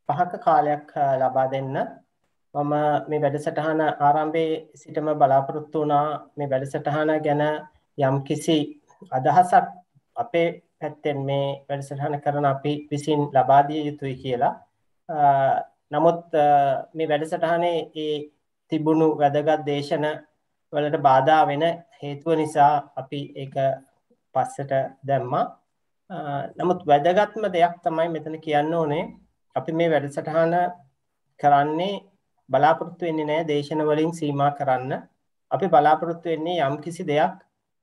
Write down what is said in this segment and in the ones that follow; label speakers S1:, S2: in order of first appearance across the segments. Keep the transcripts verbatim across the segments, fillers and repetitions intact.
S1: පහක කාලයක් ලබා දෙන්න මම මේ වැඩසටහන ආරම්භයේ සිටම බලාපොරොත්තු වුණා මේ වැඩසටහන ගැන යම්කිසි අදහසක් අපේ පැත්තෙන් මේ වැඩසටහන කරන අපි විසින් ලබා දිය යුතුයි කියලා. නමුත් මේ වැඩසටහනේ ඒ තිබුණු වැදගත් දේශන වලට බාධා වෙන හේතුව නිසා අපි ඒක පස්සට දැම්මා. නමුත් වැදගත්ම දෙයක් තමයි මෙතන කියන්න ඕනේ අපි මේ වැඩසටහන කරන්නේ බලාපොරොත්තු වෙන්නේ නැහැ දේශන වලින් සීමා කරන්න. අපි බලාපොරොත්තු වෙන්නේ යම්කිසි දෙයක්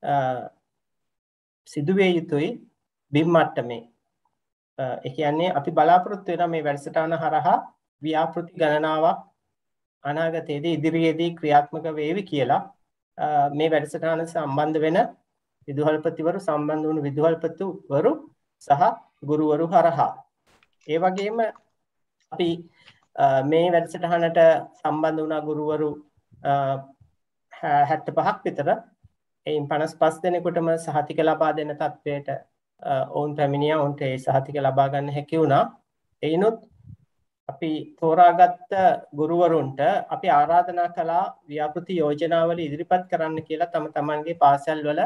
S1: සිදුවේ යුතුයි බිම් මට්ටමේ. ඒ කියන්නේ අපි බලාපොරොත්තු වෙන මේ වැඩසටහන හරහා ව්‍යාපෘති ගණනාවක් අනාගතයේදී ඉදිරියේදී ක්‍රියාත්මක වේවි කියලා මේ වැඩසටහන සම්බන්ධ වෙන විදුහල්පතිවරු සම්බන්ධ වුණු විදුහල්පතිවරු සහ ගුරුවරු හරහා. ඒ වගේම අපි මේ වැඩසටහනට සම්බන්ධ වුණා ගුරුවරු හැත්තෑ පහක් විතර. එයින් පනස් පහ දෙනෙකුටම සහතික ලබා දෙන තත්වයට ඔවුන් පැමිණියා. ඔවුන්ට ඒ සහතික ලබා ගන්න හැකි වුණා. එයිනුත් අපි තෝරාගත්ත ගුරුවරුන්ට අපි ආරාධනා කළා ව්‍යාපෘති යෝජනාවල ඉදිරිපත් කරන්න කියලා තම තමන්ගේ පාසල් වල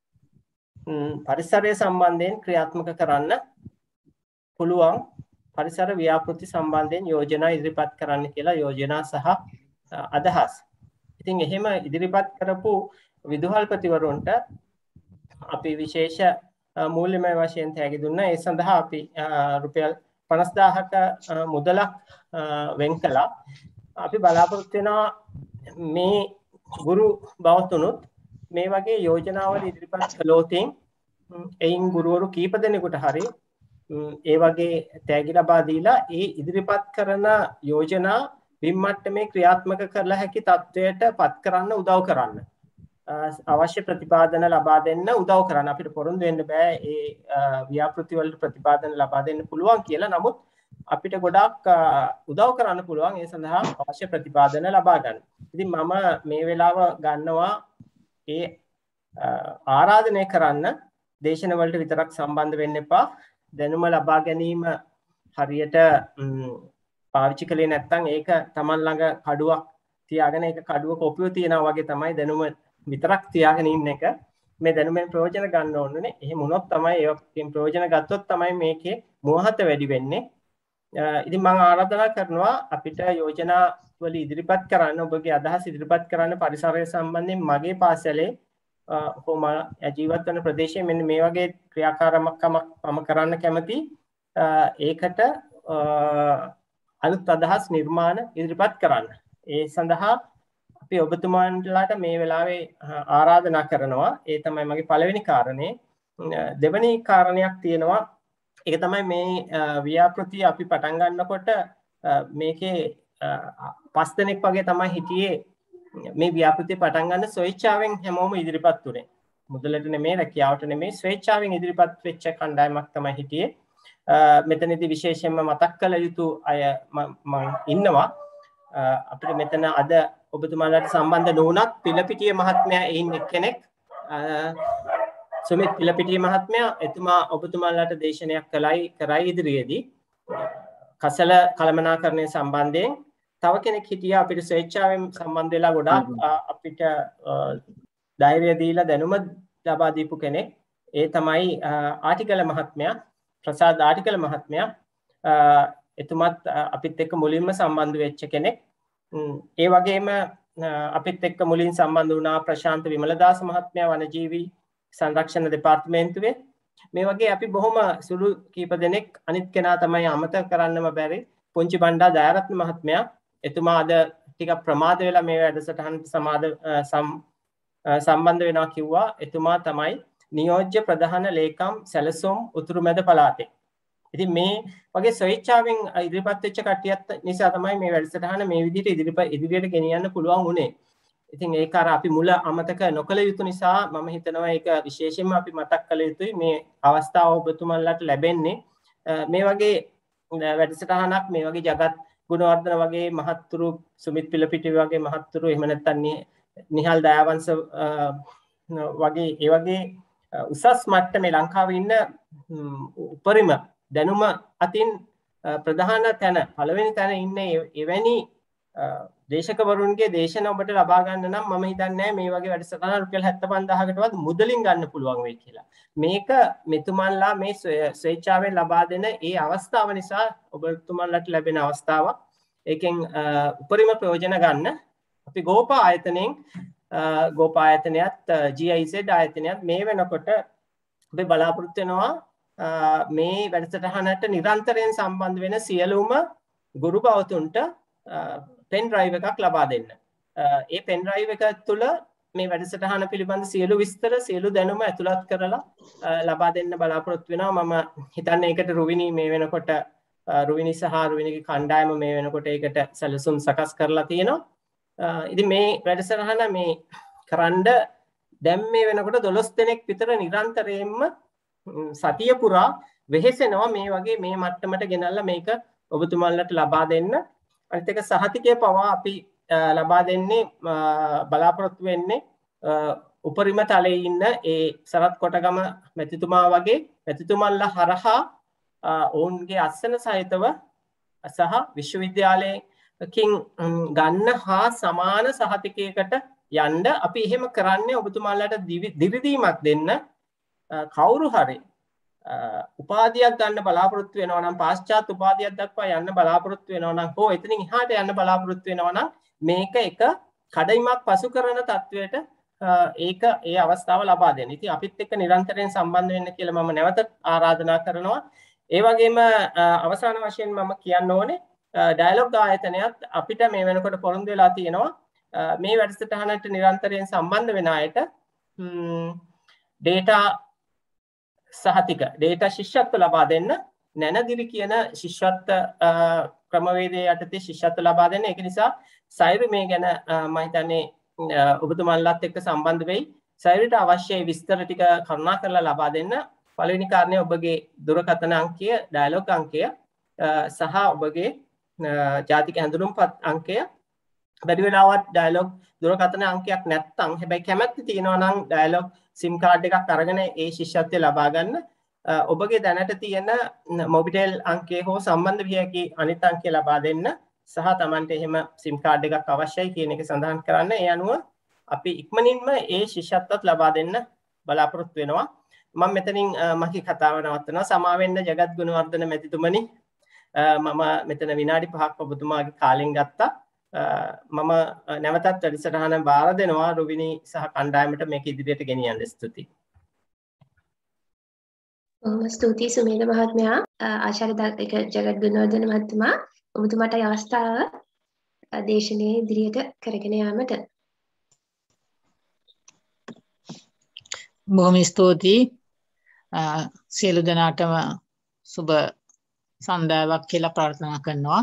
S1: පරිසරය සම්බන්ධයෙන් ක්‍රියාත්මක කරන්න පුළුවන් පරිසර ව්‍යාපෘති සම්බන්ධයෙන් යෝජනා ඉදිරිපත් කරන්න කියලා යෝජනා සහ අදහස්. ඉතින් එහෙම ඉදිරිපත් කරපු විදුහල්පතිවරුන්ට අපි විශේෂ මූල්‍යමය වශයෙන් තෑගි දුන්නා. ඒ සඳහා අපි රුපියල් පනස් දාහක මුදලක් වෙන් කළා. අපි බලාපොරොත්තු වෙනවා මේ ගුරු බවතුනුත් මේ වගේ යෝජනාවල ඉදිරිපත් කළොත් එයින් ගුරුවරු කීප දෙනෙකුට හරි ඒ වගේ තෑගි ලබා දීලා ඒ ඉදිරිපත් කරන යෝජනා බිම් මට්ටමේ ක්‍රියාත්මක කරලා හැකි තත්වයට පත් කරන්න උදව් කරන්න. අවශ්‍ය ප්‍රතිපාදන ලබා දෙන්න උදව් කරන්න. අපිට පොරොන්දු වෙන්න බෑ ඒ ව්‍යාපෘති වලට ප්‍රතිපාදන ලබා දෙන්න පුළුවන් කියලා. නමුත් අපිට ගොඩාක් උදව් කරන්න පුළුවන් ඒ සඳහා අවශ්‍ය ප්‍රතිපාදන ලබා ගන්න. ඉතින් මම මේ වෙලාව ගන්නවා ඒ ආරාධනය කරන්න දේශන වලට විතරක් සම්බන්ධ වෙන්න එපා. දැනුම ලබා ගැනීම හරියට පාවිච්චි කළේ නැත්නම් ඒක Taman ළඟ කඩුවක් තියාගෙන ඒක කඩුව කොපිය තියනවා වගේ තමයි දැනුම විතරක් තියාගෙන ඉන්න එක. මේ දැනුමෙන් ප්‍රයෝජන ගන්න ඕනේ. එහෙම වුණොත් තමයි ඒකෙන් ප්‍රයෝජන ගත්තොත් තමයි මේකේ මෝහත වැඩි වෙන්නේ. ඉතින් මම ආරාධනා කරනවා අපිට යෝජනා වල ඉදිරිපත් කරන්න ඔබගේ අදහස් ඉදිරිපත් කරන්න පරිසරය සම්බන්ධයෙන් මගේ පාසලේ කොහොම ජීවත් වෙන ප්‍රදේශයේ මෙන්න මේ වගේ ක්‍රියාකාරකමක් මම කරන්න කැමති. ඒකට අලුත් අදහස් නිර්මාණ ඉදිරිපත් කරන්න. ඒ සඳහා අපි ඔබතුමාන්ලාට මේ වෙලාවේ ආරාධනා කරනවා. ඒ තමයි මගේ පළවෙනි කාරණේ. දෙවෙනි කාරණයක් තියෙනවා. ඒක තමයි මේ ව්‍යාපෘතිය අපි පටන් ගන්නකොට මේකේ පස් දෙනෙක් වගේ තමයි හිටියේ මේ ව්‍යාපෘතිය පටන් ගන්න ස්වේච්ඡාවෙන් හැමෝම ඉදිරිපත් වුණේ. මුදලට නෙමෙයි රැකියාවට නෙමෙයි ස්වේච්ඡාවෙන් ඉදිරිපත් වෙච්ච කණ්ඩායමක් තමයි හිටියේ. මෙතනදී විශේෂයෙන්ම මතක් කළ යුතු අය මම ඉන්නවා. අපිට මෙතන අද ඔබතුමාලාට සම්බන්ධ නොවුනත් පිළපිටිය මහත්මයා එයින් එක්කෙනෙක්. සුමිත් පිළපිටිය මහත්මයා එතුමා ඔබතුමාලාට දේශනයක් කළයි කරයි ඉදිරියේදී කසල කළමනාකරණය සම්බන්ධයෙන්. තව කෙනෙක් හිටියා අපිට ස්වේච්ඡාවෙන් සම්බන්ධ වෙලා ගොඩාක් අපිට ධෛර්යය දීලා දැනුම ලබා දීපු කෙනෙක්. ඒ තමයි ආටිකල මහත්මයා, ප්‍රසාද් ආටිකල මහත්මයා. එතුමත් අපිත් එක්ක මුලින්ම සම්බන්ධ වෙච්ච කෙනෙක්. ඒ වගේම අපිත් එක්ක මුලින් සම්බන්ධ වුණා ප්‍රශාන්ත විමලදාස මහත්මයා වනජීවී සංරක්ෂණ දෙපාර්තමේන්තුවේ. මේ වගේ අපි බොහොම සුළු කීප දෙනෙක්. අනිත් කෙනා තමයි අමතක කරන්නම බැරි පුංචි බණ්ඩා දයාරත්න මහත්මයා. එතුමා අද ටිකක් ප්‍රමාද වෙලා මේ වැඩසටහනට සමාද සම්බන්ධ වෙනවා කිව්වා. එතුමා තමයි නියෝජ්‍ය ප්‍රධාන ලේකම් සැලසුම් උතුරුමැද පළාතේ. ඉතින් මේ වගේ ස්වේච්ඡාවෙන් ඉදිරිපත් වෙච්ච කට්ටියත් නිසා තමයි මේ වැඩසටහන මේ විදිහට ඉදිරිපත් ඉදිරියට ගෙනියන්න පුළුවන් වුණේ. ඉතින් ඒක අර අපි මුල අමතක නොකළ යුතු නිසා මම හිතනවා ඒක විශේෂයෙන්ම අපි මතක් කළ යුතුයි. මේ අවස්ථාව ඔබතුමන්ලාට ලැබෙන්නේ මේ වගේ වැඩසටහනක් මේ වගේ ජගත් ගුණවර්ධන වගේ මහත්තුරු සුමිත් පිළපිටිය වගේ මහත්තුරු එහෙම නැත්නම් නිහල් දයාවංශ වගේ ඒ වගේ උසස් මට්ටමේ ලංකාවේ ඉන්න උපරිම දැනුම අතින් ප්‍රධාන තැන පළවෙනි තැන ඉන්නේ එවැනි දේශකවරුන්ගේ දේශන ඔබට ලබා ගන්න නම් මම හිතන්නේ මේ වගේ වැඩසටහන රුපියල් හැත්තෑ පන්දාහකටවත් මුදලින් ගන්න පුළුවන් වෙයි කියලා. මේක මෙතුමන්ලා මේ ස්වේච්ඡාවෙන් ලබා දෙන ඒ අවස්ථාව නිසා ඔබතුමන්ලට ලැබෙන අවස්ථාවක්. ඒකෙන් උපරිම ප්‍රයෝජන ගන්න. අපි ගෝපා ආයතනයෙන් ගෝපා ආයතනයත් ජී ආයි සෙඩ් ආයතනයත් මේ වෙනකොට අපි බලාපොරොත්තු වෙනවා මේ වැඩසටහනට නිරන්තරයෙන් සම්බන්ධ වෙන සියලුම ගුරු භවතුන්ට පෙන් ඩ්‍රයිව් එකක් ලබා දෙන්න. ඒ පෙන් ඩ්‍රයිව් එක තුළ මේ වැඩසටහන පිළිබඳ සියලු විස්තර සියලු දැනුම ඇතුළත් කරලා ලබා දෙන්න බලාපොරොත්තු වෙනවා. මම හිතන්නේ ඒකට රුවිනි මේ වෙනකොට රුවිනි සහ රුවිනිගේ කණ්ඩායම මේ වෙනකොට ඒකට සැලසුම් සකස් කරලා තියෙනවා. ඉතින් මේ වැඩසටහන මේ කරන්න දැන් මේ වෙනකොට දොළොස් දෙනෙක් විතර නිරන්තරයෙන්ම සතිය පුරා වෙහෙසෙනවා මේ වගේ මේ මට්ටමට ගෙනල්ලා මේක ඔබතුමන්ලට ලබා දෙන්න. අනිත් එක සහතිකය පවා අපි ලබා දෙන්නේ බලාපොරොත්තු වෙන්නේ උපරිම තලයේ ඉන්න ඒ සරත් කොටගම මැතිතුමා වගේ මැතිතුමන්ලා හරහා ඔවුන්ගේ අස්සන සහිතව සහ විශ්වවිද්‍යාලයකින් ගන්න හා සමාන සහතිකයකට යන්න අපි එහෙම කරන්නේ ඔබතුමන්ලාට දිරිදීමක් දෙන්න. කවුරු හරි උපාධියක් ගන්න බලාපොරොත්තු වෙනවා නම් පාශ්චාත් උපාධියක් දක්වා යන්න බලාපොරොත්තු වෙනවා නම් හෝ එතනින් එහාට යන්න බලාපොරොත්තු වෙනවා නම් මේක එක කඩයිමක් පසු කරන තත්වයට ඒක ඒ අවස්ථාව ලබා දෙන්න. ඉතින් අපිත් එක්ක නිරන්තරයෙන් සම්බන්ධ වෙන්න කියලා මම නැවත ආරාධනා කරනවා. ඒ වගේම අවසාන වශයෙන් මම කියන්න ඕනේ ඩයලොග් ආයතනයත් අපිට මේ වෙනකොට පොරොන්දු වෙලා තියෙනවා මේ වැඩසටහනට නිරන්තරයෙන් සම්බන්ධ වෙන අයට ඩේටා සහතික ඩේටා ශිෂ්‍යත්ව ලබා දෙන්න. නැනදිරි කියන ශිෂ්‍යත්ව ක්‍රමවේදයේ යටතේ ශිෂ්‍යත්ව ලබා දෙන්න. ඒක නිසා සයිරි මේ ගැන මම හිතන්නේ ඔබතුමන්ලත් එක්ක සම්බන්ධ වෙයි. සයිරිට අවශ්‍ය විස්තර ටික කරුණාකරලා ලබා දෙන්න. පළවෙනි කාරණය ඔබගේ දුරකථන අංකය, ඩයලොග් අංකය සහ ඔබගේ ජාතික හැඳුනුම්පත් අංකය. බැරි වෙලාවත් ඩයලොග් දුරකථන අංකයක් නැත්නම් හැබැයි කැමැත්ත තියෙනවා නම් ඩයලොග් සිම් කාඩ් එකක් අරගෙන ඒ ශිෂ්‍යත්වය ලබා ගන්න. ඔබගේ දැනට තියෙන මොබිටෙල් අංකය හෝ සම්බන්ධ විය හැකි අනිත් අංකය ලබා දෙන්න සහ Tamanට එහෙම සිම් කාඩ් එකක් අවශ්‍යයි කියන එක සඳහන් කරන්න. ඒ අනුව අපි ඉක්මනින්ම ඒ ශිෂ්‍යත්වත් ලබා දෙන්න බලාපොරොත්තු වෙනවා. මම මෙතනින් මගේ කතාව නවත්තනවා. සමා වෙන්න ජගත් ගුණවර්ධන මැතිතුමනි. මම මෙතන විනාඩි පහක් ඔබතුමාගේ කාලෙන් ගත්තා. මම නැවතත් වැඩසටහන බාර දෙනවා රුවිනි සහ කණ්ඩායමට මේක ඉදිරියට ගෙනියන්න. ස්තුතියි.
S2: බොහොම ස්තුතියි සුමේද මහත්මයා. ආචාර්ය ජගත් ගුණවර්ධන මහත්මයා ඔබතුමාට අවස්ථාව දේශනාවේ ඉදිරියට කරගෙන යාමට.
S3: බොහොම ස්තුතියි. සියලු දෙනාටම සුබ සන්ධ්‍යාවක් කියලා ප්‍රාර්ථනා කරනවා.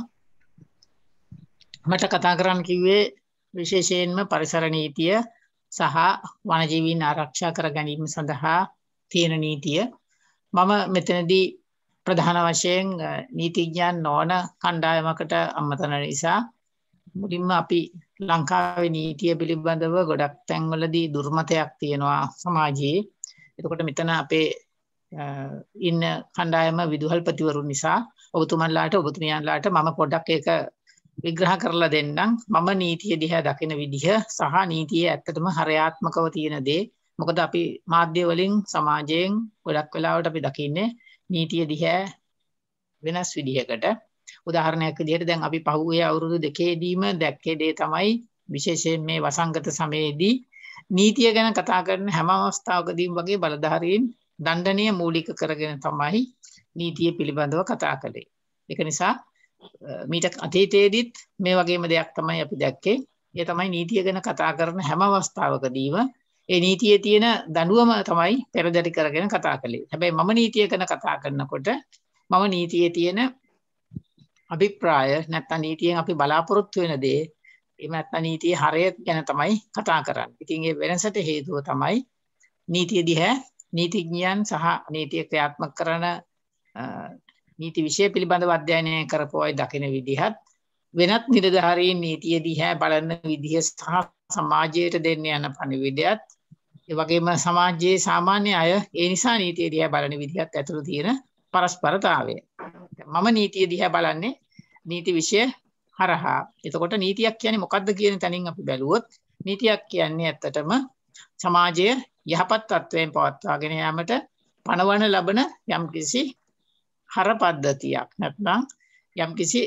S3: මට කතා කරන්න කිව්වේ විශේෂයෙන්ම පරිසර නීතිය සහ වනජීවීන් ආරක්ෂා කර ගැනීම සඳහා තියෙන නීතිය. මම මෙතනදී ප්‍රධාන වශයෙන් නීතිඥයන් නොවන කණ්ඩායමකට අමතන නිසා මුලින්ම අපි ලංකාවේ නීතිය පිළිබඳව ගොඩක් තැන්වලදී දුර්මතයක් තියෙනවා සමාජයේ. එතකොට මෙතන අපේ ඉන්න කණ්ඩායම විදුහල්පතිවරුන් නිසා ඔබතුමන්ලාට ඔබතුමියන්ලාට මම පොඩ්ඩක් ඒක විග්‍රහ කරලා දෙන්නම්. මම නීතිය දිහා දකින විදිහ සහ නීතියේ ඇත්තටම හරයාත්මකව තියෙන දේ. මොකද අපි මාධ්‍ය වලින් සමාජයෙන් ගොඩක් වෙලාවට අපි දකින්නේ නීතිය දිහා වෙනස් විදිහකට. උදාහරණයක් විදිහට දැන් අපි පහුගිය අවුරුදු දෙකේදීම දැක්කේ දේ තමයි විශේෂයෙන් මේ වසංගත සමයේදී නීතිය ගැන කතා කරන හැම අවස්ථාවකදීම වගේ බලධාරීන් දණ්ඩනීය මූලික කරගෙන තමයි නීතිය පිළිබඳව කතා කළේ. ඒක නිසා මීට අතීතයේදීත් මේ වගේම දෙයක් තමයි අපි දැක්කේ. ඒ තමයි නීතිය ගැන කතා කරන හැම අවස්ථාවකදීම ඒ නීතියේ තියෙන දඬුවම තමයි පෙරදරි කරගෙන කතා කළේ. හැබැයි මම නීතිය ගැන කතා කරනකොට මම නීතියේ තියෙන අභිප්‍රාය නැත්නම් නීතියෙන් අපි බලාපොරොත්තු වෙන දේ එහෙම නැත්නම් නීතියේ හරය ගැන තමයි කතා කරන්නේ. ඉතින් ඒ වෙනසට හේතුව තමයි නීතිය දිහා නීතිඥයන් සහ නීතිය ක්‍රියාත්මක කරන නීති විෂය පිළිබඳව අධ්‍යයනය කරපු අය දකින විදිහත් වෙනත් නිලධාරීන් නීතිය දිහා බලන විදිහ සහ සමාජයට දෙන්න යන පණිවිඩයත් ඒ වගේම සමාජයේ සාමාන්‍ය අය ඒ නිසා නීතිය දිහා බලන විදිහත් ඇතුළු තියෙන පරස්පරතාවය. මම නීතිය දිහා බලන්නේ නීති විෂය හරහා. එතකොට නීතියක් කියන්නේ මොකක්ද කියන තැනින් අපි බැලුවොත් නීතියක් කියන්නේ ඇත්තටම සමාජය යහපත් තත්වයෙන් පවත්වාගෙන යාමට පනවන ලබන යම්කිසි හර පද්ධතියක් නැත්නම් යම්කිසි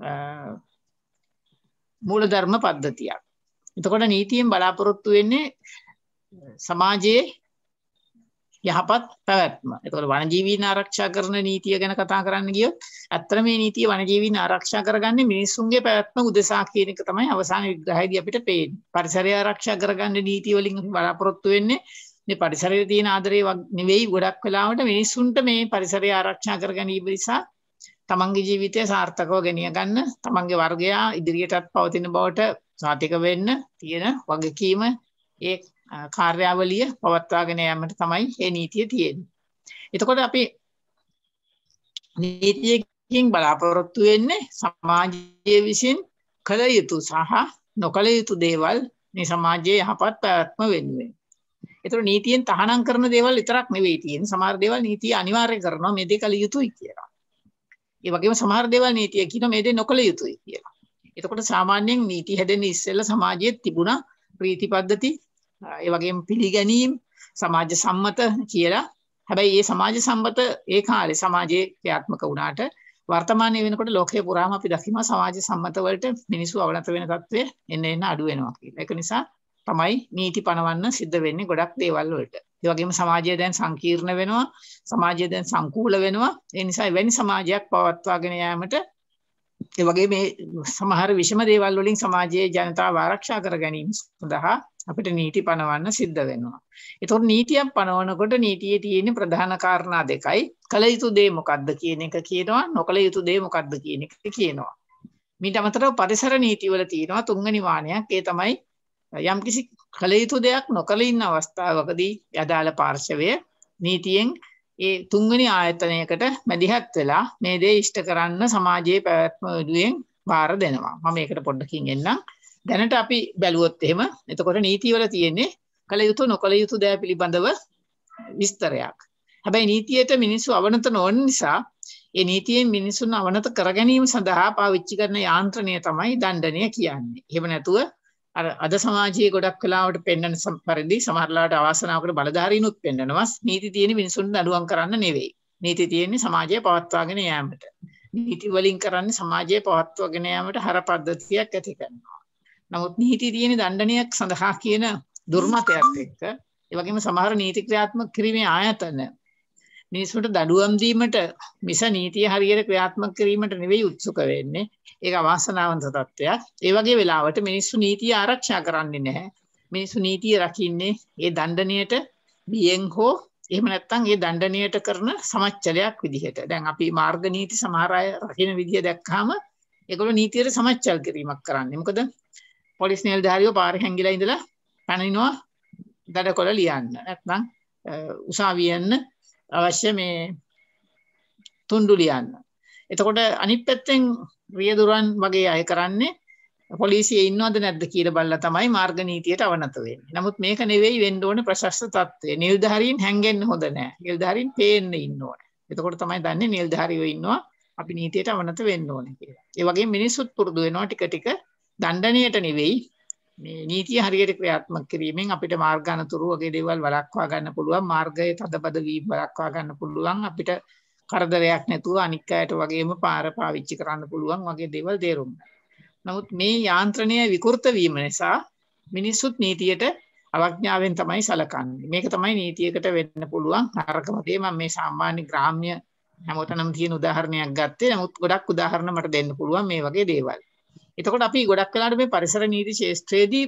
S3: මූලධර්ම පද්ධතියක්. එතකොට නීතියෙන් බලාපොරොත්තු වෙන්නේ සමාජයේ යහපත් පැවැත්ම. එතකොට වනජීවීන් ආරක්ෂා කරන නීතිය ගැන කතා කරන්න ගියොත් ඇත්තට මේ නීතිය වනජීවීන් ආරක්ෂා කරගන්නේ මිනිස්සුන්ගේ පැවැත්ම උදෙසා කියන එක තමයි අවසාන විග්‍රහයේදී අපිට පේන්නේ. පරිසරය ආරක්ෂා කරගන්න නීතිය වලින් බලාපොරොත්තු වෙන්නේ මේ පරිසරයේ තියෙන ආදරේ නෙවෙයි ගොඩක් වෙලාවට මිනිස්සුන්ට මේ පරිසරය ආරක්ෂා කර ගැනීම නිසා තමන්ගේ ජීවිතය සාර්ථකව ගෙනිය ගන්න, තමන්ගේ වර්ගයා ඉදිරියටත් පවතින බවට සාතික වෙන්න තියෙන වගකීම ඒ කාර්යාවලිය පවත්වාගෙන යාමට තමයි මේ නීතිය තියෙන්නේ. එතකොට අපි නීතියකින් බලාපොරොත්තු වෙන්නේ සමාජයේ විසින් කළ යුතු සහ නොකළ යුතු දේවල් මේ සමාජයේ යහපත් පැවැත්ම වෙනුවෙන්. ඒතර නීතියෙන් තහනම් කරන දේවල් විතරක් නෙවෙයි තියෙන්නේ. සමහර දේවල් නීතිය අනිවාර්ය කරනවා මේ දේ කළ යුතුයි කියලා. ඒ වගේම සමහර දේවල් නීතිය කියනවා මේ දේ නොකළ යුතුයි කියලා. එතකොට සාමාන්‍යයෙන් නීති හැදෙන්න ඉස්සෙල්ලා සමාජයේ තිබුණා ප්‍රීති පද්ධති, ඒ වගේම පිළිගැනීම්, සමාජ සම්මත කියලා. හැබැයි මේ සමාජ සම්මත ඒ කාලේ සමාජයේ ක්‍රියාත්මක වුණාට වර්තමානයේ වෙනකොට ලෝකයේ පුරාම අපි දකිනවා සමාජ සම්මත වලට මිනිස්සු අවනත වෙන තත්ත්වය එන්න එන්න අඩු වෙනවා කියලා. ඒක නිසා තමයි නීති පනවන්න සිද්ධ වෙන්නේ ගොඩක් දේවල් වලට. ඒ වගේම සමාජය දැන් සංකීර්ණ වෙනවා, සමාජය දැන් සංකූල වෙනවා. ඒ නිසා එවැනි සමාජයක් පවත්වාගෙන යාමට ඒ වගේ මේ සමහර විෂම දේවල් වලින් සමාජයේ ජනතාව ආරක්ෂා කර ගැනීම සඳහා අපිට නීති පනවන්න සිද්ධ වෙනවා. ඒතකොට නීතියක් පනවනකොට නීතියේ තියෙන ප්‍රධාන කාරණා දෙකයි. කළ යුතු දේ මොකක්ද කියන එක කියනවා, නොකළ යුතු දේ මොකක්ද කියන එක කියනවා. මීට අමතරව පරිසර නීතිවල තියෙනවා තුන්වෙනි වාණයක්. ඒ තමයි යම්කිසි කළ යුතු දෙයක් නොකළ ඉන්න අවස්ථාවකදී අදාළ පාර්ශවය නීතියෙන් ඒ තුන්වෙනි ආයතනයකට මැදිහත් වෙලා මේ දේ ඉෂ්ට කරන්න සමාජයේ පැවැත්ම වෙනුවෙන් බාර දෙනවා. මම ඒකට පොඩ්ඩකින් එන්නම්. දැනට අපි බැලුවොත් එහෙම එතකොට නීතිවල තියෙන්නේ කළ යුතු නොකළ යුතු දෑ පිළිබඳව විස්තරයක්. හැබැයි නීතියට මිනිස්සු අවනත නොවන නිසා ඒ නීතියෙන් මිනිසුන් අවනත කර ගැනීම සඳහා පාවිච්චි කරන යාන්ත්‍රණය තමයි දණ්ඩනය කියන්නේ. එහෙම නැතුව අර අද සමාජයේ ගොඩක් වෙලාවට පෙන්වන පරිදි සමහරලාට අවාසනාවකට බලධාරීනුත් පෙන්වනවා. නීති තියෙන මිනිසුන්ට දඬුවම් කරන්න නෙවෙයි. නීති තියෙන්නේ සමාජය පවත්වාගෙන යාමට. නීති වලින් කරන්නේ සමාජය පවත්වාගෙන යාමට හර පද්ධතියක් ඇති කරනවා. නමුත් නීති තියෙන දණ්ඩනයක් සඳහා කියන දුර්මතයත් එක්ක ඒ වගේම සමහර නීති ක්‍රියාත්මක කිරීමේ ආයතන මිනිසුන්ට දඬුවම් දීමට මිස නීතිය හරියට ක්‍රියාත්මක කිරීමට නෙවෙයි උත්සුක වෙන්නේ. ඒක අවාසනාවන්ත තත්ත්වයක්. ඒ වගේ වෙලාවට මිනිස්සු නීතිය ආරක්ෂා කරන්නේ නැහැ. මිනිස්සු නීතිය රකින්නේ ඒ දණ්ඩනයට බියෙන් හෝ එහෙම නැත්නම් ඒ දණ්ඩනයට කරන සමච්චලයක් විදිහට. දැන් අපි මාර්ග නීති සමහර අය රකින්න විදිය දැක්කහම ඒගොල්ලෝ නීතියට සමච්චල් කිරීමක් කරන්නේ. මොකද පොලිස් නිලධාරියෝ පාරේ හැංගිලා ඉඳලා පැනනවා දඩකොළ ලියන්න. නැත්නම් උසාවියෙන් අවශ්‍ය මේ තුන්ඩු ලියන්න. එතකොට අනිත් පැත්තෙන් රියදුරන් වගේ අය කරන්නේ පොලිසියේ ඉන්නවද නැද්ද කියලා බලලා තමයි මාර්ග නීතියට අවනත වෙන්නේ. නමුත් මේක නෙවෙයි වෙන්න ඕනේ ප්‍රශස්ත තත්ත්වය. නිලධාරීන් හැංගෙන්න හොඳ නැහැ. නිලධාරීන් පේන්න ඉන්න ඕනේ. එතකොට තමයි දන්නේ නිලධාරියෝ ඉන්නවා අපි නීතියට අවනත වෙන්න ඕනේ කියලා. ඒ වගේම මිනිස්සුත් පුරුදු වෙනවා ටික ටික දණ්ඩනයට නෙවෙයි මේ නීතිය හරියට ක්‍රියාත්මක කිරීමෙන් අපිට මාර්ග අනතුරු වගේ දේවල් වළක්වා ගන්න පුළුවන්. මාර්ගයේ තදබද වීම වළක්වා ගන්න පුළුවන්. අපිට කරදරයක් නැතුව අනික් අයට වගේම පාර පාවිච්චි කරන්න පුළුවන් වගේ දේවල් තේරුම් ගන්න. නමුත් මේ යාන්ත්‍රණය විකෘත වීම නිසා මිනිස්සුත් නීතියට අවඥාවෙන් තමයි සලකන්නේ. මේක තමයි නීතියකට වෙන්න පුළුවන් නරකම දේ. මම මේ සාමාන්‍ය ග්‍රාම්‍ය හැමෝටම තියෙන උදාහරණයක් ගත්තේ. නමුත් ගොඩක් උදාහරණ මට දෙන්න පුළුවන් මේ වගේ දේවල්. එතකොට අපි ගොඩක් වෙලාවට මේ පරිසර නීති ශාස්ත්‍රයේදී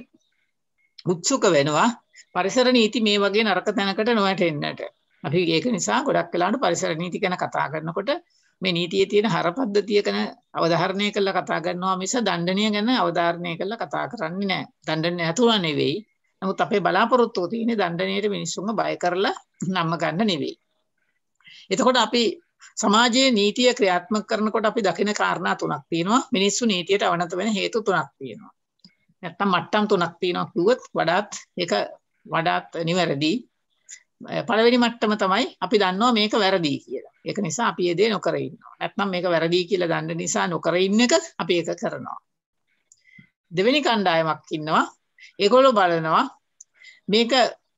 S3: උත්සුක වෙනවා පරිසර නීති මේ වගේ නරක තැනකට නොවැටෙන්නට. අපි ඒක නිසා ගොඩක් වෙලාවට පරිසර නීති ගැන කතා කරනකොට මේ නීතියේ තියෙන හර පද්ධතිය ගැන අවධාරණය කරලා කතා කරනවා මිස දණ්ඩනය ගැන අවධාරණය කරලා කතා කරන්නේ නැහැ. දණ්ඩනය නැතුව නෙවෙයි. නමුත් අපේ බලාපොරොත්තුව තියෙන්නේ දණ්ඩනයට මිනිස්සුන්ව බය කරලා නම්ම ගන්න නෙවෙයි. එතකොට අපි සමාජයේ නීතිය ක්‍රියාත්මක කරනකොට අපි දකින කාරණා තුනක් තියෙනවා. මිනිස්සු නීතියට අවනත වෙන හේතු තුනක් තියෙනවා. නැත්තම් මට්ටම් තුනක් තියෙනවා කිව්වොත් වඩාත් ඒක වඩාත් නිවැරදි. පළවෙනි මට්ටම තමයි අපි දන්නවා මේක වැරදි කියලා. ඒක නිසා අපි මේ දේ නොකර ඉන්නවා. නැත්නම් මේක වැරදි කියලා දන්න නිසා නොකර ඉන්න එක අපි ඒක කරනවා. දෙවෙනි කණ්ඩායමක් ඉන්නවා. ඒගොල්ලෝ බලනවා මේක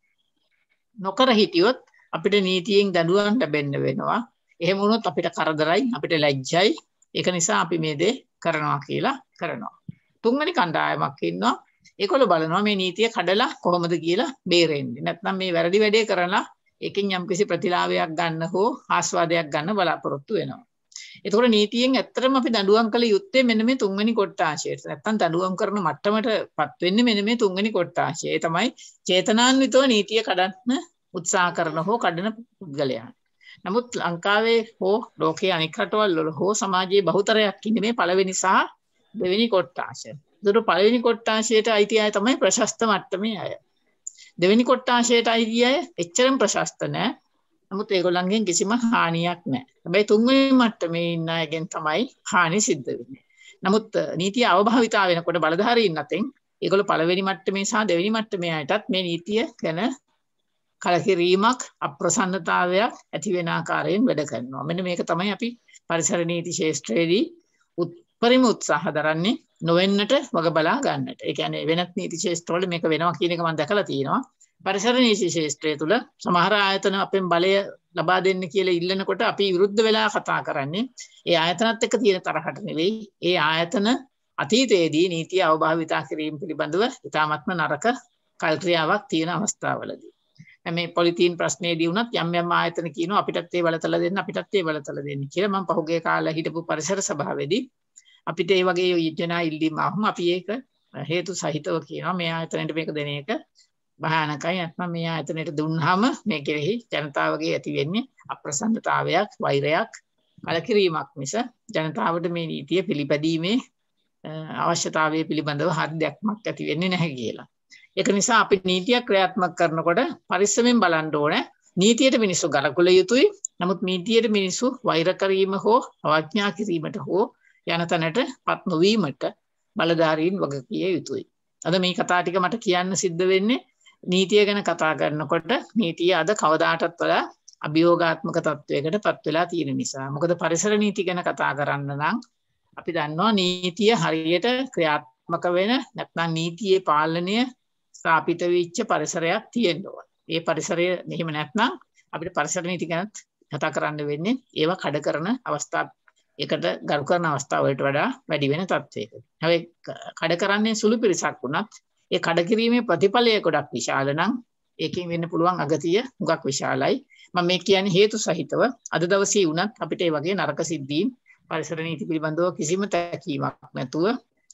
S3: නොකර හිටියොත් අපිට නීතියෙන් දඬුවම් ලැබෙන්න වෙනවා. එහෙම වුණොත් අපිට කරදරයි, අපිට ලැජ්ජයි. ඒක නිසා අපි මේ දේ කරනවා කියලා කරනවා. තුන්වෙනි කණ්ඩායමක් ඉන්නවා. ඒගොල්ලෝ බලනවා මේ නීතිය කඩලා කොහොමද කියලා බේරෙන්නේ. නැත්නම් මේ වැරදි වැඩේ කරලා ඒකෙන් යම්කිසි ප්‍රතිලාභයක් ගන්න හෝ ආස්වාදයක් ගන්න බලාපොරොත්තු වෙනවා. ඒතකොට නීතියෙන් ඇත්තටම අපි දඬුවම් කළ යුත්තේ මෙන්න මේ තුන්වෙනි කොටාශයට. නැත්නම් දඬුවම් කරන මට්ටමටපත් වෙන්නේ මෙන්න මේ තුන්වෙනි කොටාශය. ඒ තමයි චේතනාන්විතව නීතිය කඩන්න උත්සාහ කරන හෝ කඩන පුද්ගලයන්. නමුත් ලංකාවේ හෝ ලෝකයේ අනෙක් රටවල් වල හෝ සමාජයේ බහුතරයක් ඉන්නේ මේ පළවෙනි සහ දෙවෙනි කොටාශය. ඒතකොට පළවෙනි කොටාශයට අයිති අය තමයි ප්‍රශස්ත මට්ටමේ අය. දෙවෙනි කොටාශයට අයිති අය එච්චරම ප්‍රශස්ත නැහැ. නමුත් ඒගොල්ලන්ගෙන් කිසිම හානියක් නැහැ. හැබැයි තුන්වෙනි මට්ටමේ ඉන්න අයගෙන් තමයි හානි සිද්ධ වෙන්නේ. නමුත් නීතිය අවභාවිතා වෙනකොට බලධාරීන් අතෙන් ඒගොල්ලෝ පළවෙනි මට්ටමේ සහ දෙවෙනි මට්ටමේ අයටත් මේ නීතිය ගැන කලකිරීමක් අප්‍රසන්නතාවයක් ඇති වෙන ආකාරයෙන් වැඩ කරනවා. මෙන්න මේක තමයි අපි පරිසර නීති ශාස්ත්‍රයේදී උත්පරිම උත්සාහ දරන්නේ නොවෙන්නට වග බලා ගන්නට. ඒ කියන්නේ වෙනත් නීති ශාස්ත්‍රවල මේක වෙනවා කියන එක මම දැකලා තියෙනවා. පරිසර නීති ශාස්ත්‍රය තුළ සමහර ආයතන අපෙන් බලය ලබා දෙන්න කියලා ඉල්ලනකොට අපි විරුද්ධ වෙලා කතා කරන්නේ ඒ ආයතනත් එක්ක තියෙන තරහට නෙවෙයි. ඒ ආයතන අතීතයේදී නීතිය අවභාවිතා කිරීම පිළිබඳව ඉතාමත්ම නරක කල්ක්‍රියාවක් තියෙන අවස්ථාවලදී. මේ පොලිතීන් ප්‍රශ්නේදී වුණත් යම් යම් ආයතන කියනවා අපිටත් ඒ බලතල දෙන්න අපිටත් ඒ බලතල දෙන්න කියලා. මම පහුගිය කාලේ හිටපු පරිසර සභාවේදී අපිට ඒ වගේ යෝජනා ඉල්ලීම් ආවම අපි ඒක හේතු සහිතව කියනවා මේ ආයතනයට මේක දෙන එක භයානකයි. නැත්නම් මේ ආයතනයට දුන්නාම මේ කෙරෙහි ජනතාවගේ ඇති වෙන්නේ අප්‍රසන්නතාවයක්, වෛරයක්, කලකිරීමක් මිස ජනතාවට මේ නීතිය පිළිපැදීමේ අවශ්‍යතාවය පිළිබඳව හරි දැක්මක් ඇති වෙන්නේ නැහැ කියලා. ඒක නිසා අපි නීතියක් ක්‍රියාත්මක කරනකොට පරිස්සමෙන් බලන්න ඕනේ. නීතියට මිනිස්සු ගලකුල යුතුයි. නමුත් නීතියට මිනිස්සු වෛර කිරීම හෝ අවඥා කිරීමට හෝ යන තැනටපත් නොවීමට බලධාරීන් වගකිය යුතුයි. අද මේ කතා ටික මට කියන්න සිද්ධ වෙන්නේ නීතිය ගැන කතා කරනකොට නීතිය අද කවදාටත් වඩා අභියෝගාත්මක තත්වයකටපත් වෙලා තියෙන නිසා. මොකද පරිසර නීති ගැන කතා කරන්න නම් අපි දන්නවා නීතිය හරියට ක්‍රියාත්මක වෙන නැත්නම් නීතියේ පාලනය ස්ථාපිත වෙච්ච පරිසරයක් තියෙන්න ඕන. ඒ පරිසරය මෙහෙම නැත්නම් අපිට පරිසර නීති ගැන කතා කරන්න වෙන්නේ ඒවා කඩ කරන අවස්ථා ඒකට ගරු කරන අවස්ථා වලට වඩා වැඩි වෙන තත්වයක. හැබැයි කඩ කරන්නේ සුළු පිරිසක් වුණත් ඒ කඩ කිරීමේ ප්‍රතිඵලය ගොඩක් විශාල නම් ඒකෙන් වෙන්න පුළුවන් අගතිය හුඟක් විශාලයි. මම මේ කියන්නේ හේතු සහිතව අද දවසේ වුණත් අපිට මේ වගේ නරක සිද්ධීන් පරිසර නීති පිළිබඳව කිසිම තැකීමක් නැතුව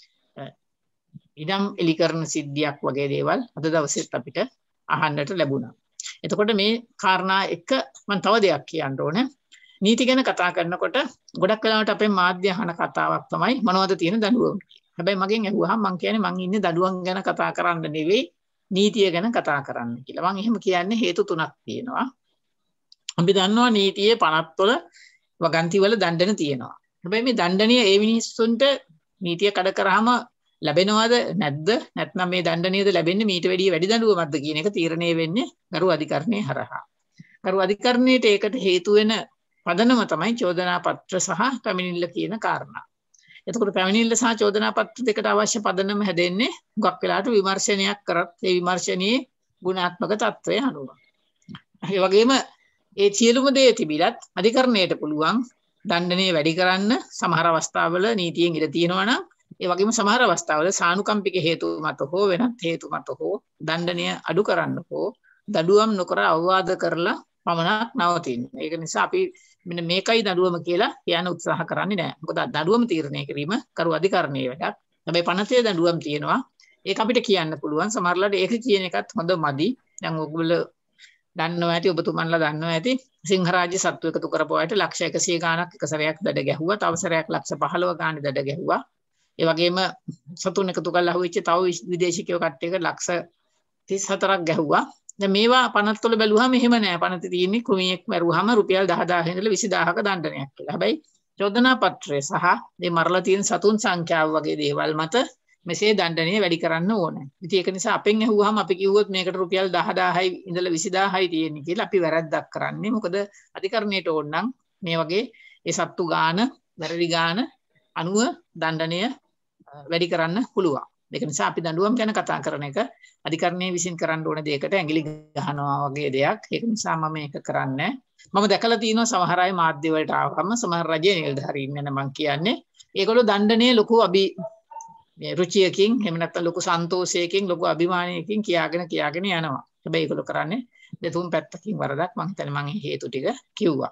S3: ඉදම් එලි කරන සිද්ධියක් වගේ දේවල් අද දවසේත් අපිට අහන්නට ලැබුණා. එතකොට මේ කාරණා එක මම තව දෙයක් කියන්න ඕනේ. නීති ගැන කතා කරනකොට ගොඩක් වෙලාවට අපේ මාධ්‍ය අහන කතාවක් තමයි මොනවද තියෙන දඬුවම්. හැබැයි මගෙන් ඇහුවාම මම කියන්නේ මං ඉන්නේ දඬුවම් ගැන කතා කරන්න නෙවෙයි නීතිය ගැන කතා කරන්න කියලා. මම එහෙම කියන්නේ හේතු තුනක් තියෙනවා. අපි දන්නවා නීතියේ පනත් වල වගන්ති වල දඬන තියෙනවා. හැබැයි මේ දඬණිය ඒ මිනිස්සුන්ට නීතිය කඩ කරාම ලැබෙනවද නැද්ද නැත්නම් මේ දඬණියද ලැබෙන්නේ මීට වැඩිය වැඩි දඬුවමක්ද කියන එක තීරණය වෙන්නේ ගරු අධිකරණයේ හරහා. ගරු අධිකරණයට ඒකට හේතු වෙන පදනම තමයි චෝදනා පත්‍ර සහ පැමිණිල්ල කියන කාරණා. එතකොට පැමිණිල්ල සහ චෝදනා පත්‍ර දෙකට අවශ්‍ය පදනම හැදෙන්නේ හුඟක් වෙලාවට විමර්ශනයක් කරත් ඒ විමර්ශනයේ ගුණාත්මක තත්ත්වය අනුව. ඒ වගේම ඒ සියලුම දේ තිබිලත් අධිකරණයට පුළුවන් දණ්ඩනය වැඩි කරන්න සමහර අවස්ථාවල නීතියෙන් ඉඩ තියෙනවා නම් ඒ වගේම සමහර අවස්ථාවල සානුකම්පික හේතු මත හෝ වෙනත් හේතු මත හෝ දණ්ඩනය අඩු කරන්න හෝ දඩුවම් නොකර අවවාද කරලා පමණක් නවතින්න. ඒක නිසා අපි මෙන්න මේකයි දඩුවම කියලා කියන්න උත්සාහ කරන්නේ නැහැ. මොකද දඩුවම තීරණය කිරීම කරු අධිකරණයේ වැඩක්. හැබැයි පනතේ දඩුවම් තියෙනවා. ඒක අපිට කියන්න පුළුවන්. සමහරවිට ඒක කියන එකත් හොඳ මදි. දැන් ඔයගොල්ලෝ දන්නවා ඇති ඔබතුමන්ලා දන්නවා ඇති සිංහරාජ්‍ය සත්තු එකතු කරපුවා අයට ලක්ෂ එකසිය ගාණක් එක සැරයක් දඩ ගැහුවා. තව සැරයක් ලක්ෂ පහළොව ගාණක් දඩ ගැහුවා. ඒ වගේම සතුන් එකතු කරලා අහුවෙච්ච තව විදේශිකයෝ කට්ටියක ලක්ෂ තිස් හතරක් ගැහුවා. දැන් මේවා පනත් වල බැලුවාම එහෙම නෑ. පනතේ තියෙන්නේ කෘමියෙක් මැරුවාම රුපියල් දහදාහ ඉඳලා විසිදාහක දණ්ඩනයක් කියලා. හැබැයි චෝදනා පත්‍රය සහ මේ මරලා තියෙන සතුන් සංඛ්‍යාව වගේ දේවල් මත මෙසේ දණ්ඩනය වැඩි කරන්න ඕනේ. ඉතින් ඒක නිසා අපෙන් ඇහුවාම අපි කිව්වොත් මේකට රුපියල් දහදාහයි ඉඳලා විසිදාහයි තියෙන්නේ කියලා අපි වැරද්දක් කරන්නේ. මොකද අධිකරණයට ඕන නම් මේ වගේ ඒ සත්තු ගාන වැරදි ගාන අනුව දණ්ඩනය වැඩි කරන්න පුළුවන්. ඒක නිසා අපි දඬුවම් ගැන කතා කරන එක අධිකරණයේ විසින් කරන්න ඕන දෙයකට ඇඟිලි ගහනවා වගේ දෙයක්. ඒක නිසා මම මේක කරන්නේ. මම දැකලා තියෙනවා සමහර අය මාධ්‍ය වලට ආවම සමහර රජයේ නිලධාරීන් ගැන මම කියන්නේ ඒගොල්ලෝ දණ්ඩනයේ ලොකු අභි මේ රුචියකින් එහෙම නැත්නම් ලොකු සන්තෝෂයකින් ලොකු අභිමානයකින් කියාගෙන කියාගෙන යනවා. හැබැයි ඒගොල්ලෝ කරන්නේ දෙතුන් පැත්තකින් වරදක්. මම හිතන්නේ මම හේතු ටික කිව්වා.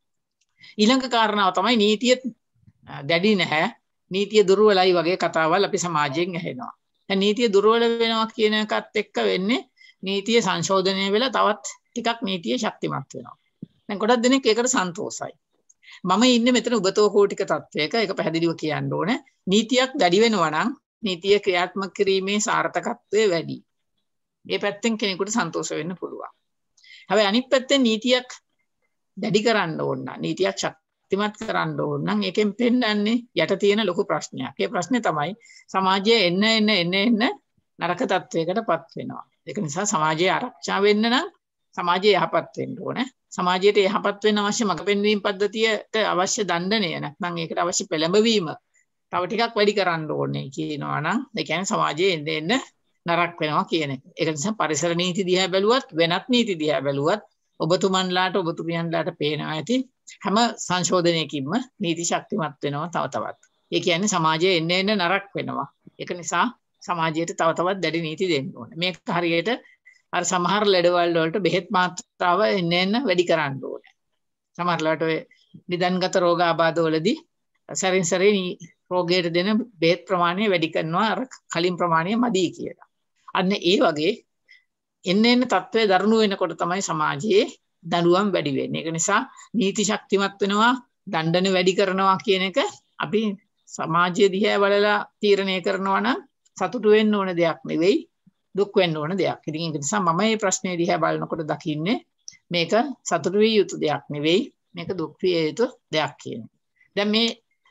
S3: ඊළඟ කාරණාව තමයි නීතිය දැඩි නැහැ. නීතිය දුර්වලයි වගේ කතාවල් අපි සමාජයෙන් ඇහෙනවා. දැන් නීතිය දුර්වල වෙනවා කියන එකත් එක්ක වෙන්නේ නීතිය සංශෝධනය වෙලා තවත් ටිකක් නීතිය ශක්තිමත් වෙනවා. දැන් ගොඩක් දෙනෙක් ඒකට සන්තෝෂයි. මම ඉන්නේ මෙතන උබතෝ කෝටික තත්වයක. ඒක පැහැදිලිව කියන්න ඕනේ. නීතියක් දැඩි වෙනවා නම් නීතිය ක්‍රියාත්මක කිරීමේ සාර්ථකත්වය වැඩි. මේ පැත්තෙන් කෙනෙකුට සන්තෝෂ වෙන්න පුළුවන්. හැබැයි අනිත් පැත්තෙන් නීතියක් දැඩි කරන්න ඕන නම් නීතියක් ශක්තිමත් කරන්න ඕන නම් ඒකෙන් පෙන්වන්නේ යට තියෙන ලොකු ප්‍රශ්නයක්. ඒ ප්‍රශ්නේ තමයි සමාජයේ එන්න එන්න එන්න එන්න නරක තත්වයකටපත් වෙනවා. ඒක නිසා සමාජයේ ආරක්ෂා වෙන්න නම් සමාජයේ යහපත් වෙන්න ඕනේ. සමාජයට යහපත් වෙන්න අවශ්‍ය මඟ පෙන්වීම පද්ධතියට අවශ්‍ය දණ්ඩනය නැත්නම් ඒකට අවශ්‍ය පෙළඹවීම තව ටිකක් වැඩි කරන්න ඕනේ කියනවා නම් ඒ කියන්නේ සමාජයේ එන්න එන්න නරක වෙනවා කියන එක. ඒක නිසා පරිසර නීති දිහා බැලුවත් වෙනත් නීති දිහා බැලුවත් ඔබතුමන්ලාට ඔබතුමියන්ලාට පේනවා ඇති හැම සංශෝධනයකින්ම නීති ශක්තිමත් වෙනවා තව තවත්. ඒ කියන්නේ සමාජයේ එන්න එන්න නරක වෙනවා. ඒක නිසා සමාජයට තව තවත් දැඩි නීති දෙන්න ඕනේ. මේක හරියට අර සමහර ලෙඩවල් වලට බෙහෙත් මාත්‍රාව එන්න එන්න වැඩි කරන්න ඕනේ. සමහරලාට ඔය නිදන්ගත රෝග ආබාධ වලදී සරින් සරේ රෝගයට දෙන බෙහෙත් ප්‍රමාණය වැඩි කරනවා අර කලින් ප්‍රමාණය මදි කියලා. අන්න ඒ වගේ එන්න එන්න තත්ත්වය දරුණු වෙනකොට තමයි සමාජයේ දඬුවම් වැඩි වෙන්නේ. ඒක නිසා නීති ශක්තිමත් වෙනවා, දණ්ඩන වැඩි කරනවා කියන එක අපි සමාජයේ දිහා බලලා තීරණය කරනවා නම් සතුටු වෙන්න ඕන දෙයක් නෙවෙයි, දුක් වෙන්න ඕන දෙයක්. ඉතින් ඒක නිසා මම මේ ප්‍රශ්නේ දිහා බලනකොට දකින්නේ මේක සතුටු විය යුතු දෙයක් නෙවෙයි, මේක දුක් විය යුතු දෙයක් කියන එක. දැන් මේ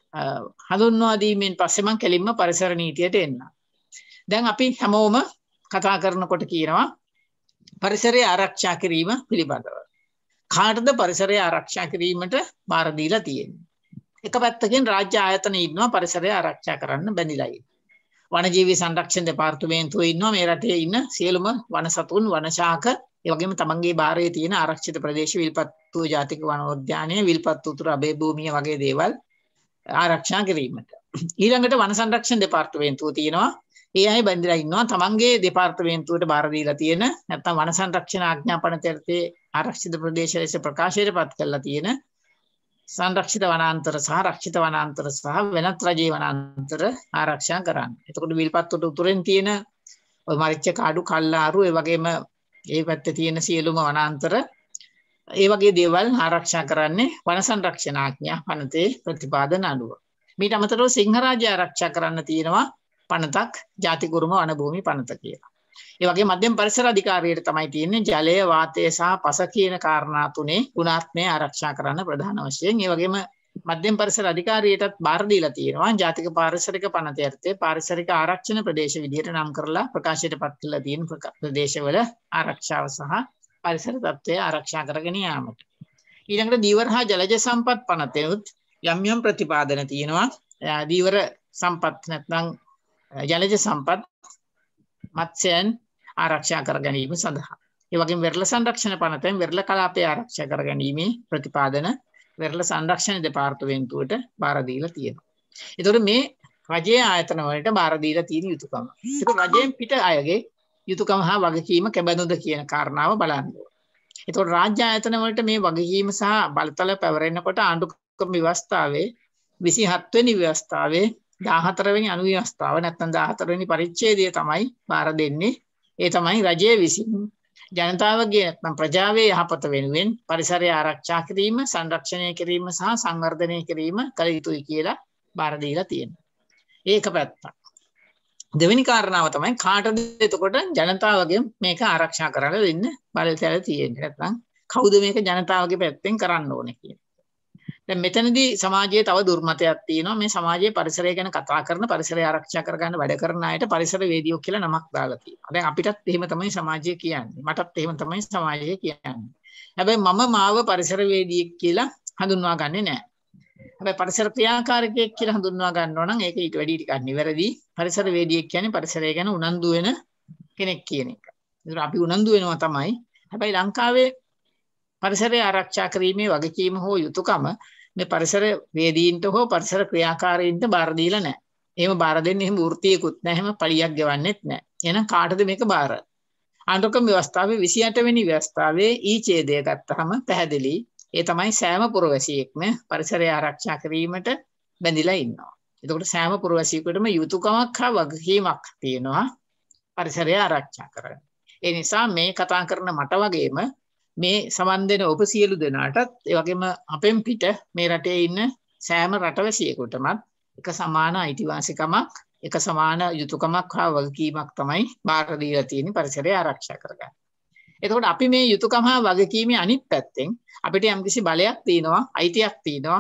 S3: හඳුන්වා දීමෙන් පස්සේ මම කෙලින්ම පරිසර නීතියට එන්න. දැන් අපි හැමෝම කතා කරනකොට කියනවා පරිසරය ආරක්ෂා කිරීම පිළිබඳව. කාටද පරිසරය ආරක්ෂා කිරීමට බාර දීලා තියෙන්නේ? එක පැත්තකින් රාජ්‍ය ආයතන ඉන්නවා පරිසරය ආරක්ෂා කරන්න බැඳිලා ඉන්නේ. වනජීවී සංරක්ෂණ දෙපාර්තමේන්තුවේ ඉන්නවා මේ රටේ ඉන්න සියලුම වනසතුන්, වනශාක, ඒ වගේම තමන්ගේ බාරයේ තියෙන ආරක්ෂිත ප්‍රදේශ විල්පත්තු ජාතික වනෝද්‍යානය, විල්පත්තු උතුරු අබේ භූමිය වගේ දේවල් ආරක්ෂා කිරීමට. ඊළඟට වන සංරක්ෂණ දෙපාර්තමේන්තුව තියෙනවා. ඒ අය බැඳිලා ඉන්නවා තමන්ගේ දෙපාර්තමේන්තුවට බාර දීලා තියෙන නැත්නම් වන සංරක්ෂණ ආඥාපන තෙරේ ආරක්ෂිත ප්‍රදේශ ලෙස ප්‍රකාශයට පත් කරලා තියෙන සංරක්ෂිත වනාන්තර සහ රක්ෂිත වනාන්තර සහ වෙනත් රජයේ වනාන්තර ආරක්ෂා කරන්න. එතකොට විල්පත්තුට උතුරෙන් තියෙන ඔය මරිච්ච කාඩු, කල්ලාරු, ඒ වගේම ඒ පැත්තේ තියෙන සියලුම වනාන්තර ඒ වගේ දේවල් ආරක්ෂා කරන්නේ වන සංරක්ෂණ ආඥා පනතේ ප්‍රතිපාදන අනුව. මීට අමතරව සිංහරාජය ආරක්ෂා කරන්න තියෙනවා පනතක්, ජාතික උරුම වන භූමි පනත කියලා. ඒ වගේ මධ්‍යම පරිසර අධිකාරියට තමයි තියෙන්නේ ජලය, වාතය සහ පස කියන කාරණා තුනේ ගුණාත්මය ආරක්ෂා කරන්න ප්‍රධාන වශයෙන්. ඒ වගේම මධ්‍යම පරිසර අධිකාරියටත් බාර දීලා තියෙනවා ජාතික පාරිසරික පනත යටතේ පාරිසරික ආරක්ෂණ ප්‍රදේශ විදිහට නම් කරලා ප්‍රකාශයට පත් කරලා තියෙන ප්‍රදේශවල ආරක්ෂාව සහ පරිසර තත්ත්වය ආරක්ෂා කරගෙන යාමට. ඊළඟට දීවර හා ජලජ සම්පත් පනතෙනුත් යම් යම් ප්‍රතිපාදන තියෙනවා. දීවර සම්පත් නැත්නම් ජලජ සම්පත් මත්ස්‍යයන් ආරක්ෂා කර ගැනීම සඳහා. ඒ වගේම වෙරළ සංරක්ෂණ පනතෙන් වෙරළ කලාපය ආරක්ෂා කර ගැනීමේ ප්‍රතිපාදන වෙරළ සංරක්ෂණ දෙපාර්තමේන්තුවට බාර දීලා තියෙනවා. ඒතකොට මේ රජයේ ආයතන වලට බාර දීලා තියෙන යුතුකම. ඒක රජයෙන් පිට අයගේ යුතුකම හා වගකීම කැබඳුද කියන කාරණාව බලන්න ඕනේ. ඒතකොට රාජ්‍ය ආයතන වලට මේ වගකීම සහ බලතල පැවරෙනකොට ආණ්ඩුක්‍රම ව්‍යවස්ථාවේ විසිහත් වෙනි ව්‍යවස්ථාවේ දාහතර වෙනි අනු ව්‍යවස්ථාව නැත්නම් දාහතර වෙනි පරිච්ඡේදය තමයි බාර දෙන්නේ. ඒ තමයි රජයේ විසින් ජනතාවගේ නැත්නම් ප්‍රජාවේ යහපත වෙනුවෙන් පරිසරය ආරක්ෂා කිරීම, සංරක්ෂණය කිරීම සහ සංවර්ධනය කිරීම කළ යුතුයි කියලා බාර දීලා තියෙනවා. ඒක පැත්තක්. දෙවෙනි කාරණාව තමයි කාටද එතකොට ජනතාවගෙන් මේක ආරක්ෂා කරන්න දෙන්න බලතල තියෙන්නේ. නැත්නම් කවුද මේක ජනතාවගේ පැත්තෙන් කරන්න ඕනේ කියන. දැන් මෙතනදී සමාජයේ තව දුර්මතයක් තියෙනවා. මේ සමාජයේ පරිසරය ගැන කතා කරන, පරිසරය ආරක්ෂා කරගන්න වැඩ කරන අයට පරිසර වේදිකෝ කියලා නමක් දාලා තියෙනවා. දැන් අපිටත් එහෙම තමයි සමාජය කියන්නේ. මටත් එහෙම තමයි සමාජය කියන්නේ. හැබැයි මම මාව පරිසර වේදිකෙක් කියලා හඳුන්වා ගන්නේ නැහැ. හැබැයි පරිසර ක්‍රියාකාරකයෙක් කියලා හඳුන්වා ගන්නවා නම් ඒක ඊට වැඩි ටිකක් නිවැරදි. පරිසර වේදියෙක් කියන්නේ පරිසරය ගැන උනන්දු වෙන කෙනෙක් කියන එක. ඒතර අපි උනන්දු වෙනවා තමයි. හැබැයි ලංකාවේ පරිසරය ආරක්ෂා කිරීමේ වගකීම හෝ යුතුයකම මේ පරිසර වේදීන්ට හෝ පරිසර ක්‍රියාකාරීන්ට බාර දීලා නැහැ. එහෙම බාර දෙන්නේ එහෙම වෘත්තියකුත් නැහැ. එහෙම පලියක් ගෙවන්නෙත් නැහැ. එහෙනම් කාටද මේක බාර? ආණ්ඩුක්‍රම ව්‍යවස්ථාවේ විසිඅට වෙනි ව්‍යවස්ථාවේ ඊ ඡේදය ගත්තාම පැහැදිලි. ඒ තමයි සෑම පුරවැසියෙක්ම පරිසරය ආරක්ෂා කිරීමට බැඳිලා ඉන්නවා. එතකොට සෑම පුරවැසියෙකුටම යුතුයකමක් හා වගකීමක් තියෙනවා පරිසරය ආරක්ෂා කරන්න. ඒ නිසා මේ කතා කරන මට වගේම මේ සමන් දෙන ඔබ සියලු දෙනාටත් ඒ වගේම අපෙන් පිට මේ රටේ ඉන්න සෑම රටවැසියෙකුටමත් එක සමාන අයිතිවාසිකමක් එක සමාන යුතුයකමක් හා වගකීමක් තමයි බාර දීලා තියෙන්නේ පරිසරය ආරක්ෂා කරගන්න. එතකොට අපි මේ යුතුයකම හා වගකීමේ අනිත් පැත්තෙන් අපිට යම්කිසි බලයක් තියෙනවා, අයිතියක් තියෙනවා,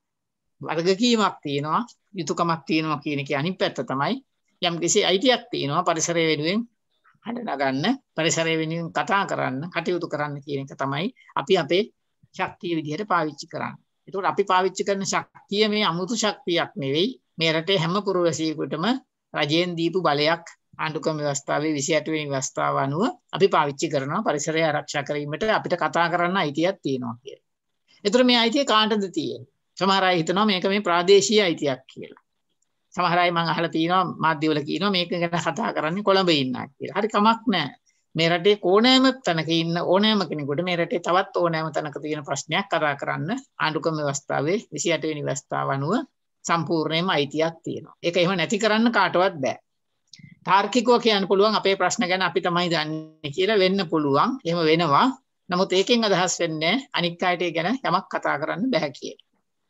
S3: වගකීමක් තියෙනවා, යුතුයකමක් තියෙනවා කියන එකේ අනිත් පැත්ත තමයි යම්කිසි අයිතියක් තියෙනවා පරිසරය වෙනුවෙන් හඬ නගන්න, පරිසරය වෙනුවෙන් කතා කරන්න, කටයුතු කරන්න කියන එක තමයි අපි අපේ ශක්තිය විදිහට පාවිච්චි කරන්නේ. එතකොට අපි පාවිච්චි කරන ශක්තිය මේ අමුතු ශක්තියක් නෙවෙයි. මේ රටේ හැම පුරවැසියෙකුටම රජයෙන් දීපු බලයක් ආණ්ඩුක්‍රම ව්‍යවස්ථාවේ විසිඅට වෙනි ව්‍යවස්ථාව අනුව අපි පාවිච්චි කරනවා පරිසරය ආරක්ෂා කිරීමට අපිට කතා කරන්න අයිතියක් තියෙනවා කියලා. ඒතර මේ අයිතිය කාටද තියෙන්නේ? සමහර අය හිතනවා මේක මේ ප්‍රාදේශීය අයිතියක් කියලා. සමහර අය මම අහලා තියෙනවා මාධ්‍යවල කියනවා මේක ගැන කතා කරන්නේ කොළඹ ඉන්නා කියලා. හරි කමක් නැහැ. මේ රටේ ඕනෑම තැනක ඉන්න ඕනෑම කෙනෙකුට මේ රටේ තවත් ඕනෑම තැනක තියෙන ප්‍රශ්නයක් කතා කරන්න ආණ්ඩුක්‍රම ව්‍යවස්ථාවේ විසිඅට වෙනි ව්‍යවස්ථාව අනුව සම්පූර්ණයෙන්ම අයිතියක් තියෙනවා. ඒක එහෙම නැති කරන්න කාටවත් බෑ. තාර්කිකව කියන්න පුළුවන් අපේ ප්‍රශ්න ගැන අපි තමයි දන්නේ කියලා වෙන්න පුළුවන්. එහෙම වෙනවා. නමුත් ඒකෙන් අදහස් වෙන්නේ අනික් අයට ඒ ගැන යමක් කතා කරන්න බෑ කියලා.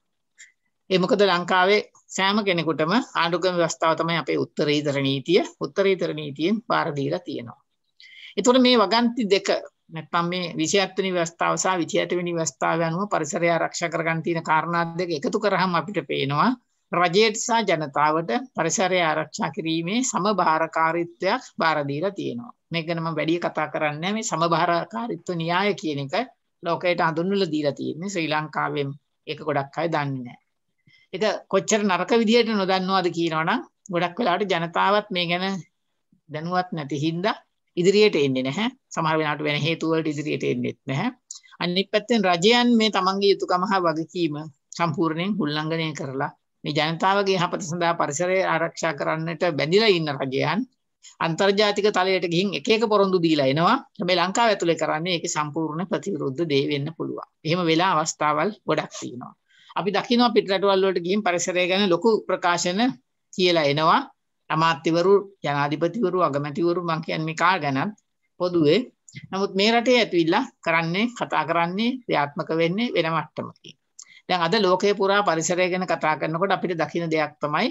S3: ඒ මොකද ලංකාවේ සෑම කෙනෙකුටම ආණ්ඩුක්‍රම ව්‍යවස්ථාව තමයි අපේ උත්තරීතර නීතිය. උත්තරීතර නීතියෙන් බාර දීලා තියෙනවා. ඒතකොට මේ වගන්ති දෙක නැත්නම් මේ විසිඅට වෙනි ව්‍යවස්ථාව සහ විසිඅට වෙනි ව්‍යවස්ථාව අනුව පරිසරය ආරක්ෂා කරගන්න තියෙන කාරණා දෙක එකතු කරාම අපිට පේනවා රජයට සහ ජනතාවට පරිසරය ආරක්ෂා කිරීමේ සමබාරකාරීත්වයක් බාර දීලා තියෙනවා. මේක ගැන මම වැඩි කතා කරන්නේ මේ සමබාරකාරීත්ව න්‍යාය කියන එක ලෝකයට හඳුන්වලා දීලා තියෙන්නේ. ශ්‍රී ලංකාවෙන් ඒක ගොඩක් අය දන්නේ නැහැ. ඒක කොච්චර නරක විදියට නොදන්නවද කියනවනම් ගොඩක් වෙලාවට ජනතාවත් මේ ගැන දැනුවත් නැති හින්දා ඉදිරියට එන්නේ නැහැ. සමහර වෙලාවට වෙන හේතු වලට ඉදිරියට එන්නේ නැහැ. අනිත් පැත්තෙන් රජයන් මේ තමන්ගේ යුතුයකම හා වගකීම සම්පූර්ණයෙන් උල්ලංඝනය කරලා මේ ජනතාවගේ යහපත සඳහා පරිසරය ආරක්ෂා කරන්නට බැඳිලා ඉන්න රජයන් අන්තර්ජාතික තලයට ගිහින් එක එක පොරොන්දු දීලා එනවා. හැබැයි ලංකාව ඇතුලේ කරන්නේ ඒකේ සම්පූර්ණ ප්‍රතිවිරුද්ධ දේ වෙන්න පුළුවන්. එහෙම වෙලා අවස්ථාවල් ගොඩක් තියෙනවා. අපි දකිනවා පිටරටවල් වලට ගිහින් පරිසරය ගැන ලොකු ප්‍රකාශන කියලා එනවා. අමාත්‍යවරු, ජනාධිපතිවරු, අගමැතිවරු මං කියන්නේ මේ කා ගැනත් පොදුවේ. නමුත් මේ රටේ ඇතුවිලා කරන්නේ කතා කරන්නේ ක්‍රියාත්මක වෙන්නේ වෙන මට්ටමකින්. දැන් අද ලෝකේ පුරා පරිසරය ගැන කතා කරනකොට අපිට දකින්න දෙයක් තමයි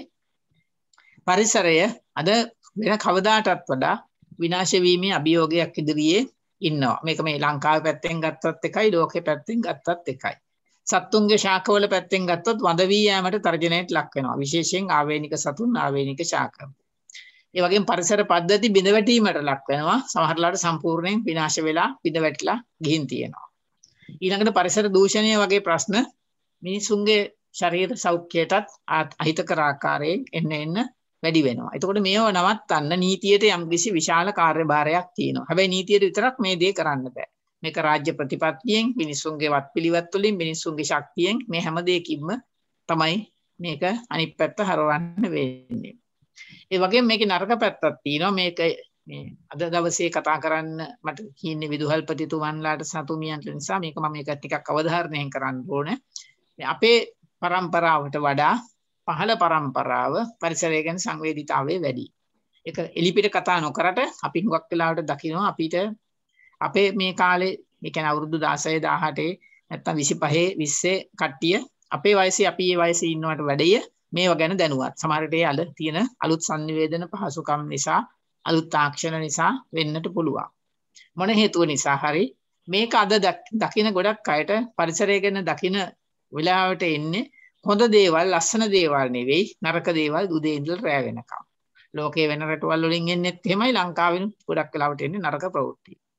S3: පරිසරය අද වෙන කවදාටත් වඩා විනාශ වීමේ අභියෝගයක් ඉදිරියේ ඉන්නවා. මේක මේ ලංකාවේ පැත්තෙන් ගත්තත් එකයි ලෝකේ පැත්තෙන් ගත්තත් එකයි. සත්තුන්ගේ ශාකවල පැත්තෙන් ගත්තොත් වඳ වී යෑමට තර්ජනයට ලක් වෙනවා. විශේෂයෙන් ආවේනික සතුන්, ආවේනික ශාක. ඒ වගේම පරිසර පද්ධති බිඳවැටීමට ලක් වෙනවා. සමහරලාට සම්පූර්ණයෙන් විනාශ වෙලා බිඳවැටලා ගිහින් තියෙනවා. ඊළඟට පරිසර දූෂණය වගේ ප්‍රශ්න මිනිසුන්ගේ ශරීර සෞඛ්‍යයටත් අහිතකර ආකාරයෙන් එන්න එන්න වැඩි වෙනවා. එතකොට මේව නවත්තන්න නීතියට යම්කිසි විශාල කාර්යභාරයක් තියෙනවා. හැබැයි නීතියට විතරක් මේ දේ කරන්න බෑ. මේක රාජ්‍ය ප්‍රතිපත්තියෙන්, මිනිසුන්ගේ වත්පිළිවෙත් වලින්, මිනිසුන්ගේ ශක්තියෙන් මේ හැම දෙයකින්ම තමයි මේක අනිත් පැත්ත හරවන්න වෙන්නේ. ඒ වගේම මේකේ නරක පැත්තක් තියෙනවා. මේක මේ අද දවසේ කතා කරන්න මට කියන්නේ විදුහල්පතිතුමන්ලාට සතුමියන්ට නිසා මේක මම මේක ටිකක් අවධාරණයෙන් කරන්න ඕනේ. අපේ પરම්පරාවට වඩා පහළ પરම්පරාව පරිසරය ගැන සංවේදීතාවය වැඩි. ඒක එලිපිට කතා නොකරට අපි හුඟක් වෙලාවට දකිනවා අපිට අපේ මේ කාලේ මේ කියන්නේ අවුරුදු දහසය දහඅටේ නැත්තම් විසිපහේ විස්සේ කට්ටිය අපේ වයසේ අපි මේ වයසේ ඉන්නවට වැඩිය මේව ගැන දැනුවත්. සමහර විට අද තියෙන අලුත් සංනිවේදන පහසුකම් නිසා, අලුත් තාක්ෂණ නිසා වෙන්නට පුළුවන්. මොන හේතුව නිසා හරි මේක අද දකින ගොඩක් අයට පරිසරය ගැන දකින වෙලාවට එන්නේ හොඳ දේවල්, ලස්සන දේවල් නෙවෙයි, නරක දේවල් උදේ ඉඳලා රැ වෙනකම්. ලෝකේ වෙන රටවල් වලින් එන්නේත් එහෙමයි, ලංකාවෙන් ගොඩක් වෙලාවට එන්නේ නරක ප්‍රවෘත්ති.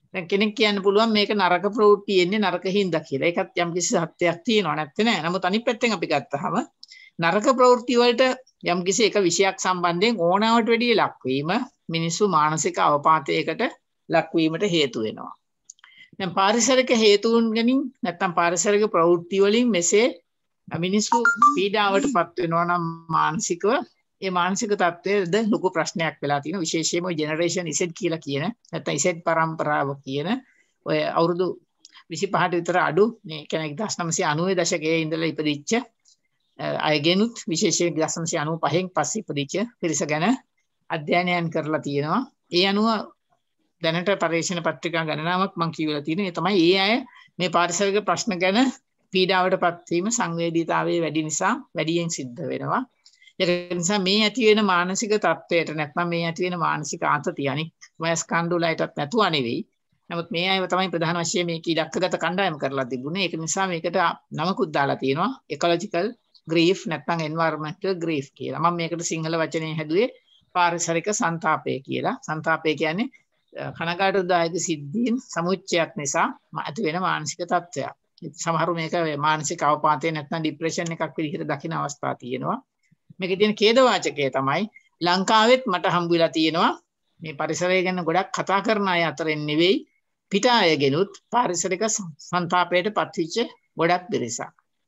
S3: දැන් කෙනෙක් කියන්න පුළුවන් මේක නරක ප්‍රවෘත්ති එන්නේ නරක හින්දා කියලා. ඒකත් යම්කිසි සත්‍යයක් තියෙනවා නැත්te නෑ. නමුත් අනිත් පැත්තෙන් අපි ගත්තාම නරක ප්‍රවෘත්ති වලට යම්කිසි එක විෂයක් සම්බන්ධයෙන් ඕනෑවට වැඩිය ලක්වීම මිනිස්සු මානසික අවපාතයකට ලක්වීමට හේතු වෙනවා. දැන් පාරිසරික හේතුන් ගැනින් නැත්නම් පාරිසරික ප්‍රවෘත්ති වලින් මෙසේ මිනිස්සු පීඩාවට පත් වෙනවා නම් මානසිකව ඒ මානසික තත්ත්වයේද ලොකු ප්‍රශ්නයක් වෙලා තියෙනවා. විශේෂයෙන්ම ජෙනරේෂන් Z කියලා කියන නැත්නම් Z පරම්පරාව කියන ඔය අවුරුදු විසිපහට විතර අඩු මේ කියන්නේ එක්දහස් නවසිය අනූ දශකයේ ඉඳලා ඉපදිච්ච අයගෙනුත් විශේෂයෙන් එක්දහස් නවසිය අනූ පහෙන් පස්සේ ඉපදිච්ච පිරිස ගැන අධ්‍යයනයන් කරලා තියෙනවා. ඒ අනුව දැනට පරීක්ෂණ පත්‍රිකා ගණනාවක් මම කියවලා තියෙනවා. ඒ තමයි ඒ අය මේ පාරිසරික ප්‍රශ්න ගැන පීඩාවට පත්වීම සංවේදීතාවයේ වැඩි නිසා වැඩියෙන් සිද්ධ වෙනවා. ඒක නිසා මේ ඇති වෙන මානසික තත්ත්වයට නැත්නම් මේ ඇති වෙන මානසික ආතතිය අනික් වයස් කණ්ඩුලයිටත් නැතුව නෙවෙයි. නමුත් මේ අයව තමයි ප්‍රධාන වශයෙන් මේක ඉලක්කගත කණ්ඩායම කරලා තිබුණේ. ඒක නිසා මේකට නමකුත් දාලා තියෙනවා ecological grief නැත්නම් environmental grief කියලා. මම මේකට සිංහල වචනේ හැදුවේ පාරිසරික සංතාපය කියලා. සංතාපය කියන්නේ කනගාටුදායක සිද්ධීන් සමුච්චයක් නිසා ඇති වෙන මානසික තත්ත්වයක්. සමහරු මේක මානසික අවපාතය නැත්නම් ડિප්‍රෙෂන් එකක් විදිහට දකින අවස්ථා තියෙනවා. මේකේ තියෙන ඛේදවාචකය තමයි ලංකාවෙත් මට හම්බ වෙලා තියෙනවා මේ පරිසරය ගැන ගොඩක් කතා කරන අය අතරින් නෙවෙයි පිට අයගෙනුත් පාරිසරික සංතාපයට පත්විච්ච ගොඩක් පිරිසක්.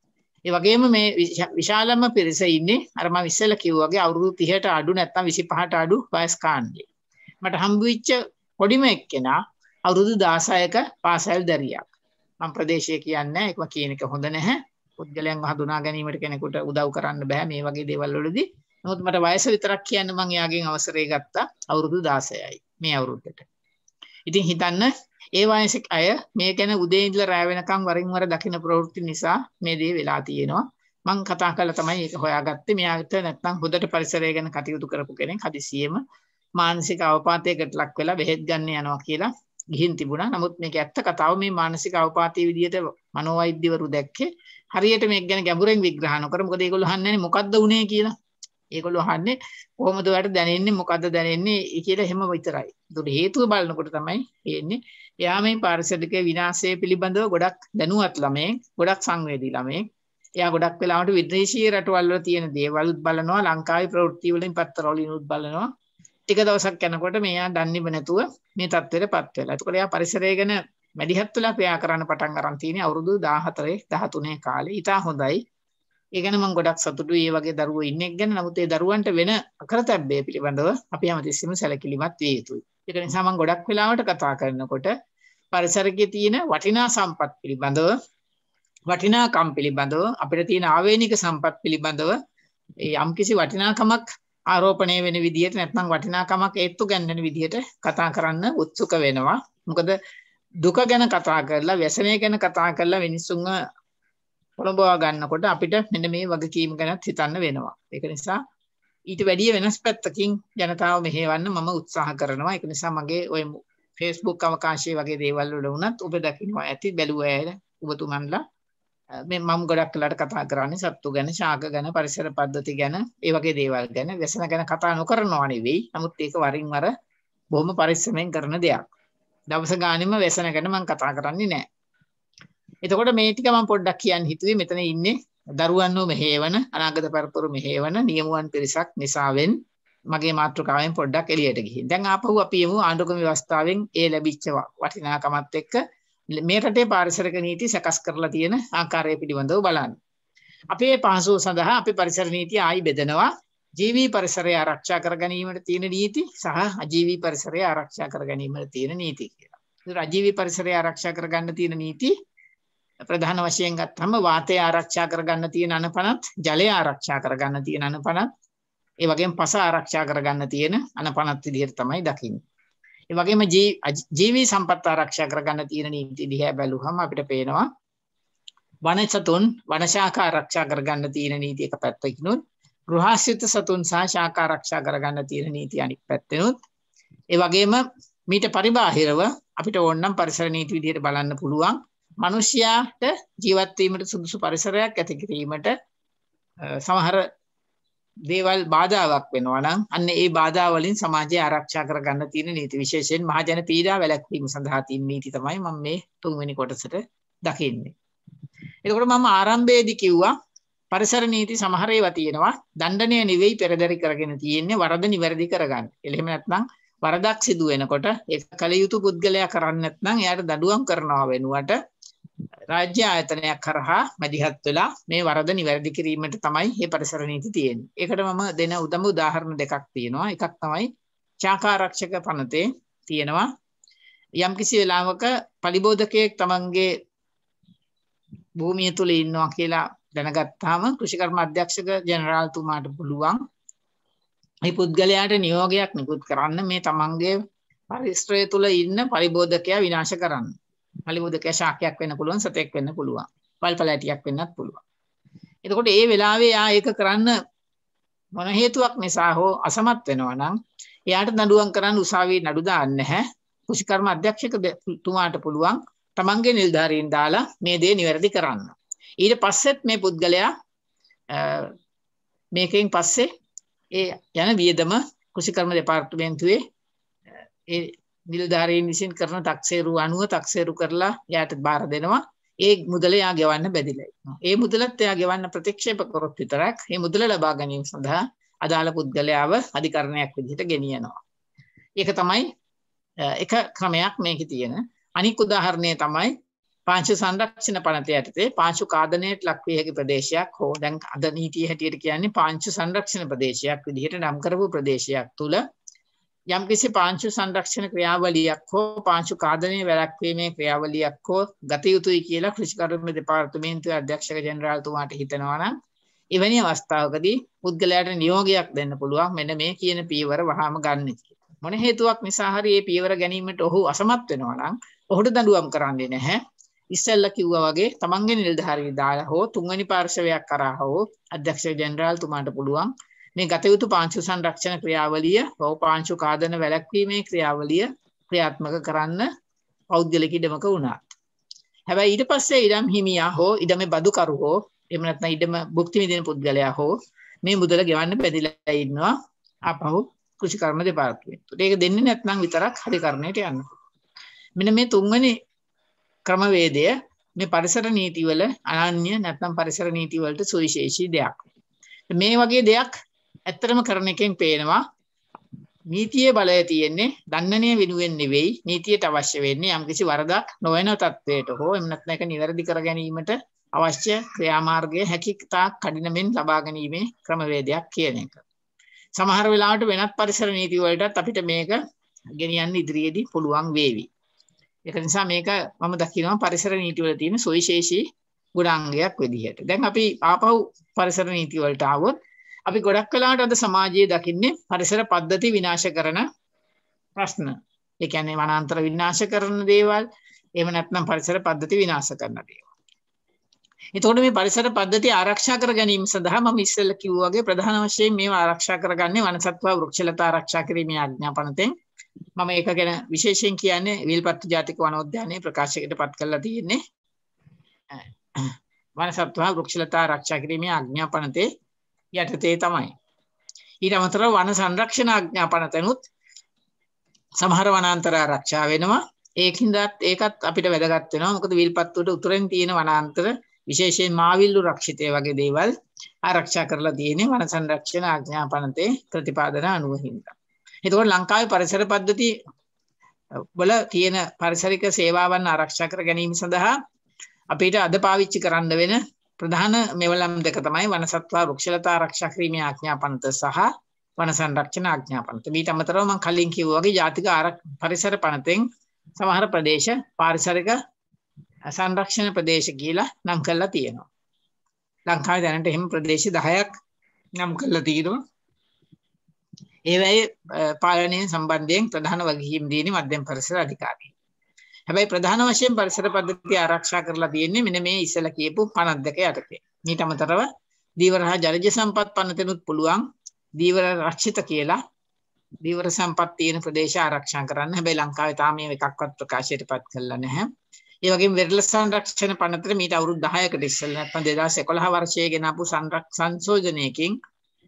S3: ඒ වගේම මේ විශාලම පිරිස ඉන්නේ අර මම ඉස්සෙල්ලා කිව්වා වගේ අවුරුදු තිහට අඩු නැත්නම් විසිපහට අඩු වයස් කාණ්ඩේ. මට හම්බ වෙච්ච පොඩිම එක්කෙනා අවුරුදු දාසයක පාසල් දරියක්. මම ප්‍රදේශය කියන්නේ ඒකම කියන එක හොඳ නැහැ. පුද්ගලයන්ව හඳුනා ගැනීමට කෙනෙකුට උදව් කරන්න බෑ මේ වගේ දේවල් වලදී. නමුත් මට වයස විතරක් කියන්න මම එයාගෙන් අවසරය ගත්තා අවුරුදු දාසයයි මේ අවුරුද්දට. ඉතින් හිතන්න ඒ වයසේ අය මේ ගැන උදේ ඉඳලා රැ වෙනකම් වරින් වර දකින්න ප්‍රවෘත්ති නිසා මේ දේ වෙලා තියෙනවා. මම කතා කරලා තමයි ඒක හොයාගත්තේ. මෙයාට නැත්නම් හොඳට පරිසරය ගැන කටයුතු කරපු කෙනෙක් හදිසියෙම මානසික අවපාතයකට ලක් වෙලා බෙහෙත් ගන්න යනවා කියලා ගිහින් තිබුණා. නමුත් මේක ඇත්ත කතාව මේ මානසික අවපාතයේ විදියට මනෝවෛද්‍යවරු දැක්කේ හරියට මේක ගැන ගැඹුරෙන් විග්‍රහ නොකර. මොකද ඒගොල්ලෝ අහන්නේ මොකද්ද උනේ කියලා. ඒගොල්ලෝ අහන්නේ කොහොමද ඔයාලට දැනෙන්නේ මොකද්ද දැනෙන්නේ කියලා එහෙම විතරයි. ඒකට හේතුව බලනකොට තමයි එන්නේ එයා මේ පාරිසරික විනාශය පිළිබඳව ගොඩක් දැනුවත් ළමයෙක්, ගොඩක් සංවේදී ළමයෙක්. එයා ගොඩක් වෙලාවට විදේශීය රටවල් වල තියෙන දේවලුත් බලනවා, ලංකාවේ ප්‍රවෘත්ති වලින් පත්තරවලිනුත් බලනවා. ටික දවසක් යනකොට මෙයා දන්නේම නැතුව මේ තත්ත්වෙටපත් වෙලා. ඒකට එයා පරිසරය ගැන මැදිහත් වෙලා ප්‍රයා කරන්න පටන් ගන්න තියෙන්නේ අවුරුදු දාහතරේ දහතුනේ කාලේ. ඊටා හොඳයි. ඒ ගැන මම ගොඩක් සතුටුයි මේ වගේ දරුවෝ ඉන්නෙක් ගැන. නමුත් ඒ දරුවන්ට වෙන අකරතැබ්බේ පිළිබඳව අපි හැමතිස්සෙම සැලකිලිමත් විය යුතුයි. ඒක නිසා මම ගොඩක් වෙලාවට කතා කරනකොට පරිසරයේ තියෙන වටිනා සම්පත් පිළිබඳව, වටිනාකම් පිළිබඳව, අපිට තියෙන ආවේනික සම්පත් පිළිබඳව යම්කිසි වටිනාකමක් ආරෝපණය වෙන විදිහට නැත්නම් වටිනාකමක් ඒත්තු ගන්නන විදිහට කතා කරන්න උත්සුක වෙනවා. මොකද දුක ගැන කතා කරලා, व्यसනය ගැන කතා කරලා මිනිස්සුන්ව පොළඹවා ගන්නකොට අපිට මෙන්න මේ වගකීම් ගැනත් හිතන්න වෙනවා. ඒක නිසා ඊට වැඩිය වෙනස් පැත්තකින් ජනතාව මෙහෙවන්න මම උත්සාහ කරනවා. ඒක නිසා මගේ ওই Facebook අවකාශයේ වගේ දේවල් වල වුණත් ඔබ දකින්නවා ඇති බැලුවා ඇය ඔබතුමන්ලා මේ මම ගොඩක් වෙලාට කතා කරන්නේ සත්තු ගැන, ශාක ගැන, පරිසර පද්ධති ගැන, ඒ වගේ දේවල් ගැන. व्यसन ගැන කතා නොකරනවා නෙවෙයි. නමුත් ඒක වරින් වර බොහොම පරිස්සමෙන් කරන දෙයක්. දවස ගානෙම व्यसन ගැන මම කතා කරන්නේ නැහැ. එතකොට මේ ටික මම පොඩ්ඩක් කියන්න හිතුවේ මෙතන ඉන්නේ දරුවන්ව මෙහෙවන, අනාගත පරපුර මෙහෙවන නියමුවන් පිරිසක් නිසාවෙන් මගේ මාතෘකාවෙන් පොඩ්ඩක් එළියට ගිහින්. දැන් ආපහු අපි යමු ආණ්ඩුක්‍රම ව්‍යවස්ථාවෙන් ඒ ලැබිච්ච වටිනාකමත් එක්ක මේ රටේ පාරිසරික නීති සකස් කරලා තියෙන ආකාරය පිළිබඳව බලන්න. අපේ පහසුව සඳහා අපි පරිසර නීතිය ආයි බෙදනවා. ජීවී පරිසරය ආරක්ෂා කර ගැනීමට තියෙන නීති සහ අජීවී පරිසරය ආරක්ෂා කර ගැනීමට තියෙන නීති කියලා. ඒතර අජීවී පරිසරය ආරක්ෂා කර ගන්න තියෙන නීති ප්‍රධාන වශයෙන් ගත්තම වාතය ආරක්ෂා කර ගන්න තියෙන අනපනත්, ජලය ආරක්ෂා කර ගන්න තියෙන අනපනත්, ඒ වගේම පස ආරක්ෂා කර ගන්න තියෙන අනපනත් විදිහට තමයි දකින්නේ. ඒ වගේම ජීවී සම්පත් ආරක්ෂා කර ගන්න තියෙන නීති දිහා බැලුවම අපිට පේනවා වන සතුන්, වන ශාඛා ආරක්ෂා කර ගන්න තියෙන නීති එක පැත්තකිනුත්, ගෘහාශ්‍රිත සතුන් සහ ශාඛා ආරක්ෂා කර ගන්න තියෙන නීති අනිත් පැත්තෙනුත්, ඒ වගේම මීට පරිබාහිරව අපිට ඕනනම් පරිසර නීති විදිහට බලන්න පුළුවන්. මිනිසයාට ජීවත් වීමට සුදුසු පරිසරයක් ඇති කිරීමට සමහර දේවල් බාධාවක් වෙනවා නම් අන්න ඒ බාධා වලින් සමාජය ආරක්ෂා කරගන්න තියෙන නීති විශේෂයෙන් මහජන පීඩා වැළැක්වීම සඳහා තියෙන නීති තමයි මම මේ තුන්වෙනි කොටසට දකින්නේ. එතකොට මම ආරම්භයේදී කිව්වා පරිසර නීති සමහර ඒවා තියෙනවා දණ්ඩනය නෙවෙයි පෙරදරි කරගෙන තියෙන්නේ වරද නිවැරදි කරගන්න. එහෙම නැත්නම් වරදක් සිදු වෙනකොට ඒක කල යුතු පුද්ගලයා කරන්නේ නැත්නම් එයාට දඬුවම් කරනවා වෙනුවට රාජ්‍ය ආයතනයක් කරහා මැදිහත් වෙලා මේ වරද නිවැරදි කිරීමට තමයි මේ පරිසර නීති තියෙන්නේ. ඒකට මම දෙන උදම උදාහරණ දෙකක් තියෙනවා. එකක් තමයි ශාකාරක්ෂක පනතේ තියෙනවා යම්කිසි වෙලාවක පලිබෝධකයෙක් තමන්ගේ භූමිය තුල ඉන්නවා කියලා දැනගත්තාම කෘෂිකර්ම අධ්‍යක්ෂක ජෙනරාල්තුමාට පුළුවන් මේ පුද්ගලයාට නියෝගයක් නිකුත් කරන්න මේ තමන්ගේ පරිසරය තුල ඉන්න පලිබෝධකයා විනාශ කරන්න. පලිබෝධකයා ශාකයක් වෙන්න පුළුවන්, සතෙක් වෙන්න පුළුවන්, පල්පලැටියක් වෙන්නත් පුළුවන්. එතකොට ඒ වෙලාවේ යා ඒක කරන්න මොන හේතුවක් නිසා හෝ අසමත් වෙනවා නම් එයාට දඬුවම් කරන්න උසාවියේ නඩු දාන්න නැහැ. කෘෂිකර්ම අධ්‍යක්ෂක තුමාට පුළුවන් තමන්ගේ නිලධාරීන් දාලා මේ දේ නිවැරදි කරන්න. ඊට පස්සෙත් මේ පුද්ගලයා මේකෙන් පස්සේ ඒ යන වියදම කෘෂිකර්ම දෙපාර්තමේන්තුවේ ඒ නිලධාරීන් විසින් කරන තක්සේරු අනුව තක්සේරු කරලා එයාට බාර දෙනවා. ඒ මුදල එයා ගෙවන්න බැදිලා ඉන්නවා. ඒ මුදලත් එයා ගෙවන්න ප්‍රතික්ෂේප කරොත් විතරක් මේ මුදල ලබා ගැනීම සඳහා අදාළ පුද්ගලයාව අධිකරණයක් විදිහට ගෙනියනවා. ඒක තමයි එක ක්‍රමයක් මේකේ තියෙන. අනික් උදාහරණය තමයි පාංශු සංරක්ෂණ පනත යටතේ පාංශු කාදනයට ලක් විය හැකි ප්‍රදේශයක් හෝ දැන් අද නීතිය හැටියට කියන්නේ පාංශු සංරක්ෂණ ප්‍රදේශයක් විදිහට නම් කරපු ප්‍රදේශයක් තුල යම්කිසි පාංශු සංරක්ෂණ ක්‍රියාවලියක් හෝ පාංශු කාදනයේ වැළැක්වීමේ ක්‍රියාවලියක් හෝ ගත යුතුයි කියලා කෘෂිකර්ම දෙපාර්තමේන්තුවේ අධ්‍යක්ෂක ජෙනරාල්තුමාට හිතනවා නම් එවැනි අවස්ථාවකදී පුද්ගලයාට නියෝගයක් දෙන්න පුළුවන් මෙන්න මේ කියන පියවර වහාම ගන්න කියලා. මොන හේතුවක් නිසා හරි මේ පියවර ගැනීමට ඔහු අසමත් වෙනවා නම් ඔහුට දඬුවම් කරන්නේ නැහැ. ඉස්සෙල්ලා කිව්වා වගේ තමන්ගේ නිලධාරිය දාලා හෝ තුන්වෙනි පාර්ශවයක් කරා හෝ අධ්‍යක්ෂක ජෙනරාල්තුමාට පුළුවන් මේ ගත යුතු පාංශු සංරක්ෂණ ක්‍රියාවලිය හෝ පාංශු කාදන වැළැක්වීමේ ක්‍රියාවලිය ක්‍රියාත්මක කරන්න පෞද්ගලික ඉඩමක වුණා. හැබැයි ඊට පස්සේ ඉඩම් හිමියා හෝ ඉඩමේ බදුකරු හෝ එහෙම නැත්නම් ඉඩම භුක්ති විඳින පුද්ගලයා හෝ මේ මුදල ගෙවන්න බැඳිලා ඉන්නවා අපහු කෘෂිකර්ම දෙපාර්තමේන්තුවට. ඒක දෙන්නේ නැත්නම් විතරක් අධිකරණයට යන්න. මෙන්න මේ තුන්වෙනි ක්‍රමවේදය මේ පරිසර නීතිවල අනන්‍ය නැත්නම් පරිසර නීති වලට සුවිශේෂී දෙයක්. මේ වගේ දෙයක් ඇත්තටම කරන එකෙන් පේනවා නීතියේ බලය තියෙන්නේ දණ්ඩනය වෙනුවෙන් නෙවෙයි නීතියට අවශ්‍ය වෙන්නේ යම්කිසි වරදක් නොවන තත්වයට හෝ එම් නැත්නම් ඒක නිවැරදි කර ගැනීමට අවශ්‍ය ක්‍රියාමාර්ගය හැකියතාක් කඩිනමින් ලබා ගැනීමේ ක්‍රමවේදයක් කියන එක. සමහර වෙලාවට වෙනත් පරිසර නීති වලටත් අපිට මේක ගෙනියන්න ඉදිරියේදී පුළුවන් වේවි. ඒක නිසා මේක මම දකිනවා පරිසර නීති වල තියෙන සුවිශේෂී ගුණාංගයක් විදිහට. දැන් අපි ආපහු පරිසර නීති වලට ආවොත් අපි ගොඩක් වෙලාවට අද සමාජයේ දකින්නේ පරිසර පද්ධති විනාශ කරන ප්‍රශ්න. ඒ කියන්නේ වනාන්තර විනාශ කරන දේවල්, එහෙම නැත්නම් පරිසර පද්ධති විනාශ කරන දේවල්. එතකොට මේ පරිසර පද්ධති ආරක්ෂා කර ගැනීම සඳහා මම ඉස්සෙල්ලා කිව්වා වගේ ප්‍රධාන වශයෙන් මේවා ආරක්ෂා කරගන්නේ වනසත්ව වෘක්ෂලතා ආරක්ෂා කිරීමේ ආඥාපනතෙන්. මම ඒක ගැන විශේෂයෙන් කියන්නේ විල්පත්තු ජාතික වනෝද්‍යානයේ ප්‍රකාශයකට පත් කරලා තියෙන්නේ වනසත්ව වෘක්ෂලතා ආරක්ෂා කිරීමේ ආඥාපනතේ යටතේ තමයි. ඊට අමතරව වන සංරක්ෂණ ආඥාපනතනුත් සමහර වනාන්තර ආරක්ෂා වෙනවා. ඒකින්දත් ඒකත් අපිට වැදගත් වෙනවා. මොකද විල්පත්තුවට උතුරෙන් තියෙන වනාන්තර විශේෂයෙන් මාවිල්ලු රක්ෂිතය වගේ දේවල් ආරක්ෂා කරලා තියෙන්නේ වන සංරක්ෂණ ආඥාපනතේ ප්‍රතිපාදන අනුව හින්දා. එතකොට ලංකාවේ පරිසර පද්ධති වල තියෙන පරිසරික සේවාවන් ආරක්ෂා කර ගැනීම සඳහා අපිට අද පාවිච්චි කරන්න වෙන ප්‍රධාන මෙවලම් දෙක තමයි වනසත්ව වෘක්ෂලතා ආරක්ෂා කිරීමේ ආඥාපනත සහ වන සංරක්ෂණ ආඥාපනත. ඊට අමතරව මම කලින් කිව්වා වගේ ජාතික පරිසර පනතෙන් සමහර ප්‍රදේශ පාරිසරික සංරක්ෂණ ප්‍රදේශ කියලා නම් කරලා තියෙනවා. ලංකාවේ දැනට එහෙම ප්‍රදේශ දහයක් නම් කරලා තියෙනවා. ඒවැයි පාලනය සම්බන්ධයෙන් ප්‍රධාන වගකීම් දෙන්නේ මධ්‍යම පරිසර අධිකාරිය. හැබැයි ප්‍රධාන වශයෙන් පරිසර පද්ධති ආරක්ෂා කරලා තියෙන්නේ මෙන්න මේ ඉස්සෙල්ලා කියපු පනත් දෙක යටතේ. ඊට අමතරව දීවර හා ජලජ සම්පත් පනතෙනුත් පුළුවන් දීවර රක්ෂිත කියලා දීවර සම්පත් තියෙන ප්‍රදේශ ආරක්ෂා කරන්න. හැබැයි ලංකාවේ තාම මේ එකක්වත් ප්‍රකාශයට පත් කරලා නැහැ. ඒ වගේම වෙරළ සංරක්ෂණ පනතට මීට අවුරුදු දහයකට ඉස්සෙල්ලා නැත්නම් දෙදාස් එකොළහ වර්ෂයේ ගෙනාපු සංසෝධනයකින්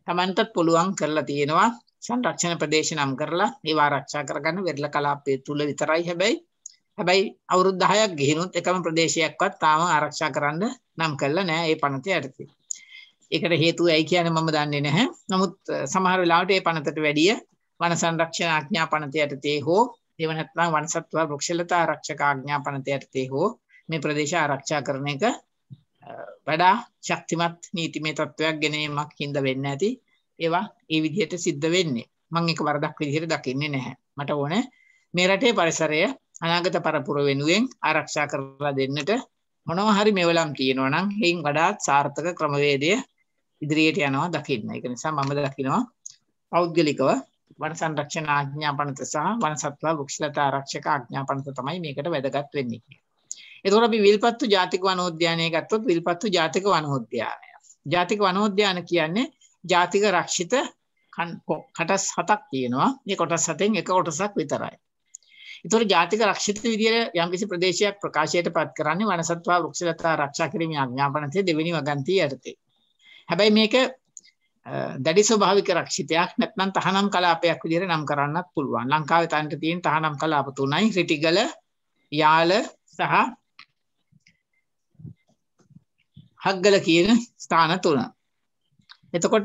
S3: තමන්ටත් පුළුවන් කරලා තියෙනවා සංරක්ෂණ ප්‍රදේශ නම් කරලා ඒවා ආරක්ෂා කරගන්න වෙරළ කලාපය තුල විතරයි. හැබැයි හැබැයි අවුරුදු දහයක් ගිහිනුත් එකම ප්‍රදේශයක්වත් තාම ආරක්ෂා කරන්න නම් කරලා නැහැ ඒ පනත යටතේ. ඒකට හේතුව ඇයි කියන්නේ මම දන්නේ නැහැ. නමුත් සමහර වෙලාවට ඒ පනතට වැඩිය වන සංරක්ෂණ ආඥා පනත යටතේ හෝ ඒව නැත්නම් වනසත්ව වෘක්ෂලතා ආරක්ෂක ආඥා පනත යටතේ හෝ මේ ප්‍රදේශ ආරක්ෂා කරන එක වඩා ශක්තිමත් නීතිමය තත්ත්වයක් ගෙනීමක් හින්දා වෙන්න ඇති. ඒවා ඒ විදිහට සිද්ධ වෙන්නේ. මම ඒක වරදක් විදිහට දකින්නේ නැහැ. මට ඕනේ මේ රටේ පරිසරය අනාගත පරපුර වෙනුවෙන් ආරක්ෂා කරලා දෙන්නට මොනවා හරි මෙවලම් තියෙනවා නම් එයින් වඩාත් සාර්ථක ක්‍රමවේදය ඉදිරියට යනවා දකින්න. ඒක නිසා මම දකිනවා පෞද්ගලිකව වන සංරක්ෂණ ආඥා පනත සහ වනසත්ව වෘක්ෂලතා ආරක්ෂක ආඥා පනත තමයි මේකට වැදගත් වෙන්නේ. එතකොට අපි විල්පත්තු ජාතික වනෝද්‍යානය ගත්තොත් විල්පත්තු ජාතික වනෝද්‍යානය. ජාතික වනෝද්‍යාන කියන්නේ ජාතික රක්ෂිත කොටස් හතක් තියෙනවා. මේ කොටස් හතෙන් එක කොටසක් විතරයි. ඒතකොට ජාතික රක්ෂිත විදියට යම්කිසි ප්‍රදේශයක් ප්‍රකාශයට පත් කරන්නේ වනසත්ව වෘක්ෂලතා ආරක්ෂා කිරීමේ ආඥා පනතේ දෙවෙනි වගන්තිය යටතේ. හැබැයි මේක දැඩි ස්වභාවික රක්ෂිතයක් නැත්නම් තහනම් කලාපයක් විදියට නම් කරන්නත් පුළුවන්. ලංකාවේ තනට තියෙන තහනම් කලාප තුනයි රිටිගල, යාල සහ හග්ගල කියන ස්ථාන තුන. එතකොට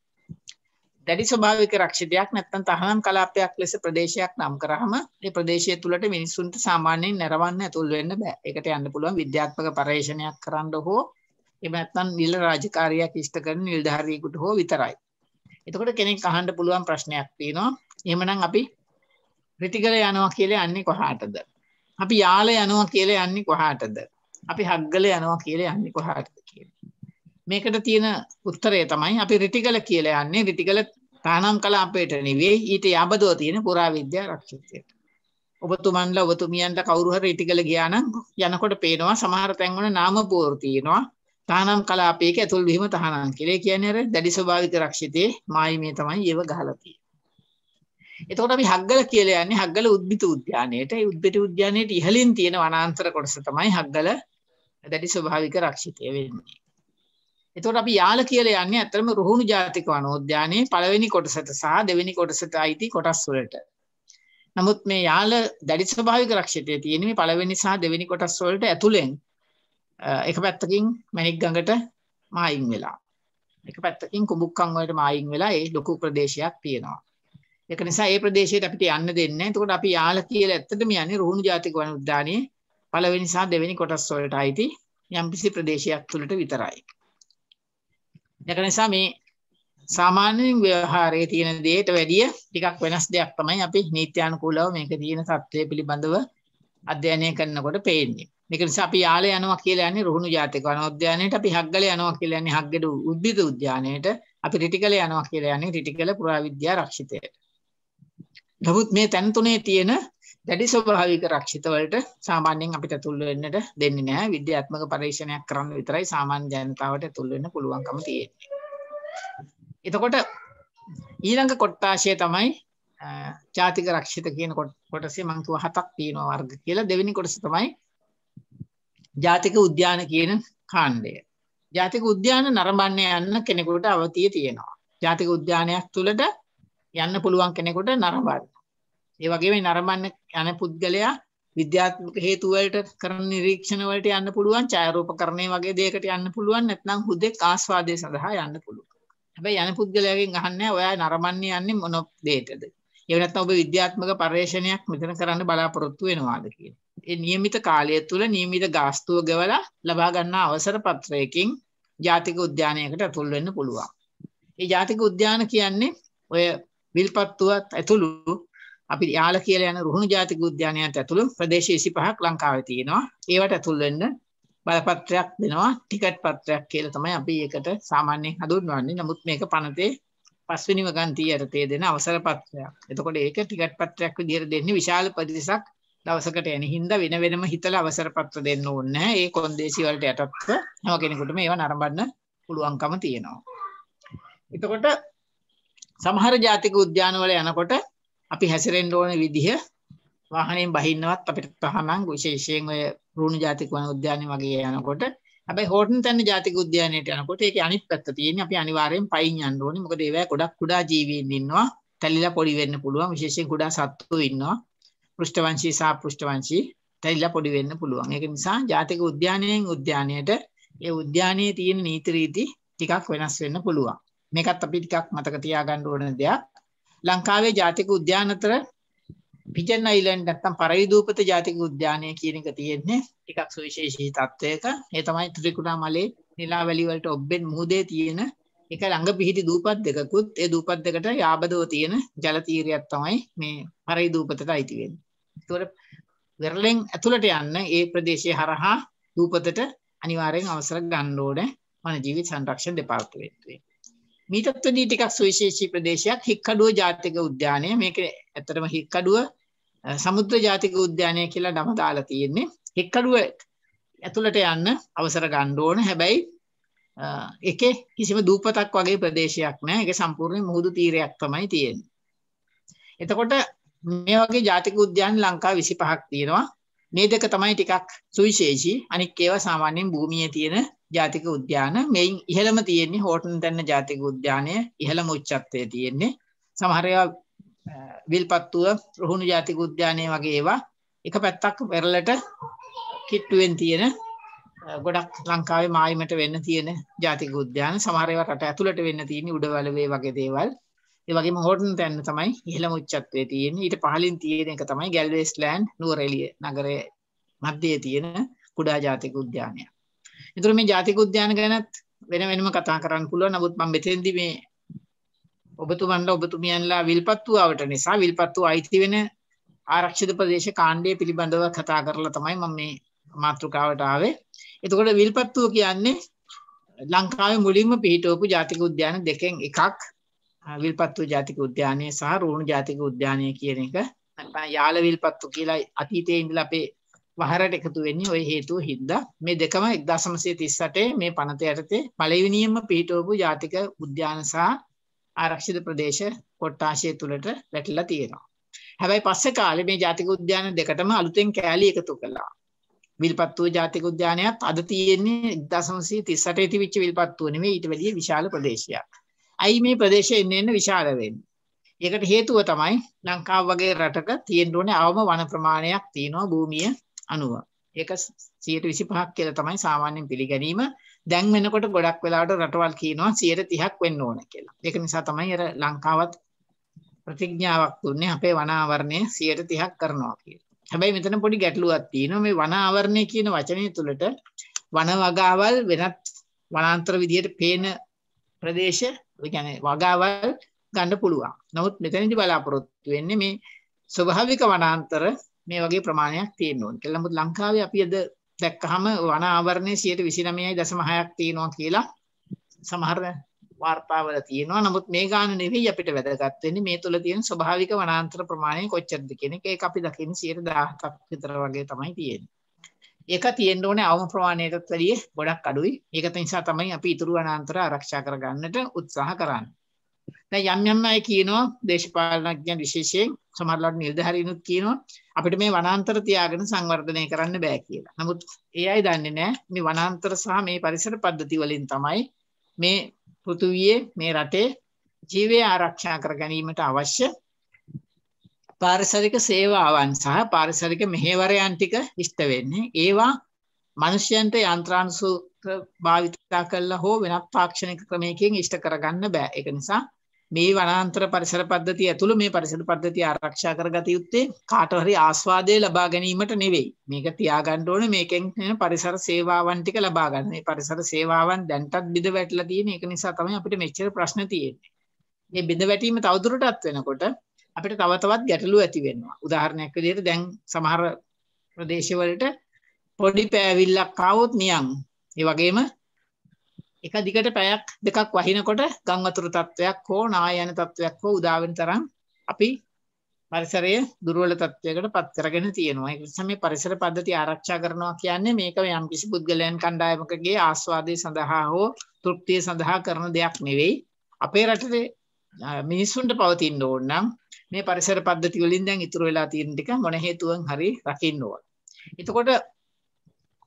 S3: දැඩි ස්වභාවික රක්ෂිතයක් නැත්නම් තහනම් කලාපයක් ලෙස ප්‍රදේශයක් නම් කරාම ඒ ප්‍රදේශය තුලට මිනිසුන්ට සාමාන්‍යයෙන් නැරවන්න ඇතුල් වෙන්න බෑ. ඒකට යන්න පුළුවන් විද්‍යාත්මක පරීක්ෂණයක් කරන්න හෝ එහෙම නැත්නම් නිල රාජකාරියක් ඉෂ්ට කරන නිලධාරියෙකුට හෝ විතරයි. එතකොට කෙනෙක් අහන්න පුළුවන් ප්‍රශ්නයක් තියෙනවා. එහෙමනම් අපි රිටිගල යනවා කියලා යන්නේ කොහාටද? අපි යාල යනවා කියලා යන්නේ කොහාටද? අපි හග්ගල යනවා කියලා යන්නේ කොහාටද කියලා. මේකට තියෙන උත්තරය තමයි අපි රිටිගල කියලා යන්නේ රිටිගල තහනම් කලාපයට නෙවෙයි ඊට යබදව තියෙන පුරාවිද්‍යා රක්ෂිතයට. ඔබතුමන්ලා ඔබතුමියන්ට කවුරු හරි රිටිගල ගියා නම් යනකොට පේනවා සමහර තැන්වල නාම පුවරු තියෙනවා. තහනම් කලාපයක ඇතුල් වීම තහනම් කියලා. ඒ කියන්නේ අර දැඩි ස්වභාවික රක්ෂිතේ මායිමේ තමයි ඒව ගහලා තියෙන්නේ. එතකොට අපි හග්ගල කියලා යන්නේ හග්ගල උද්භිත උද්‍යානයේට. ඒ උද්භිත උද්‍යානයේට ඉහළින් තියෙන වනාන්තර කොටස තමයි හග්ගල දැඩි ස්වභාවික රක්ෂිතය වෙන්නේ. එතකොට අපි යාල කියලා යන්නේ අතරම රුහුණු ජාතික වනෝද්‍යානයේ පළවෙනි කොටසට සහ දෙවෙනි කොටසට අයිති කොටස් වලට. නමුත් මේ යාල දැඩි ස්වභාවික රක්ෂිතය තියෙන්නේ මේ පළවෙනි සහ දෙවෙනි කොටස් වලට ඇතුලෙන් එක පැත්තකින් මැණික් ගඟට මායිම් වෙලා. එක පැත්තකින් කුඹුක්කම් වලට මායිම් වෙලා ඒ ලොකු ප්‍රදේශයක් තියෙනවා. ඒක නිසා ඒ ප්‍රදේශයට අපිට යන්න දෙන්නේ නැහැ. එතකොට අපි යාල කියලා ඇත්තටම යන්නේ රුහුණු ජාතික වනෝද්‍යානයේ පළවෙනි සහ දෙවෙනි කොටස් වලට අයිති යම්කිසි ප්‍රදේශයක් තුලට විතරයි. ඒක නිසා මේ සාමාන්‍යයෙන් ව්‍යවහාරයේ තියෙන දෙයට වැඩිය ටිකක් වෙනස් දෙයක් තමයි අපි නීත්‍යානුකූලව මේක තියෙන තත්ත්වය පිළිබඳව අධ්‍යයනය කරනකොට පේන්නේ. මේක නිසා අපි යාල යනවා කියලා යන්නේ රුහුණු ජාතික වනෝද්‍යානයට, අපි හග්ගල යනවා කියලා යන්නේ හග්ගල උද්භිද උද්‍යානයට, අපි රිටිගල යනවා කියලා යන්නේ රිටිගල පුරාවිද්‍යා රක්ෂිතයට. නමුත් මේ තැන් තුනේ තියෙන දැඩි ස්වභාවික රක්ෂිත වලට සාමාන්‍යයෙන් අපිට ඇතුල් වෙන්නට දෙන්නේ නැහැ. විද්‍යාත්මක පරීක්ෂණයක් කරන්න විතරයි සාමාන්‍ය ජනතාවට ඇතුල් වෙන්න පුළුවන්කම තියෙන්නේ. එතකොට ඊළඟ කොටාශය තමයි ජාතික රක්ෂිත කියන කොටසේ මම කිව්වා හතක් තියෙනවා වර්ග කියලා. දෙවෙනි කොටස තමයි ජාතික උද්‍යාන කියන කාණ්ඩය. ජාතික උද්‍යාන නරඹන්න යන්න කෙනෙකුට අවතිය තියෙනවා. ජාතික උද්‍යානයක් තුලට යන්න පුළුවන් කෙනෙකුට නරඹන්න. ඒ වගේම නරඹන්න යන පුද්ගලයා විද්‍යාත්මක හේතු වලට කරන නිරීක්ෂණ වලට යන්න පුළුවන්, ඡායාරූපකරණය වගේ දෙයකට යන්න පුළුවන්, නැත්නම් හුදෙක් ආස්වාදයේ සඳහා යන්න පුළුවන්. හැබැයි යන පුද්ගලයාගෙන් අහන්නේ ඔයා නරඹන්න යන්නේ මොන දෙයකටද? ඒ නැත්නම් ඔබ විද්‍යාත්මක පර්යේෂණයක් මෙතන කරන්න බලාපොරොත්තු වෙනවාද කියන. ඒ નિયમિત කාලය තුල નિયમિત ගාස්තුව ගෙවලා ලබා ගන්නා අවසර පත්‍රයකින් ජාතික උද්‍යානයකට ඇතුල් වෙන්න පුළුවන්. මේ ජාතික උද්‍යාන කියන්නේ ඔය විල්පත්තුවත් ඇතුළු අපි යාල කියලා යන රුහුණු ජාතික උද්‍යානයට ඇතුළු ප්‍රදේශ විසිපහක් ලංකාවේ තියෙනවා. ඒවට ඇතුල් වෙන්න බලපත්‍රයක් දෙනවා. ටිකට් පත්‍රයක් කියලා තමයි අපි ඒකට සාමාන්‍යයෙන් හඳුන්වන්නේ. නමුත් මේක පනතේ පස්වෙනි වගන්තිය යටතේ දෙන අවසර පත්‍රයක්. එතකොට ඒක ටිකට් පත්‍රයක් විදිහට දෙන්නේ විශාල පරිසරයක් දවසකට යන හින්දා වෙන වෙනම හිතලා අවසර පත්‍ර දෙන්න ඕනේ නැහැ. ඒ කොන්දේසි වලට යටත්ව හැම කෙනෙකුටම ඒවා නරඹන්න පුළුවන්කම තියෙනවා. එතකොට සමහර ජාතික උද්‍යාන වල යනකොට අපි හැසිරෙන්න ඕන විදිහ වාහනයෙන් බහින්නවත් අපිට තහනම් විශේෂයෙන් ඔය රුහුණු ජාතික වන උද්‍යානය වගේ යනකොට හැබැයි හෝටන් තැන්න ජාතික උද්‍යානයට යනකොට ඒකේ අනිත් පැත්ත තියෙන්නේ අපි අනිවාර්යෙන් පයින් යන්න ඕනේ. මොකද ඒවැ ගොඩක් කුඩා ජීවීන් ඉන්නවා. තැලිලා පොඩි වෙන්න පුළුවන්. විශේෂයෙන් කුඩා සත්තු ඉන්නවා. පෘෂ්ඨවංශී සහ පෘෂ්ඨවංශී තැලිලා පොඩි වෙන්න පුළුවන්. ඒක නිසා ජාතික උද්‍යානයෙන් උද්‍යානයට ඒ උද්‍යානයේ තියෙන නීති රීති ටිකක් වෙනස් වෙන්න පුළුවන්. මේකත් අපි ටිකක් මතක තියාගන්න ඕන දෙයක්. ලංකාවේ ජාතික උද්‍යාන අතර පිජන් අයිලන්ඩ් නැත්නම් පරවිදූපත ජාතික උද්‍යානය කියන එක තියෙන්නේ ටිකක් සුවිශේෂී තත්වයක. ඒ තමයි ත්‍රිකුණාමලේ නිලාවැලි වලට ඔබ්බෙන් මුහුදේ තියෙන එක ළඟ පිහිටි දූපත් දෙකකුත් ඒ දූපත් දෙකට යාබදව තියෙන ජල තීරයක් තමයි මේ පරවිදූපතට අයිති වෙන්නේ. ඒතකොට වෙරළෙන් ඇතුළට යන්න ඒ ප්‍රදේශය හරහා දූපතට අනිවාර්යෙන් අවසර ගන්න ඕනේ වනජීවි සංරක්ෂණ දෙපාර්තමේන්තුවේ. මීටත් වැඩි ටිකක් සුවිශේෂී ප්‍රදේශයක් හික්කඩුව ජාතික උද්‍යානය. මේක ඇත්තටම හික්කඩුව සමුද්‍ර ජාතික උද්‍යානය කියලා නම දාලා තියෙන්නේ. හික්කඩුව ඇතුළට යන්න අවසර ගන්න ඕන. හැබැයි ඒකේ කිසිම දූපතක් වගේ ප්‍රදේශයක් නැහැ. ඒක සම්පූර්ණ මුහුදු තීරයක් තමයි තියෙන්නේ. එතකොට මේ වගේ ජාතික උද්‍යාන ලංකාවේ විසිපහක් තියෙනවා. මේ දෙක තමයි ටිකක් සුවිශේෂී. අනික් ඒවා සාමාන්‍යයෙන් භූමියේ තියෙන ජාතික උද්‍යාන. මේන් ඉහළම තියෙන්නේ හෝටන් තැන්න ජාතික උද්‍යානය. ඉහළම උච්චත්වයේ තියෙන්නේ. සමහර ඒවා විල්පත්තුව රුහුණු ජාතික උද්‍යානය වගේ ඒවා එක පැත්තක් වෙරළට කිට්ටුවෙන් තියෙන ගොඩක් ලංකාවේ මායිමට වෙන්න තියෙන ජාතික උද්‍යාන. සමහර ඒවා රට ඇතුළට වෙන්න තියෙන උඩවලවේ වගේ දේවල්. ඒ වගේම හෝටන් තැන්න තමයි ඉහළම උච්චත්වයේ තියෙන්නේ. ඊට පහළින් තියෙන එක තමයි ගැල්වේස්ලෑන්ඩ් නුවරඑළිය නගරයේ මැදයේ තියෙන කුඩා ජාතික උද්‍යානය. ඒතර මේ ජාතික උද්‍යාන ගැනත් වෙන වෙනම කතා කරන්න පුළුවන්. නමුත් මම මෙතෙන්දි මේ ඔබතුමන්ලා ඔබතුමියන්ලා විල්පත්තු ආවට නිසා විල්පත්තු අයිති වෙන ආරක්ෂිත ප්‍රදේශ කාණ්ඩය පිළිබඳව කතා කරලා තමයි මම මේ මාතෘකාවට ආවේ. එතකොට විල්පත්තුව කියන්නේ ලංකාවේ මුලින්ම පිහිටවපු ජාතික උද්‍යාන දෙකෙන් එකක්. විල්පත්තු ජාතික උද්‍යානය සහ රුහුණු ජාතික උද්‍යානය කියන එක. නැත්නම් යාල විල්පත්තු කියලා අතීතයේ ඉඳලා අපේ වහරට එකතු වෙන්නේ ওই හේතුව හින්දා. මේ දෙකම එක්දාස් නවසිය තිස් අටේ මේ පනත යටතේ පළවෙනියෙන්ම පිහිටවපු ජාතික උද්‍යාන සහ ආරක්ෂිත ප්‍රදේශ කොට්ටාශය තුලට වැටිලා තියෙනවා. හැබැයි පස්සේ කාලේ මේ ජාතික උද්‍යාන දෙකටම අලුතෙන් කෑලි එකතු කළා. විල්පත්තුව ජාතික උද්‍යානයත් අද තියෙන්නේ එක්දාස් නවසිය තිස් අටේ තිබිච්ච විල්පත්තුව නෙමෙයි, ඊට වැඩිය විශාල ප්‍රදේශයක්. අයි මේ ප්‍රදේශය එන්න එන්න විශාල වෙන්නේ. ඒකට හේතුව තමයි ලංකාව වගේ රටක තියෙන්න ඕනේ අවම වන ප්‍රමාණයක් තියෙනවා භූමිය අනුව. ඒක සියයට විසිපහක් කියලා තමයි සාමාන්‍යයෙන් පිළිගැනීම. දැන් වෙනකොට ගොඩක් වෙලාවට රටවල් කියනවා සියයට තිහක් වෙන්න ඕන කියලා. ඒක නිසා තමයි අර ලංකාවත් ප්‍රතිඥාවක් දුන්නේ අපේ වන ආවරණය සියයට තිහක් කරනවා කියලා. හැබැයි මෙතන පොඩි ගැටලුවක් තියෙනවා. මේ වන ආවරණය කියන වචනේ තුලට වන වගාවල් වෙනත් වනාන්තර විදියට පේන ප්‍රදේශ, ඒ කියන්නේ වගාවල් ගන්න පුළුවන්. නමුත් මෙතනදී බලාපොරොත්තු වෙන්නේ මේ ස්වභාවික වනාන්තර මේ වගේ ප්‍රමාණයක් තියෙන්න ඕන කියලා. නමුත් ලංකාවේ අපි අද දැක්කහම වන ආවරණයේ සියයට විසිනවයයි දශම හයක් තියෙනවා කියලා සමහර වාර්තාවල තියෙනවා. නමුත් මේ ගාන නෙවෙයි අපිට වැදගත් වෙන්නේ මේ තුල තියෙන ස්වභාවික වනාන්තර ප්‍රමාණය කොච්චරද කියන එක. ඒක අපි දකින්නේ සියයට දහහක් විතර වගේ තමයි තියෙන්නේ. ඒක තියෙන්න ඕනේ අවම ප්‍රමාණයටත් වැඩිය ගොඩක් අඩුයි. ඒක නිසා තමයි අපි ඊතුරු වනාන්තර ආරක්ෂා කරගන්නට උත්සාහ කරන්නේ. දැන් යම් යම් අය කියනවා දේශපාලනඥයන් විශේෂයෙන් සමහරවිට නිලධාරීනුත් කියනවා අපිට මේ වනාන්තර තියාගෙන සංවර්ධනය කරන්න බෑ කියලා. නමුත් ඒ අය දන්නේ නැහැ මේ වනාන්තර සහ මේ පරිසර පද්ධති වලින් තමයි මේ පෘථුවියේ මේ රටේ ජීවය ආරක්ෂා කර ගැනීමට අවශ්‍ය පාරිසරික සේවාවන් සහ පාරිසරික මෙහෙවරයන් ටික ඉෂ්ට වෙන්නේ. ඒවා මිනිස්යන්ට යන්ත්‍රානුසූත්‍ර භාවිතා කළා හෝ වෙනත් තාක්ෂණික ක්‍රමයකින් ඉෂ්ට කරගන්න බෑ. ඒක නිසා මේ වනාන්තර පරිසර පද්ධතිය ඇතුළු මේ පරිසර පද්ධතිය ආරක්ෂා කරගත යුත්තේ කාට හරි ආස්වාදය ලබා ගැනීමට නෙවෙයි. මේක තියාගන්න ඕනේ මේකෙන් එන පරිසර සේවාවන් ටික ලබා ගන්න. මේ පරිසර සේවාවන් දැන්ටත් බිඳ වැටලා තියෙන. ඒක නිසා තමයි අපිට මෙච්චර ප්‍රශ්න තියෙන්නේ. මේ බිඳ වැටීම තවදුරටත් වෙනකොට අපිට තව තවත් ගැටලු ඇති වෙනවා. උදාහරණයක් විදිහට දැන් සමහර ප්‍රදේශවලට පොඩි පෑවිල්ලක් ආවොත් නියම්. ඒ වගේම එක දිගට පැයක් දෙකක් වහිනකොට ගම් වතුර තත්වයක් හෝ නායන තත්වයක් හෝ උදා වෙන තරම් අපි පරිසරය දුර්වල තත්වයකට පත් කරගෙන තියෙනවා. ඒ නිසා මේ පරිසර පද්ධති ආරක්ෂා කරනවා කියන්නේ මේක යම් කිසි පුද්ගලයන් කණ්ඩායමකගේ ආස්වාදයේ සඳහා හෝ තෘප්තිය සඳහා කරන දෙයක් නෙවෙයි. අපේ රටේ මිනිස්සුන්ට පවතින්න ඕන නම් මේ පරිසර පද්ධති වලින් දැන් ඉතුරු වෙලා තියෙන ටික මොන හේතුවෙන් හරි රකින්න ඕන. එතකොට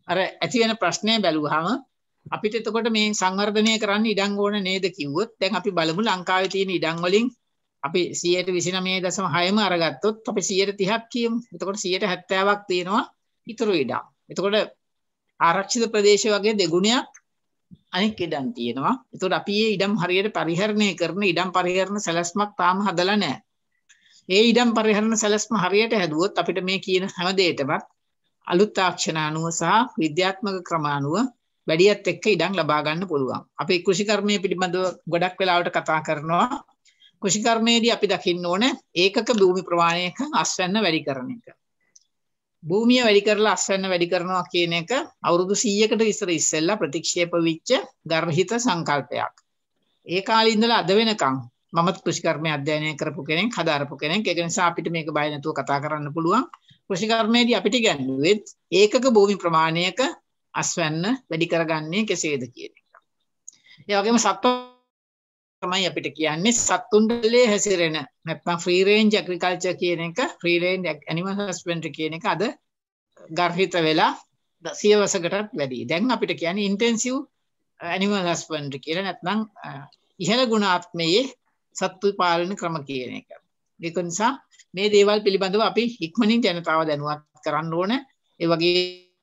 S3: අර ඇති වෙන ප්‍රශ්නේ බැලුවාම අපිට එතකොට මේ සංවර්ධනය කරන්න ඉඩම් ඕන නේද කිව්වොත් දැන් අපි බලමු ලංකාවේ තියෙන ඉඩම් වලින් අපි සියයට විසිනවය දශම හයම අරගත්තොත් අපි සියයට තිහක් කියමු. එතකොට සියයට හැත්තෑවක් තියෙනවා ඉතුරු ඉඩම්. එතකොට ආරක්ෂිත ප්‍රදේශ වගේ දෙගුණයක් අනෙක් ඉඩම් තියෙනවා. එතකොට අපි මේ ඉඩම් හරියට පරිහරණය කරන ඉඩම් පරිහරණ සැලැස්මක් තාම හදලා නැහැ. ඒ ඉඩම් පරිහරණ සැලැස්ම හරියට හැදුවොත් අපිට මේ කියන හැම දෙයකටම අලුත් තාක්ෂණ අනුව සහ විද්‍යාත්මක ක්‍රම අනුව වැඩියත් එක්ක ඉඩම් ලබා ගන්න පුළුවන්. අපි කෘෂිකර්මයේ පිළිබඳව ගොඩක් වෙලාවට කතා කරනවා. කෘෂිකර්මයේදී අපි දකින්න ඕනේ ඒකක භූමි ප්‍රමාණයක අස්වැන්න වැඩි කරන එක. භූමිය වැඩි කරලා අස්වැන්න වැඩි කරනවා කියන එක අවුරුදු සීයකට ඉස්සර ඉස්සෙල්ලා ප්‍රතික්ෂේප වෙච්ච ගර්හිත සංකල්පයක්. ඒ කාලේ ඉඳලා අද වෙනකන් මම කෘෂිකර්මය අධ්‍යයනය කරපු කෙනෙක්, හදාරපු කෙනෙක්. ඒක නිසා අපිට මේක බය නැතුව කතා කරන්න පුළුවන්. කෘෂිකර්මයේදී අපිට ඉගැන්වුවේ ඒකක භූමි ප්‍රමාණයක අස්වැන්න වැඩි කරගන්නේ කෙසේද කියන එක. ඒ වගේම සත්ව තමයි අපිට කියන්නේ සත්තුන්ගේ හැසිරෙන නැත්නම් ෆ්‍රී රේන්ජ් ඇග්‍රිකල්චර් කියන එක, ෆ්‍රී රේන්ජ් ඇනිමල් හස්බන්ඩරි කියන එක අද ගර්හිත වෙලා සියවසකටත් වැඩි. දැන් අපිට කියන්නේ ඉන්ටෙන්සිව් ඇනිමල් හස්බන්ඩරි කියලා නැත්නම් ඉහළ ගුණාත්මයේ සත්තු පාලන ක්‍රම කියන එක. ඒක නිසා මේ දේවල් පිළිබඳව අපි ඉක්මනින් ජනතාව දැනුවත් කරන්න ඕන. ඒ වගේ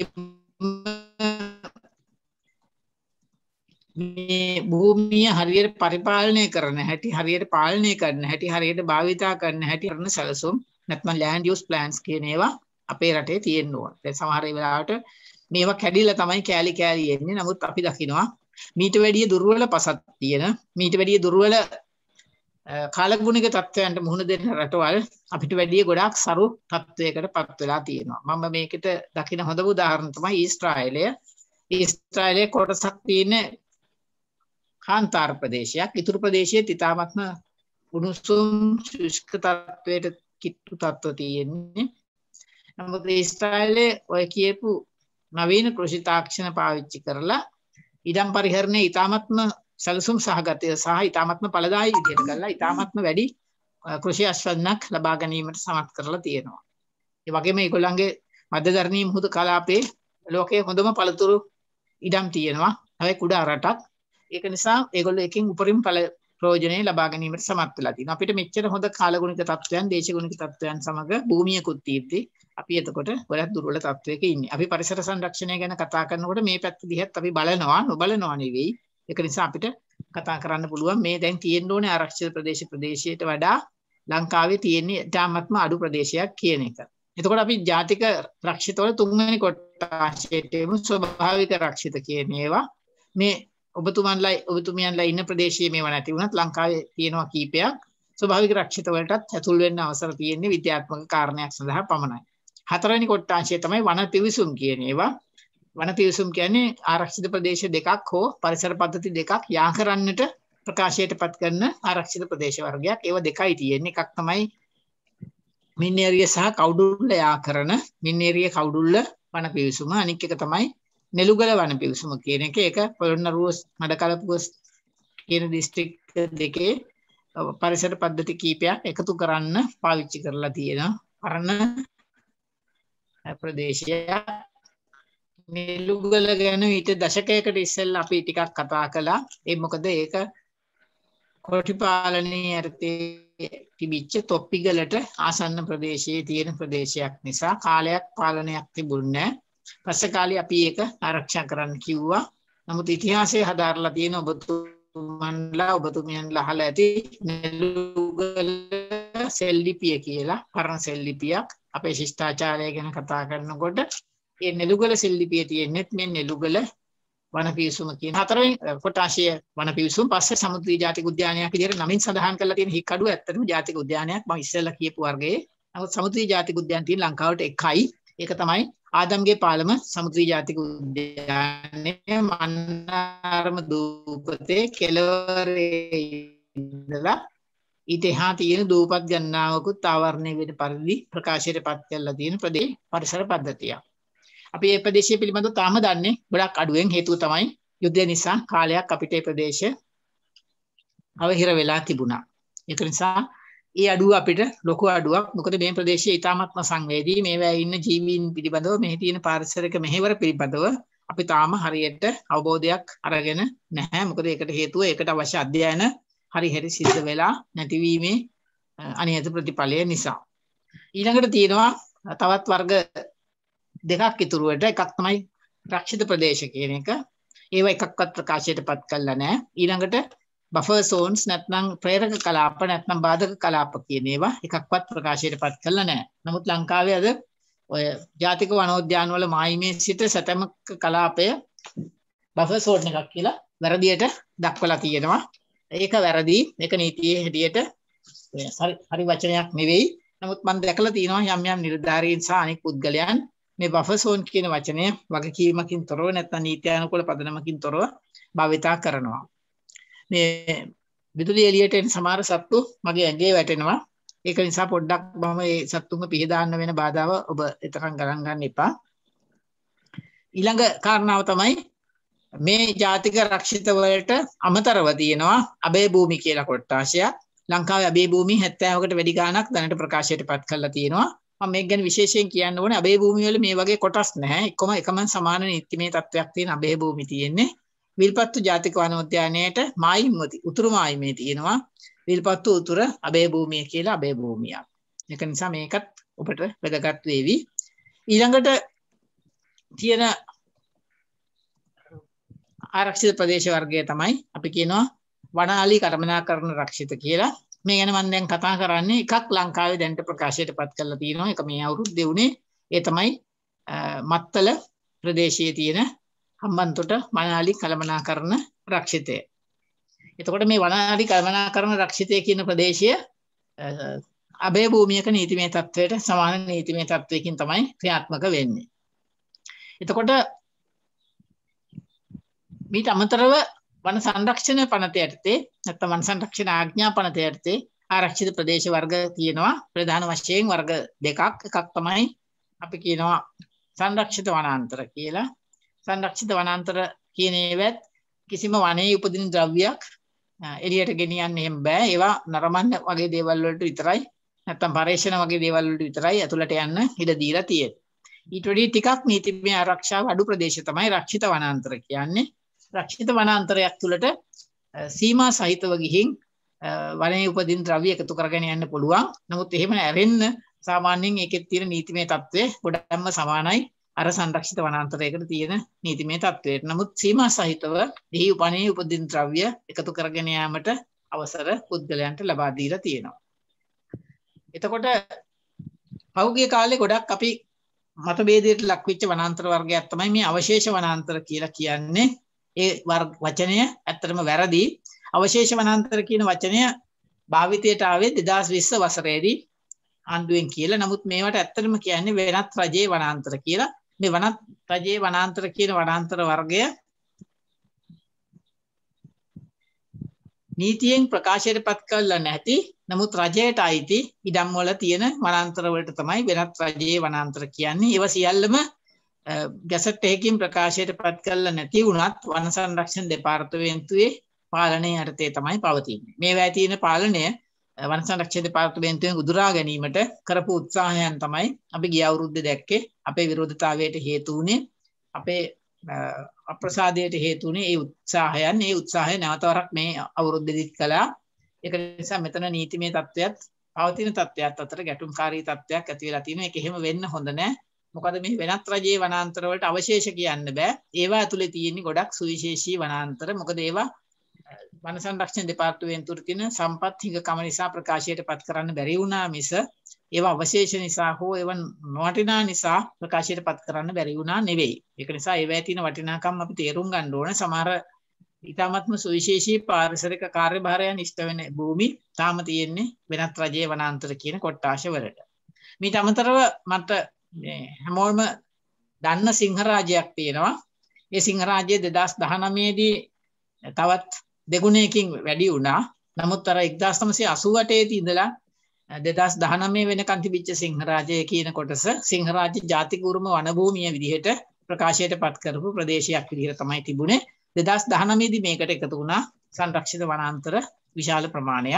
S3: මේ භූමිය හරියට පරිපාලනය කරන හැටි, හරියට පාලනය කරන හැටි, හරියට භාවිතා කරන හැටි කරන සැලසුම් නැත්නම් land use plans කියන ඒවා අපේ රටේ තියෙන්න ඕන. දැන් සමහර වෙලාවට මේවා කැඩිලා තමයි කෑලි කෑලි එන්නේ. නමුත් අපි දකිනවා මීට වැඩිය දුර්වල පසක් තියෙන, මීට වැඩිය දුර්වල කාලගුණික තත්ත්වයන්ට මුහුණ දෙන රටවල් අපිට වැඩිය ගොඩාක් සරු තත්ත්වයකට පත් වෙලා තියෙනවා. මම මේකට දකින හොඳම උදාහරණ තමයි ඊශ්‍රායලය. ඊශ්‍රායලයේ කොටසක් තියෙන කාන්තාර ප්‍රදේශයක්. ඉතුරු ප්‍රදේශයේ ඉතාමත්ම උණුසුම් ශුෂ්ක තත්ත්වයට කිට්ටු තත්ත්ව තියෙන්නේ. නමුත් ඊශ්‍රායලයේ ඔය කියපු නවීන කෘෂි තාක්ෂණ පාවිච්චි කරලා ඉඩම් පරිහරණය ඉතාමත්ම සැලසුම් සහගතය සහ ඉතාමත්ම ඵලදායී විදිහට කරලා ඉතාමත්ම වැඩි කෘෂි අස්වැන්නක් ලබා ගැනීමට සමත් කරලා තියෙනවා. ඒ වගේම ඒගොල්ලන්ගේ මධ්‍යධරණී මුහුදු කලාපයේ ලෝකයේ හොඳම පළතුරු ඉඩම් තියෙනවා. හැබැයි කුඩා රටක්. ඒක නිසා ඒගොල්ලෝ එකකින් උපරිම ඵල ප්‍රයෝජනෙ ලබා ගැනීමට සමත් වෙලා තියෙනවා. අපිට මෙච්චර හොඳ කාලගුණික තත්ත්වයන්, දේශගුණික තත්ත්වයන් සමග භූමියකුත් තියෙද්දි අපි එතකොට ගොඩක් දුර්වල තත්ත්වයක ඉන්නේ. අපි පරිසර සංරක්ෂණය ගැන කතා කරනකොට මේ පැත්ත දිහත් අපි බලනවා, නොබලනවා නෙවෙයි. ඒක නිසා අපිට කතා කරන්න පුළුවන් මේ දැන් තියෙන්න ඕනේ ආරක්ෂිත ප්‍රදේශ ප්‍රදේශයට වඩා ලංකාවේ තියෙන ඉතාමත්ම අඩු ප්‍රදේශයක් කියන එක. එතකොට අපි ජාතික රක්ෂිතවල තුන්වෙනි කොටසට එමු. ස්වභාවික රක්ෂිත කියන ඒවා මේ ඔබතුමන්ලා ඔබතුමියන්ලා ඉන්න ප්‍රදේශයේ මේවා නැති වුණත් ලංකාවේ තියෙනවා කීපයක්. ස්වභාවික රක්ෂිත වලටත් ඇතුල් වෙන්න අවසර තියෙන්නේ විද්‍යාත්මක කාරණයක් සඳහා පමණයි. හතරවෙනි කොටාංශය තමයි වන පිවිසුම් කියන ඒවා. වන පිවිසුම් කියන්නේ ආරක්ෂිත ප්‍රදේශ දෙකක් හෝ පරිසර පද්ධති දෙකක් යා කරන්නට ප්‍රකාශයටපත් කරන ආරක්ෂිත ප්‍රදේශ වර්ගයක්. ඒවා දෙකයි තියෙන්නේ. එකක් තමයි මින්නේරිය සහ කවුඩුල්ල යා කරන මින්නේරිය කවුඩුල්ල වන පිවිසුම. අනික් එක තමයි නෙළුගල වන පිවිසුම කියන එක. ඒක පොළොන්නරුව මඩකලපුව කියන දිස්ත්‍රික්ක දෙකේ පරිසර පද්ධති කීපයක් එකතු කරන්න පාවිච්චි කරලා තියෙන පරණ ප්‍රදේශයක්. නෙළුගල ගැන ඊට දශකයකට ඉස්සෙල්ලා අපි ටිකක් කතා කළා. ඒ මොකද ඒක කොටි පාලනයේ යටතේ තිබිච්ච තොප්පිගලට ආසන්න ප්‍රදේශයේ තියෙන ප්‍රදේශයක් නිසා කාලයක් පාලනයක් තිබුණේ නැහැ. පස්සේ කාලේ අපි ඒක ආරක්ෂා කරන්න කිව්වා. නමුත් ඉතිහාසයේ හදාarලා තියෙන ඔබතුමන්ලා ඔබතුමියන්ලා අහලා ඇති නෙළුගල සෙල්ලිපිය කියලා පරණ සෙල්ලිපියක්. අපේ ශිෂ්ටාචාරය ගැන කතා කරනකොට ඒ නෙළුගල සෙල්ලිපිය තියෙන්නේ මේ නෙළුගල වනපිවිසුම කියන හතරවෙනි කොටාශය වනපිවිසුම. පස්සේ සමුද්‍රී ජාතික උද්‍යානයක් විදිහට නමින් සඳහන් කරලා තියෙන හික්කඩුව ඇත්තටම ජාතික උද්‍යානයක්. මම ඉස්සෙල්ලා කියපු වර්ගයේ. නමුත් සමුද්‍රී ජාතික උද්‍යාන තියෙන ලංකාවට එකයි. ඒක තමයි ආදම්ගේ පාලම සමුද්‍රී ජාතික උද්‍යානය. මන්නාරම දූපතේ කෙළවරේ ඉඳලා ඊට එහා තියෙන දූපත් ගණනාවකුත් ආවරණය වෙන පරිදි ප්‍රකාශයටපත් කරලා තියෙන ප්‍රදේශ පරිසර පද්ධතියක්. අපි මේ ප්‍රදේශය පිළිබඳව තාම දන්නේ ගොඩක් අඩුවෙන්. හේතුව තමයි යුද්ධය නිසා කාලයක් අපිට මේ ප්‍රදේශ අවහිර වෙලා තිබුණා. ඒක නිසා ඒ අඩුව අපිට ලොකු අඩුවක්. මොකද මේ ප්‍රදේශයේ ඉතාමත්ම සංවේදී මේවා ඉන්න ජීවීන් පිළිබඳව මෙහි තියෙන පාරිසරික මෙහෙවර පිළිබඳව අපි තාම හරියට අවබෝධයක් අරගෙන නැහැ. මොකද ඒකට හේතුව ඒකට අවශ්‍ය අධ්‍යයන හරි හරි සිද්ධ වෙලා නැතිවීමේ අනියත ප්‍රතිඵලය නිසා. ඊළඟට තියෙනවා තවත් වර්ග දෙකක් ඉතුරුවට. එකක් තමයි රක්ෂිත ප්‍රදේශ කියන එක. ඒවා එකක්වත් ප්‍රකාශයට පත් කළා නැහැ. ඊළඟට බෆර් zones නැත්නම් ප්‍රේරක කලාප නැත්නම් බාධක කලාප කියන ඒවා එකක්වත් ප්‍රකාශයට පත් කළා නැහැ. නමුත් ලංකාවේ අද ඔය ජාතික වනෝද්‍යාන වල මායිමේ සිට සතමක කලාපය බෆර් zone එකක් කියලා වැරදියට දක්වලා තියෙනවා. ඒක වැරදි. ඒක නීතියේ හැටියට හරි හරි වචනයක් නෙවෙයි. නමුත් මම දැකලා තියෙනවා යම් යම් නිලධාරීන් සහ අනෙක් පුද්ගලයන් මේ බෆර් zone කියන වචනය වගකීමකින් තොරව නැත්නම් නීත්‍යානුකූල පදනමකින් තොරව භාවිතා කරනවා. මේ විදුලිය එළියට එන සමහර සත්තු මගේ ඇඟේ වැටෙනවා. ඒක නිසා පොඩ්ඩක් මම මේ සත්තුන්ව පිහදාන්න වෙන බාධාව ඔබ එතරම් ගණන් ගන්න එපා. ඊළඟ කාරණාව තමයි මේ ජාතික රක්ෂිත වලට අමතරව තියෙනවා අබේ භූමි කියලා කොටාශයක්. ලංකාවේ අබේ භූමි හැත්තෑවකට වැඩි ගාණක් දැනට ප්‍රකාශයට පත් කරලා තියෙනවා. මම මේක ගැන විශේෂයෙන් කියන්න ඕනේ අබේ භූමි වල මේ වගේ කොටස් නැහැ. එකම එකම සමාන නීතිමය තත්වයක් තියෙන අබේ භූමි තියෙන්නේ. විල්පත්තු ජාතික වනෝද්‍යානයේට මායිම්වති උතුරු මායිමේ තියෙනවා විල්පත්තු උතුර අබේ භූමිය කියලා අබේ භූමියක්. ඒක නිසා මේකත් ඔබට වැදගත් වේවි. ඊළඟට තියෙන ආරක්ෂිත ප්‍රදේශ වර්ගය තමයි අපි කියනවා වනාලි කළමනාකරණ රක්ෂිත කියලා. මේ ගැන මම දැන් කතා කරන්නේ එකක් ලංකාවේ දැනට ප්‍රකාශයට පත් කරලා තියෙනවා. ඒක මේ අවුරුද්දේ උනේ. ඒ තමයි මත්තල ප්‍රදේශයේ තියෙන හම්බන්තොට වනාලි කළමනාකරණ රක්ෂිතය. එතකොට මේ වනාලි කළමනාකරණ රක්ෂිතය කියන ප්‍රදේශය අබේ භූමියක නීතිමය තත්වයට සමාන නීතිමය තත්වයකින් තමයි ක්‍රියාත්මක වෙන්නේ. එතකොට මීට අමතරව වන සංරක්ෂණ පනත යටතේ නැත්නම් වන සංරක්ෂණ ආඥා පනත යටතේ ආරක්ෂිත ප්‍රදේශ වර්ග තියෙනවා. ප්‍රධාන වශයෙන් වර්ග දෙකක්. එකක් තමයි අපි කියනවා සංරක්ෂිත වනාන්තර කියලා. සංරක්ෂිත වනාන්තර කියන ඒවත් කිසිම වනයේ උපදින ද්‍රව්‍යයක් එළියට ගෙනියන්න එහෙම බෑ. ඒවා නරඹන්න වගේ දේවල් වලට විතරයි නැත්නම් පරීක්ෂණ වගේ දේවල් වලට විතරයි ඇතුළට යන්න ඉඩ දීලා තියෙන්නේ. ඊට වඩා ටිකක් නීතිමය ආරක්ෂාව අඩු ප්‍රදේශ තමයි රක්ෂිත වනාන්තර කියන්නේ. රක්ෂිත වනාන්තරයක් තුළට සීමා සහිතව ගිහින් වනයේ උපදින ද්‍රව්‍ය එකතු කරගෙන යන්න පුළුවන්. නමුත් එහෙම ඇරෙන්න සාමාන්‍යයෙන් ඒකෙත් තියෙන නීතිමය තත්ත්වය ගොඩක්ම සමානයි අර සංරක්ෂිත වනාන්තරයකට තියෙන නීතිමය තත්ත්වයට. නමුත් සීමා සහිතව එහි වනයේ උපදින ද්‍රව්‍ය එකතු කරගෙන යාමට අවසර පුද්ගලයන්ට ලබා දීලා තියෙනවා. එතකොට පහුගිය කාලේ ගොඩක් අපි මතභේදයට ලක් වෙච්ච වනාන්තර වර්ගයක් තමයි මේ අවශේෂ වනාන්තර කියලා කියන්නේ. ඒ වචනය ඇත්තටම වැරදි. අවශේෂ වනාන්තර කියන වචනය භාවිතයට ආවේ දෙදාස් විස්ස වසරේදී ආණ්ඩුවෙන් කියලා. නමුත් මේවට ඇත්තටම කියන්නේ වෙනත් රජයේ වනාන්තර කියලා. මේ වනත් රජයේ වනාන්තර කියන වනාන්තර වර්ගය නීතියෙන් ප්‍රකාශයට පත් කරලා නැති නමුත් රජයට අයිති ඉඩම් වල තියෙන වනාන්තර වලට තමයි වෙනත් රජයේ වනාන්තර කියන්නේ. ඒවා සියල්ලම ගැසට් එකකින් ප්‍රකාශයට පත් කරලා නැති වුණත් වන සංරක්ෂණ දෙපාර්තමේන්තුවේ පාලනය යටතේ තමයි පවතින්නේ. මේවා තියෙන පාලනය වන සංරක්ෂණ දෙපාර්තමේන්තුවෙන් උදුරා ගැනීමට කරපු උත්සාහයන් තමයි අපි ගිය අවුරුද්දේ දැක්කේ. අපේ විරෝධතාවයට හේතු වුණේ අපේ අප්‍රසාදයට හේතු වුණේ ඒ උත්සාහයන්. ඒ උත්සාහය නැවත වරක් මේ අවුරුද්දේදීත් කළා. ඒක නිසා මෙතන නීතිමය තත්ත්වයක් පවතින තත්ත්වයක් අතර ගැටුම්කාරී තත්ත්වයක් ඇති වෙලා තියෙනවා. ඒක එහෙම වෙන්න හොඳ නැහැ. මොකද මේ වෙනත් රජයේ වනාන්තර වලට අවශේෂ කියන්න බෑ. ඒවා ඇතුලේ තියෙන්නේ ගොඩක් සුවිශේෂී වනාන්තර. මොකද ඒවා වන සංරක්ෂණ දෙපාර්තමේන්තුවේ තියෙන සම්පත් හිඟකම නිසා ප්‍රකාශයට පත් කරන්න බැරි වුණා මිස ඒවා අවශේෂ නිසා හෝ ඒවා නොවටිනා නිසා ප්‍රකාශයට පත් කරන්න බැරි වුණා නෙවෙයි. ඒක නිසා ඒවා තියෙන වටිනාකම් අපි තේරුම් ගන්න ඕන. සමහර ඊටාත්ම සුවිශේෂී පාරිසරික කාර්යභාරයන් ඉෂ්ට වෙන භූමි තාම තියෙන්නේ වෙනත් රජයේ වනාන්තර කියන කොට්ටාශ වලට. මීට අමතරව මට හැමෝම දන්න සිංහරාජයක් තියෙනවා. ඒ සිංහරාජය දෙදාස් දහනවය දී තවත් දෙගුණයකින් වැඩි වුණා. නමුත් අර එක්දාස් නවසිය අසූ අටේ දී ඉඳලා දෙදාස් දහනවය වෙනකන් තිබිච්ච සිංහරාජය කියන කොටස සිංහරාජ්‍ය ජාතික උරුම වනභූමිය විදිහට ප්‍රකාශයට පත් කරපු ප්‍රදේශයක් විදිහට තමයි තිබුණේ. දෙදාස් දහනවය දී මේකට එකතු වුණා සංරක්ෂිත වනාන්තර විශාල ප්‍රමාණයක්.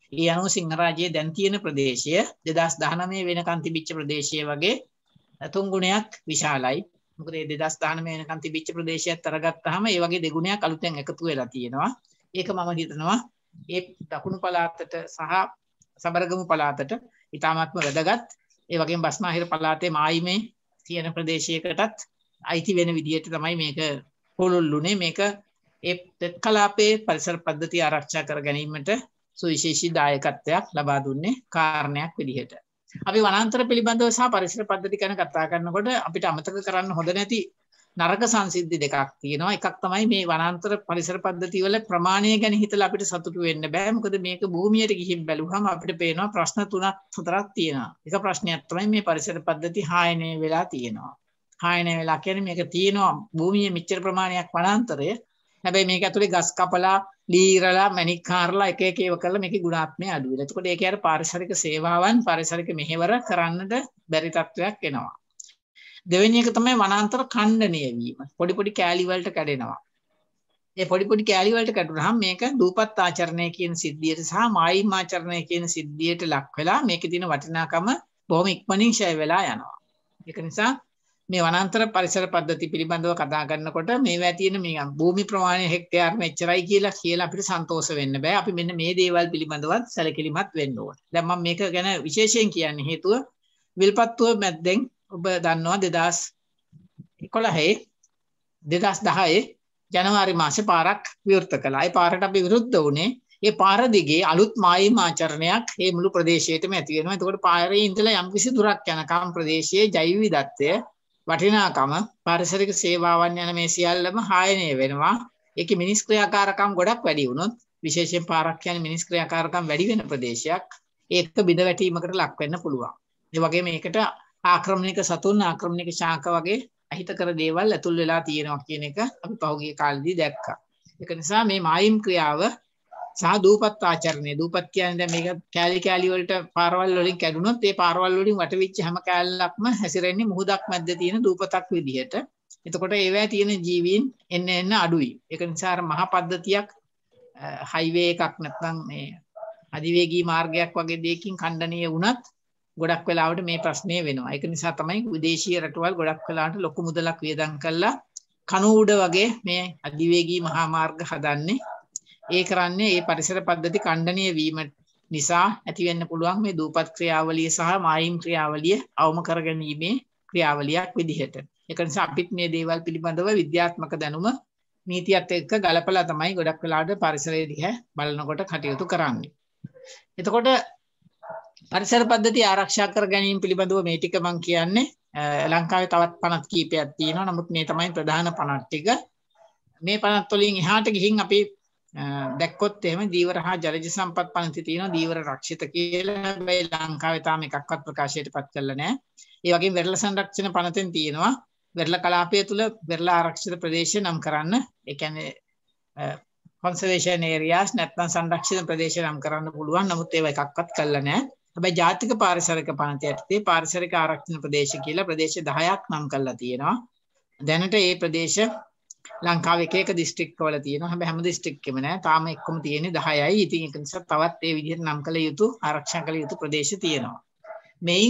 S3: ඒ අනුව සිංහරාජයේ දැන් තියෙන ප්‍රදේශය දෙදහස් දහනවය වෙනකන් තිබිච්ච ප්‍රදේශය වගේ තුන් ගුණයක් විශාලයි. මොකද මේ දෙදහස් දහනවය වෙනකන් තිබිච්ච ප්‍රදේශයත් අරගත්තාම ඒ වගේ දෙගුණයක් අලුතෙන් එකතු වෙලා තියෙනවා. ඒක මම හිතනවා ඒ දකුණු පළාතට සහ සබරගමු පළාතට ඉතාමත්ම වැදගත්. ඒ වගේම බස්නාහිර පළාතේ මායිමේ තියෙන ප්‍රදේශයකටත් අයිති වෙන විදිහට තමයි මේක පුළුල්ුනේ. මේක ඒ තෙත් කලාපයේ පරිසර පද්ධතිය ආරක්ෂා කර ගැනීමට සුවිශේෂී දායකත්වයක් ලබා දුන්නේ කාරණයක් විදිහට. අපි වනාන්තර පිළිබඳව සහ පරිසර පද්ධති ගැන කතා කරනකොට අපිට අමතක කරන්න හොඳ නැති නරක සංසිද්ධි දෙකක් තියෙනවා. එකක් තමයි මේ වනාන්තර පරිසර පද්ධති වල ප්‍රමාණය ගැන හිතලා අපිට සතුටු වෙන්න බෑ. මොකද මේක භූමියට ගිහින් බැලුවම අපිට පේනවා ප්‍රශ්න තුනක් හතරක් තියෙනවා. එක ප්‍රශ්නයක් තමයි මේ පරිසර පද්ධති හායනය වෙලා තියෙනවා. හායනය වෙලා කියන්නේ මේක තියෙනවා භූමියේ මෙච්චර ප්‍රමාණයක් වනාන්තරය. හැබැයි මේක ඇතුලේ ගස් කපලා, ලීරලා, මැණික් කාරලා එක එක ඒවා කරලා මේකේ ගුණාත්මය අඩු වෙලා. එතකොට ඒකේ අර පාරිසරික සේවාවන්, පාරිසරික මෙහෙවර කරන්නට බැරි තත්වයක් එනවා. දෙවෙනි එක තමයි වනාන්තර ඛණ්ඩනය වීම. පොඩි පොඩි කෑලි වලට කැඩෙනවා. ඒ පොඩි පොඩි කෑලි වලට කැඩුනහම මේක දූපත් ආචරණය කියන සිද්ධියට සහ මායිම් ආචරණය කියන සිද්ධියට ලක් වෙලා මේකේ තියෙන වටිනාකම බොහොම ඉක්මනින් ඡය වෙලා යනවා. ඒක නිසා මේ වනාන්තර පරිසර පද්ධති පිළිබඳව කතා කරනකොට මේවා තියෙන මේ භූමි ප්‍රමාණය හෙක්ටයාර් මෙච්චරයි කියලා කියලා අපිට සන්තෝෂ වෙන්න බෑ. අපි මෙන්න මේ දේවල් පිළිබඳවත් සැලකිලිමත් වෙන්න ඕන. දැන් මම මේක ගැන විශේෂයෙන් කියන්නේ හේතුව විල්පත්තුව මැද්දෙන් ඔබ දන්නවා දෙදහස් එකොළහේ දෙදහස් දහයේ ජනවාරි මාසේ පාරක් විවෘත කළා. ඒ පාරට අපි විරුද්ධ වුණේ ඒ පාර දිගේ අලුත් මායිම් ආචරණයක් මේ මුළු ප්‍රදේශයේටම ඇති වෙනවා. එතකොට පාරේ ඉඳලා යම්කිසි දුරක් යනකම් ප්‍රදේශයේ ජෛව විවිධත්වය, වටිනාකම, පාරිසරික සේවාවන් යන මේ සියල්ලම හායනය වෙනවා. ඒකේ මිනිස් ක්‍රියාකාරකම් ගොඩක් වැඩි වුණොත්, විශේෂයෙන් පාරක් කියන්නේ මිනිස් ක්‍රියාකාරකම් වැඩි වෙන ප්‍රදේශයක්, ඒක බිඳ වැටීමකට ලක් වෙන්න පුළුවන්. ඒ වගේම මේකට ආක්‍රමණික සතුන්, ආක්‍රමණික ශාක වගේ අහිතකර දේවල් ඇතුල් වෙලා තියෙනවා කියන එක අපි පහුගිය කාලෙදී දැක්කා. ඒක නිසා මේ මායිම් ක්‍රියාව සහ දූපත් ආචරණය, දූපත් කියන්නේ දැන් මේක කෑලි කෑලි වලට පාරවල් වලින් කැඩුනොත් ඒ පාරවල් වලින් වටවිච්ච හැම කෑල්ලක්ම හැසිරෙන්නේ මුහුදක් මැද්ද තියෙන දූපතක් විදිහට. එතකොට ඒවැය තියෙන ජීවීන් එන්න එන්න අඩුයි. ඒක නිසා අර මහා පද්ධතියක්, හයිවේ එකක් නැත්නම් මේ අධිවේගී මාර්ගයක් වගේ දෙයකින් ඛණ්ඩනීය වුණත් ගොඩක් වෙලාවට මේ ප්‍රශ්නේ වෙනවා. ඒක නිසා තමයි විදේශීය රටවල් ගොඩක් වෙලාවට ලොකු මුදලක් වියදම් කරලා කණු උඩ වගේ මේ අධිවේගී මහා මාර්ග හදන්නේ. ඒ කරන්නේ මේ පරිසර පද්ධති ඛණ්ඩනීය වීම නිසා ඇති වෙන්න පුළුවන් මේ දූපත් ක්‍රියාවලිය සහ මායිම් ක්‍රියාවලිය අවම කරගැනීමේ ක්‍රියාවලියක් විදිහට. ඒක නිසා අපිත් මේ දේවල් පිළිබඳව විද්‍යාත්මක දැනුම නීතියත් එක්ක ගලපලා තමයි ගොඩක් වෙලාවට පරිසරය දිහා බලනකොට කටයුතු කරන්නේ. එතකොට පරිසර පද්ධති ආරක්ෂා කර ගැනීම පිළිබඳව මේ ටික මම කියන්නේ. ලංකාවේ තවත් පනත් කීපයක් තියෙනවා. නමුත් මේ තමයි ප්‍රධාන පනත් ටික. මේ පනත් වලින් එහාට ගිහින් අපි දැක්කොත් එහෙම දීවර හා ජලජ සම්පත් පනති තියෙනවා. දීවර රක්ෂිත කියලා. හැබැයි ලංකාවේ තාම එකක්වත් ප්‍රකාශයට පත් කරලා නැහැ. ඒ වගේම වෙරළ සංරක්ෂණ පනතෙන් තියෙනවා. වෙරළ කලාපය තුල වෙරළ ආරක්ෂිත ප්‍රදේශ නම් කරන්න. ඒ කියන්නේ conservation areas නැත්නම් සංරක්ෂිත ප්‍රදේශ නම් කරන්න පුළුවන්. නමුත් ඒවා එකක්වත් කරලා නැහැ. හැබැයි ජාතික පාරිසරික පනත යටතේ පාරිසරික ආරක්ෂණ ප්‍රදේශ කියලා ප්‍රදේශ දහයක් නම් කරලා තියෙනවා. දැනට මේ ප්‍රදේශ ලංකාවේ එක එක දිස්ත්‍රික්ක වල තියෙනවා. හැබැයි හැම දිස්ත්‍රික්කෙම නෑ. තාම එක්කම තියෙන්නේ දහයයි. ඉතින් ඒක නිසා තවත් ඒ විදිහට නම් කළ යුතු, ආරක්ෂා කළ යුතු ප්‍රදේශ තියෙනවා. මෙයින්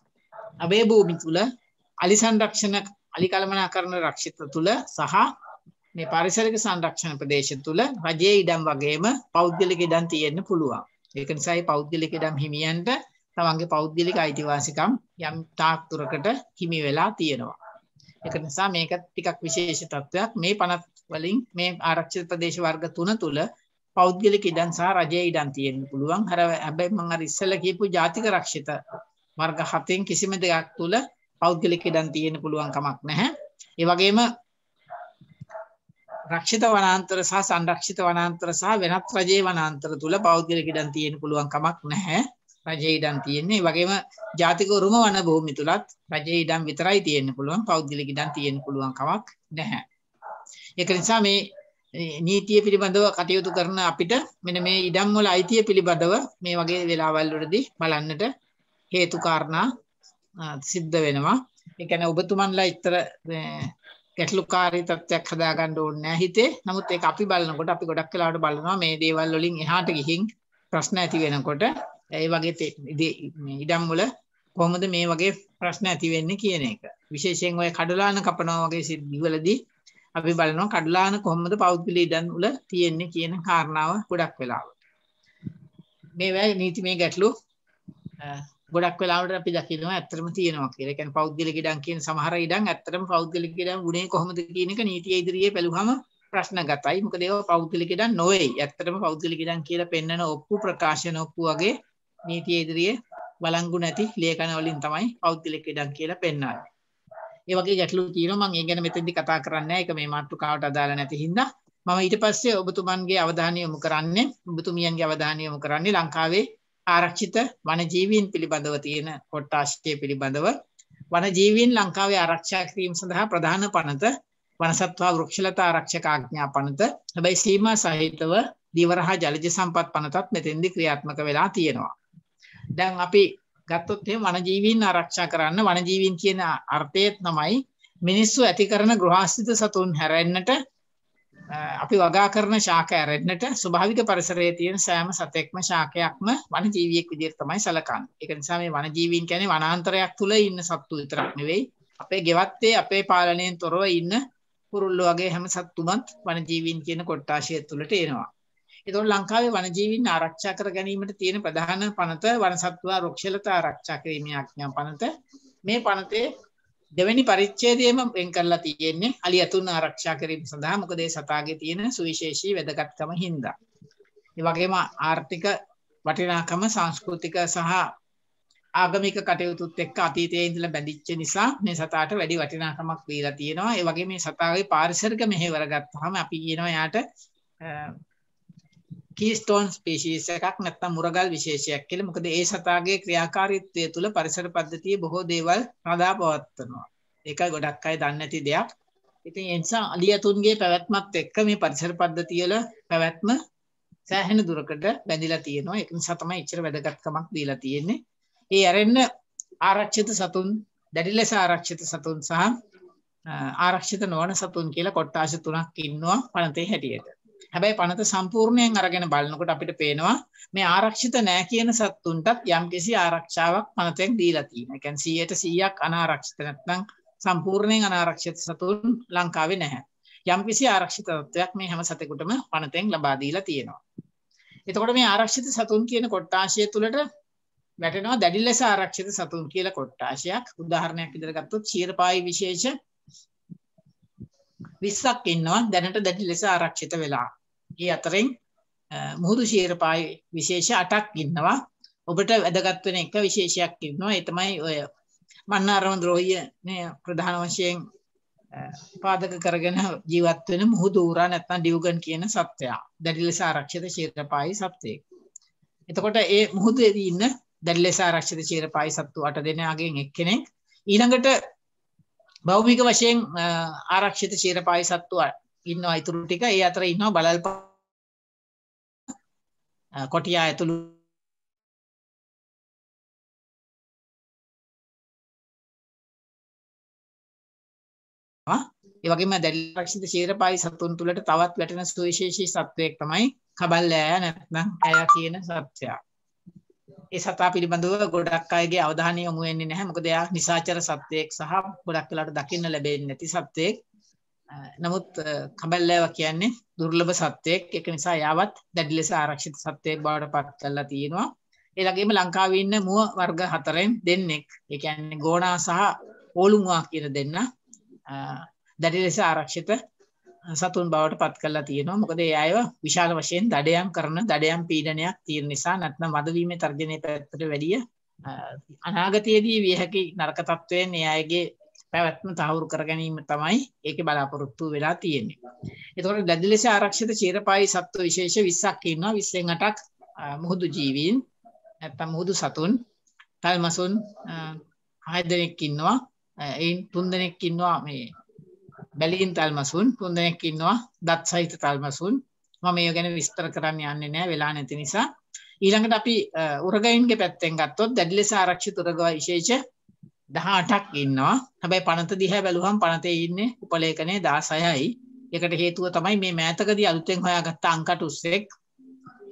S3: අබේ භූමි තුල අලි සංරක්ෂණ, අලි කළමනාකරණ රක්ෂිත තුල සහ මේ පාරිසරික සංරක්ෂණ ප්‍රදේශ තුල රජයේ ඉඩම් වගේම පෞද්ගලික ඉඩම් තියෙන්න පුළුවන්. ඒක නිසා මේ පෞද්ගලික ඉඩම් හිමියන්ට තමන්ගේ පෞද්ගලික අයිතිවාසිකම් යම් තාක් දුරකට හිමි වෙලා තියෙනවා. ඒක නිසා මේක ටිකක් විශේෂ තත්වයක්. මේ පනත් වලින් මේ ආරක්ෂිත ප්‍රදේශ වර්ග තුන තුල පෞද්ගලික ඉඩම් සහ රජයේ ඉඩම් තියෙන්න පුළුවන්. අර හැබැයි මම අර ඉස්සෙල්ලා කියපු ජාතික රක්ෂිත වර්ග හතෙන් කිසිම දෙයක් තුල පෞද්ගලික ඉඩම් තියෙන්න පුළුවන් කමක් නැහැ. ඒ වගේම රක්ෂිත වනාන්තර සහ සංරක්ෂිත වනාන්තර සහ වෙනත් රජයේ වනාන්තර තුල පෞද්ගලික ඉඩම් තියෙන්න පුළුවන් කමක් නැහැ. රජයේ ඉඩම් තියෙන්නේ. ඒ වගේම ජාතික උරුම වන භූමි තුලත් රජයේ ඉඩම් විතරයි තියෙන්න පුළුවන්. පෞද්ගලික ඉඩම් තියෙන්න පුළුවන් කමක් නැහැ. ඒක නිසා මේ නීතිය පිළිබඳව කටයුතු කරන අපිට මෙන්න මේ ඉඩම් වල අයිතිය පිළිබඳව මේ වගේ වෙලාවල් වලදී බලන්නට හේතු කාරණා සිද්ධ වෙනවා. ඒ කියන්නේ ඔබතුමන්ලා ඊතර ගැටලුකාරී තත්ත්වයක් හදාගන්න ඕනේ නැහැ හිතේ. නමුත් ඒක අපි බලනකොට අපි ගොඩක් වෙලාවට බලනවා මේ දේවල් වලින් එහාට ගිහින් ප්‍රශ්න ඇති වෙනකොට ඒ වගේ ඉඩම් වල කොහොමද මේ වගේ ප්‍රශ්න ඇති වෙන්නේ කියන එක. විශේෂයෙන් ඔය කඩලාන කපනවා වගේ සිද්ධිවලදී අපි බලනවා කඩලාන කොහොමද පෞද්ගලික ඉඩම් වල තියෙන්නේ කියන කාරණාව ගොඩක් වෙලාවට. මේ වෙයි නීතිමය ගැටලු ගොඩක් වෙලාවට අපි දකිනවා ඇත්තටම තියෙනවා කියලා. ඒ කියන්නේ පෞද්ගලික ඉඩම් කියන සමහර ඉඩම් ඇත්තටම පෞද්ගලික ඉඩම් ගුණේ කොහොමද කියන එක නීතිය ඉදිරියේ බැලුවම ප්‍රශ්නගතයි. මොකද ඒවා පෞද්ගලික ඉඩම් නොවේ. ඇත්තටම පෞද්ගලික ඉඩම් කියලා පෙන්වන ඔප්පු ප්‍රකාශන ඔප්පු වගේ නීතිය ඉදිරියේ බලංගු නැති ලේඛන වලින් තමයි පෞද්ගලික ඉඩම් කියලා පෙන්වන්නේ. ඒ වගේ ගැටලු තියෙනවා. මම ඒ ගැන මෙතෙන්දි කතා කරන්නේ නැහැ. ඒක මේ මාතෘකාවට අදාළ නැති හින්දා මම ඊට පස්සේ ඔබතුමන්ගේ අවධානය යොමු කරන්නේ ඔබතුමියන්ගේ අවධානය යොමු කරන්නේ ලංකාවේ ආරක්ෂිත වනජීවීන් පිළිබඳව තියෙන කොට්ටාශය පිළිබඳව. වනජීවීන් ලංකාවේ ආරක්ෂා කිරීම සඳහා ප්‍රධාන පනත වනසත්වා වෘක්ෂලතා ආරක්ෂක ආඥා පනත. හැබැයි සීමා සහිතව දිවරහා ජලජ සම්පත් පනතත් මෙතෙන්දි ක්‍රියාත්මක වෙලා තියෙනවා. දැන් අපි ගත්තොත් එහෙනම් වනජීවීන් ආරක්ෂා කරන්න වනජීවීන් කියන අර්ථය තමයි මිනිස්සු ඇති කරන ගෘහාස්ථිත සතුන් හැරෙන්නට අපි වගා කරන ශාක ඇරෙන්නට ස්වභාවික පරිසරයේ තියෙන සෑම සතෙක්ම ශාකයක්ම වනජීවියෙක් විදිහට තමයි සැලකන්නේ. ඒක නිසා මේ වනජීවීන් කියන්නේ වනාන්තරයක් තුල ඉන්න සත්තු විතරක් නෙවෙයි. අපේ ගෙවත්තේ අපේ පාලනයෙන් තොරව ඉන්න කුරුල්ලෝ වගේ හැම සත්තුමත් වනජීවීන් කියන කොට්ටාශය තුලට එනවා. ඒතකොට ලංකාවේ වනජීවීන් ආරක්ෂා කර ගැනීමට තියෙන ප්‍රධාන පනත වනසත්වා වෘක්ෂලතා ආරක්ෂා කිරීමේ ආඥා පනත. මේ පනතේ දෙවෙනි පරිච්ඡේදයේම වෙන් කරලා තියෙන්නේ අලියතුන් ආරක්ෂා කිරීම සඳහා. මොකද ඒ සතාගේ තියෙන සුවිශේෂී වැදගත්කම හින්දා. ඒ වගේම ආර්ථික වටිනාකම සංස්කෘතික සහ ආගමික කටයුතුත් එක්ක අතීතයේ ඉඳලා බැඳිච්ච නිසා මේ සතාට වැඩි වටිනාකමක් දීලා තියෙනවා. ඒ වගේ මේ සතාගේ පාරිසරික මෙහෙවර ගත්තාම අපි කියනවා යාට කීස්ටෝන් ස්පීෂීස් එකක් නැත්නම් මුරගල් විශේෂයක් කියලා. මොකද ඒ සතාගේ ක්‍රියාකාරීත්වය තුළ පරිසර පද්ධතියේ බොහෝ දේවල් රඳා පවත්වනවා. ඒක ගොඩක් අය දන්නේ නැති දෙයක්. ඉතින් ඒ නිසා අලියතුන්ගේ පැවැත්මත් එක්ක මේ පරිසර පද්ධතිය වල පැවැත්ම සෑහෙන දුරකට බැඳිලා තියෙනවා. ඒක නිසා තමයි ඉච්චර වැදගත්කමක් දීලා තියෙන්නේ. ඒ ඇරෙන්න ආරක්ෂිත සතුන්, දැඩි ලෙස ආරක්ෂිත සතුන් සහ ආරක්ෂිත නොවන සතුන් කියලා කොට්ටාශ තුනක් ඉන්නවා පනතේ හැටියට. හැබැයි පනත සම්පූර්ණයෙන් අරගෙන බලනකොට අපිට පේනවා මේ ආරක්ෂිත නැහැ කියන සත්තුන්ටත් යම්කිසි ආරක්ෂාවක් පනතෙන් දීලා තියෙනවා. ඒ කියන්නේ සීයට සීයක් අනාරක්ෂිත නැත්නම් සම්පූර්ණයෙන් අනාරක්ෂිත සතුන් ලංකාවේ නැහැ. යම්කිසි ආරක්ෂිත තත්ත්වයක් මේ හැම සතෙකුටම පනතෙන් ලබා දීලා තියෙනවා. එතකොට මේ ආරක්ෂිත සතුන් කියන කොට්ටාශය තුළට වැටෙනවා දැඩි ලෙස ආරක්ෂිත සතුන් කියලා කොට්ටාශයක්. උදාහරණයක් විදිහට ගත්තොත් ක්ෂීරපායි විශේෂ විස්සක් ඉන්නවා දැනට දැඩි ලෙස ආරක්ෂිත වෙලා. ඒ අතරින් මුහුදු ක්ෂීරපායි විශේෂ අටක් ඉන්නවා. ඔබට වැදගත් වෙන එක විශේෂයක් ඉන්නවා. ඒ තමයි ඔය මන්නාරම ද්‍රෝහිය මේ ප්‍රධාන වශයෙන් පාදක කරගෙන ජීවත් වෙන මුහුදු ඌරා නැත්නම් ඩියුගන් කියන සත්වයා. දැඩි ලෙස ආරක්ෂිත ක්ෂීරපායි සත්වයෙක්. එතකොට ඒ මුහුදේදී ඉන්න දැඩි ලෙස ආරක්ෂිත ක්ෂීරපායි සත්තු අට දෙනාගෙන් එක්කෙනෙක් ඊළඟට භෞමික වශයෙන් ආරක්ෂිත ක්ෂීරපායි සත්තු ඉන්නවා ඊටු ටික. ඒ අතර ඉන්නවා බලල් කොටියා ඇතුළු ඒ වගේම දැඩි ආරක්ෂිත ක්ෂීරපායි සතුන් තුළට තවත් වැටෙන සුවිශේෂී සත්වයක් තමයි කබල්ලෑය නැත්නම් ඇය කියන සත්වයා. ඒ සතා පිළිබඳව ගොඩක් අයගේ අවධානය යොමු වෙන්නේ නැහැ. මොකද එයා නිසාචර සත්වයෙක් සහ ගොඩක් වෙලාවට දකින්න ලැබෙන්නේ නැති සත්වයෙක්. නමුත් කබල්ලෑව කියන්නේ දුර්ලභ සත්වයෙක්. ඒක නිසා යාවත් දැඩි ලෙස ආරක්ෂිත සත්වයෙක් බවට පත් කරලා තියෙනවා. ඒ වගේම ලංකාවේ ඉන්න මුව වර්ග හතරෙන් දෙන්නෙක්. ඒ කියන්නේ ගෝණා සහ ඕලුමුවා කියන දෙන්න දැඩි ලෙස ආරක්ෂිත සතුන් බවට පත් කරලා තියෙනවා. මොකද ඒ අයව විශාල වශයෙන් දඩයම් කරන දඩයම් පීඩනයක් තියෙන නිසා නැත්නම් වදවීමේ තර්ජනයේ පැත්තට වැඩිය අනාගතයේදී විය හැකි නරක තත්වයෙන් ඒ අයගේ පැවැත්ම තහවුරු කර ගැනීම තමයි ඒකේ බලාපොරොත්තු වෙලා තියෙන්නේ. ඒතකොට දැඩි ලෙස ආරක්ෂිත ක්ෂීරපායි සත්ව විශේෂ විස්සක් ඉන්නවා. විස්සෙන් අටක් මුහුදු ජීවීන් නැත්නම් මුහුදු සතුන්. තල්මසුන් හය දෙනෙක් ඉන්නවා. එයින් තුන් දෙනෙක් ඉන්නවා මේ බැලීන් තල්මසුන්, තුන් දෙනෙක් ඉන්නවා දත් සහිත තල්මසුන්. මම මේ ගැන විස්තර කරන්න යන්නේ නැහැ වෙලා නැති නිසා. ඊළඟට අපි උරගයින්ගේ පැත්තෙන් ගත්තොත් දැඩි ලෙස ආරක්ෂිත උරග විශේෂ දහඅටක් ඉන්නවා. හැබැයි පනත දිහා බැලුවම පනතේ ඉන්නේ උපලේඛනයේ දහසයයි. ඒකට හේතුව තමයි මේ මෑතකදී අලුතෙන් හොයාගත්ත අංකටුස්සෙක්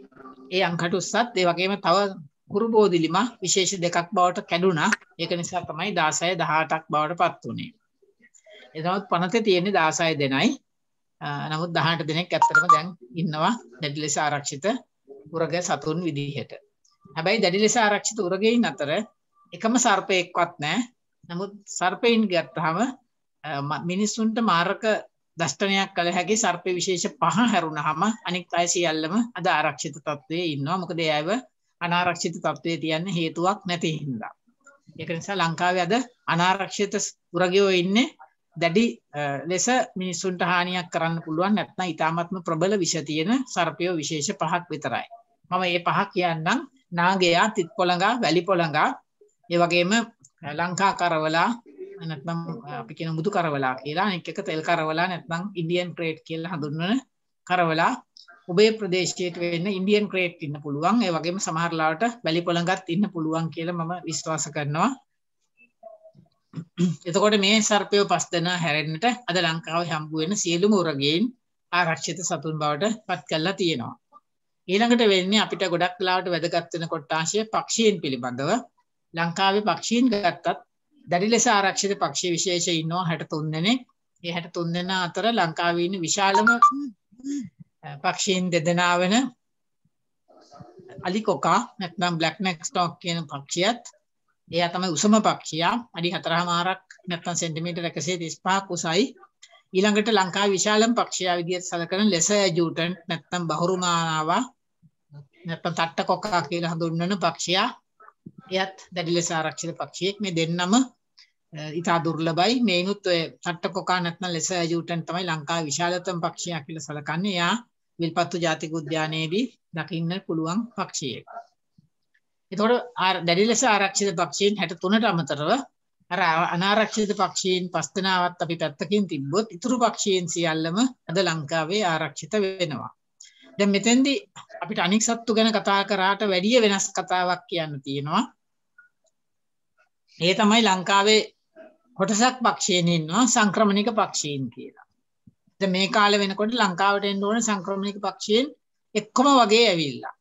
S3: ඒ අංකට උස්සත් ඒ වගේම තව කුරුබෝදිලිම විශේෂ දෙකක් බවට කැඩුනා. ඒක නිසා තමයි දාසය දහඅටක් බවට පත් වුනේ. එතනත් පනතේ තියෙන්නේ දාසය දෙනයි. නමුත් දහඅට දෙනෙක් ඇත්තටම දැන් ඉන්නවා දැඩි ලෙස ආරක්ෂිත උරග සතුන් විදිහට. හැබැයි දැඩි ලෙස ආරක්ෂිත උරගයින් අතර එකම සර්පයෙක්වත් නැහැ. නමුත් සර්පයින් ගත්තාම මිනිස්සුන්ට මාරක දෂ්ටනයක් කළ හැකි සර්ප විශේෂ පහ හැරුණාම අනික් අය සියල්ලම අද ආරක්ෂිත තත්ත්වයේ ඉන්නවා. මොකද ඒ අයව අනාරක්ෂිත තත්ත්වයේ තියන්න හේතුවක් නැති හින්දා. ඒක නිසා ලංකාවේ අද අනාරක්ෂිත උරගයෝ ඉන්නේ දැඩි ලෙස මිනිස්සුන්ට හානියක් කරන්න පුළුවන් නැත්නම් ඊටාත්ම ප්‍රබල විෂ තියෙන සර්පයෝ විශේෂ පහක් විතරයි. මම මේ පහ කියන්නම්. නාගයා, තිත් පොළඟා, වැලි පොළඟා, ඒ වගේම ලංකා කරවලා නැත්නම් අපි කියන මුදු කරවලා කියලා, අනෙක් එක තෙල් කරවලා නැත්නම් ඉන්දියන් ක්‍රේට් කියලා හඳුන්වන කරවලා, උභය ප්‍රදේශයට වෙන්න ඉන්දියන් ක්‍රේට් ඉන්න පුළුවන්. ඒ වගේම සමහර ලාවට වැලි පොළඟත් ඉන්න පුළුවන් කියලා මම විශ්වාස කරනවා. එතකොට මේ සර්පයෝ පස් දෙනා හැරෙන්නට අද ලංකාවේ හම්බ වෙන සියලුම උරගයන් ආරක්ෂිත සතුන් බවට පත් කරලා තියෙනවා. ඊළඟට වෙන්නේ අපිට ගොඩක් වෙලාවට වැදගත් වෙන කොටාශය පක්ෂීන් පිළිබඳව. ලංකාවේ පක්ෂීන් ගත්තත් දැඩි ලෙස ආරක්ෂිත පක්ෂී විශේෂ ඉන්නවා හැට තුන් දෙනෙක්. ඒ හැට තුන් දෙනා අතර ලංකාවේ ඉන්න විශාලම පක්ෂීන් දෙදෙනා වෙන අලිකොකා නැත්නම් බ්ලැක් නෙක් ස්ටොක් කියන පක්ෂියත්, එයා තමයි උසම පක්ෂියා. අඩි හතරමාරක් නැත්නම් සෙන්ටිමීටර් එකසිය තිස් පහක් උසයි. ඊළඟට ලංකාවේ විශාලම පක්ෂියා විදිහට සැලකන ලෙසර් ඇජුටන්ට් නැත්නම් බහුරුමානාවා නැත්නම් තට්ටකොක්කා කියලා හඳුන්වන පක්ෂියා, එයත් දැඩි ලෙස ආරක්ෂිත පක්ෂියෙක්. මේ දෙන්නම ඉතා දුර්ලභයි. මේනුත් ඔය තට්ටකොක්කා නැත්නම් ලෙසර් ඇජුටන්ට් තමයි ලංකාවේ විශාලතම පක්ෂියා කියලා සැලකන්නේ. එයා විල්පත්තු ජාතික උද්‍යානයේදී දකින්න පුළුවන් පක්ෂියෙක්. එතකොට දැඩි ලෙස ආරක්ෂිත පක්ෂීන් හැට තුනට අමතරව අර අනාරක්ෂිත පක්ෂීන් පස් දෙනාවත් අපි පැත්තකින් තිබ්බොත් ඉතුරු පක්ෂීන් සියල්ලම අද ලංකාවේ ආරක්ෂිත වෙනවා. දැන් මෙතෙන්දී අපිට අනික් සත්තු ගැන කතා කරාට වැඩිය වෙනස් කතාවක් කියන්න තියෙනවා. ඒ තමයි ලංකාවේ කොටසක් පක්ෂීන් ඉන්නවා සංක්‍රමණික පක්ෂීන් කියලා. දැන් මේ කාලේ වෙනකොට ලංකාවට එන්න ඕන සංක්‍රමණික පක්ෂීන් එක්කම වගේ ඇවිල්ලා.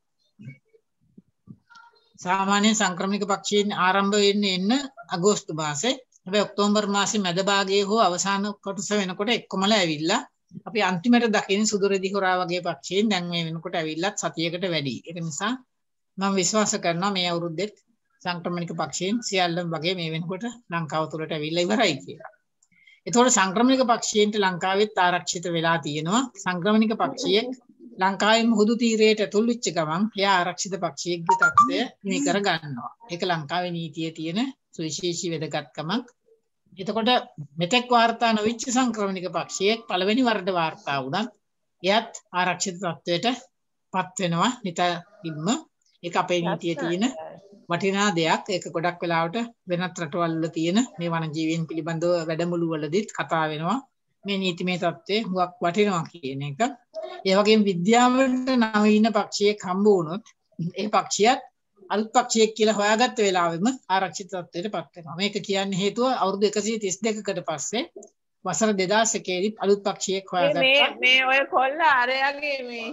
S3: සාමාන්‍යයෙන් සංක්‍රමණික පක්ෂීන් ආරම්භ වෙන්නේ එන්න අගෝස්තු මාසේ. හැබැයි ඔක්තෝබර් මාසේ මැද භාගයේ හෝ අවසාන කොටස වෙනකොට එක්කමලා ඇවිල්ලා අපි අන්තිමට දකින සුදු රෙදි හොරා වගේ පක්ෂීන් දැන් මේ වෙනකොට ඇවිල්ලත් සතියකට වැඩි. ඒක නිසා මම විශ්වාස කරනවා මේ අවුරුද්දෙත් සංක්‍රමණික පක්ෂීන් සියල්ලම වගේ මේ වෙනකොට ලංකාව තුළට ඇවිල්ලා ඉවරයි කියලා. ඒතකොට සංක්‍රමණික පක්ෂීන්ට ලංකාවෙත් ආරක්ෂිත වෙලා තියෙනවා. සංක්‍රමණික පක්ෂියෙක් ලංකාවේ මුහුදු තීරයට ඇතුල් වෙච්ච ගමන් එයා ආරක්ෂිත පක්ෂියෙක්ගේ තත්ත්වය හිමි කර ගන්නවා. ඒක ලංකාවේ නීතියේ තියෙන සුවිශේෂී වැදගත්කමක්. එතකොට මෙතෙක් වාර්තා නොවිච්ච සංක්‍රමණික පක්ෂියෙක් පළවෙනි වරට වාර්තා වුණත් එයත් ආරක්ෂිත තත්ත්වයට පත් වෙනවා නිතරින්ම. ඒක අපේ නීතියේ තියෙන වටිනා දෙයක්. ඒක ගොඩක් වෙලාවට වෙනත් රටවල් වල තියෙන මේ වනජීවීන් පිළිබඳව වැඩමුළු වලදීත් කතා වෙනවා. මේ නීතිමය තත්ත්වය හුඟක් වටිනවා කියන එක. ඒ වගේම විද්‍යාවට නවීන පක්ෂියෙක් හම්බ වුණොත් ඒ පක්ෂියත් අලුත් පක්ෂියෙක් කියලා හොයාගත්ත වෙලාවෙම ආරක්ෂිත තත්ත්වයට පත් වෙනවා. මේක කියන්නේ හේතුව අවුරුදු එකසිය තිස් දෙකකට පස්සේ වසර දෙදාස් එකේදී අලුත් පක්ෂියෙක් හොයාගත්තා.
S4: මේ මේ ඔය කොල්ල අරයාගේ මේ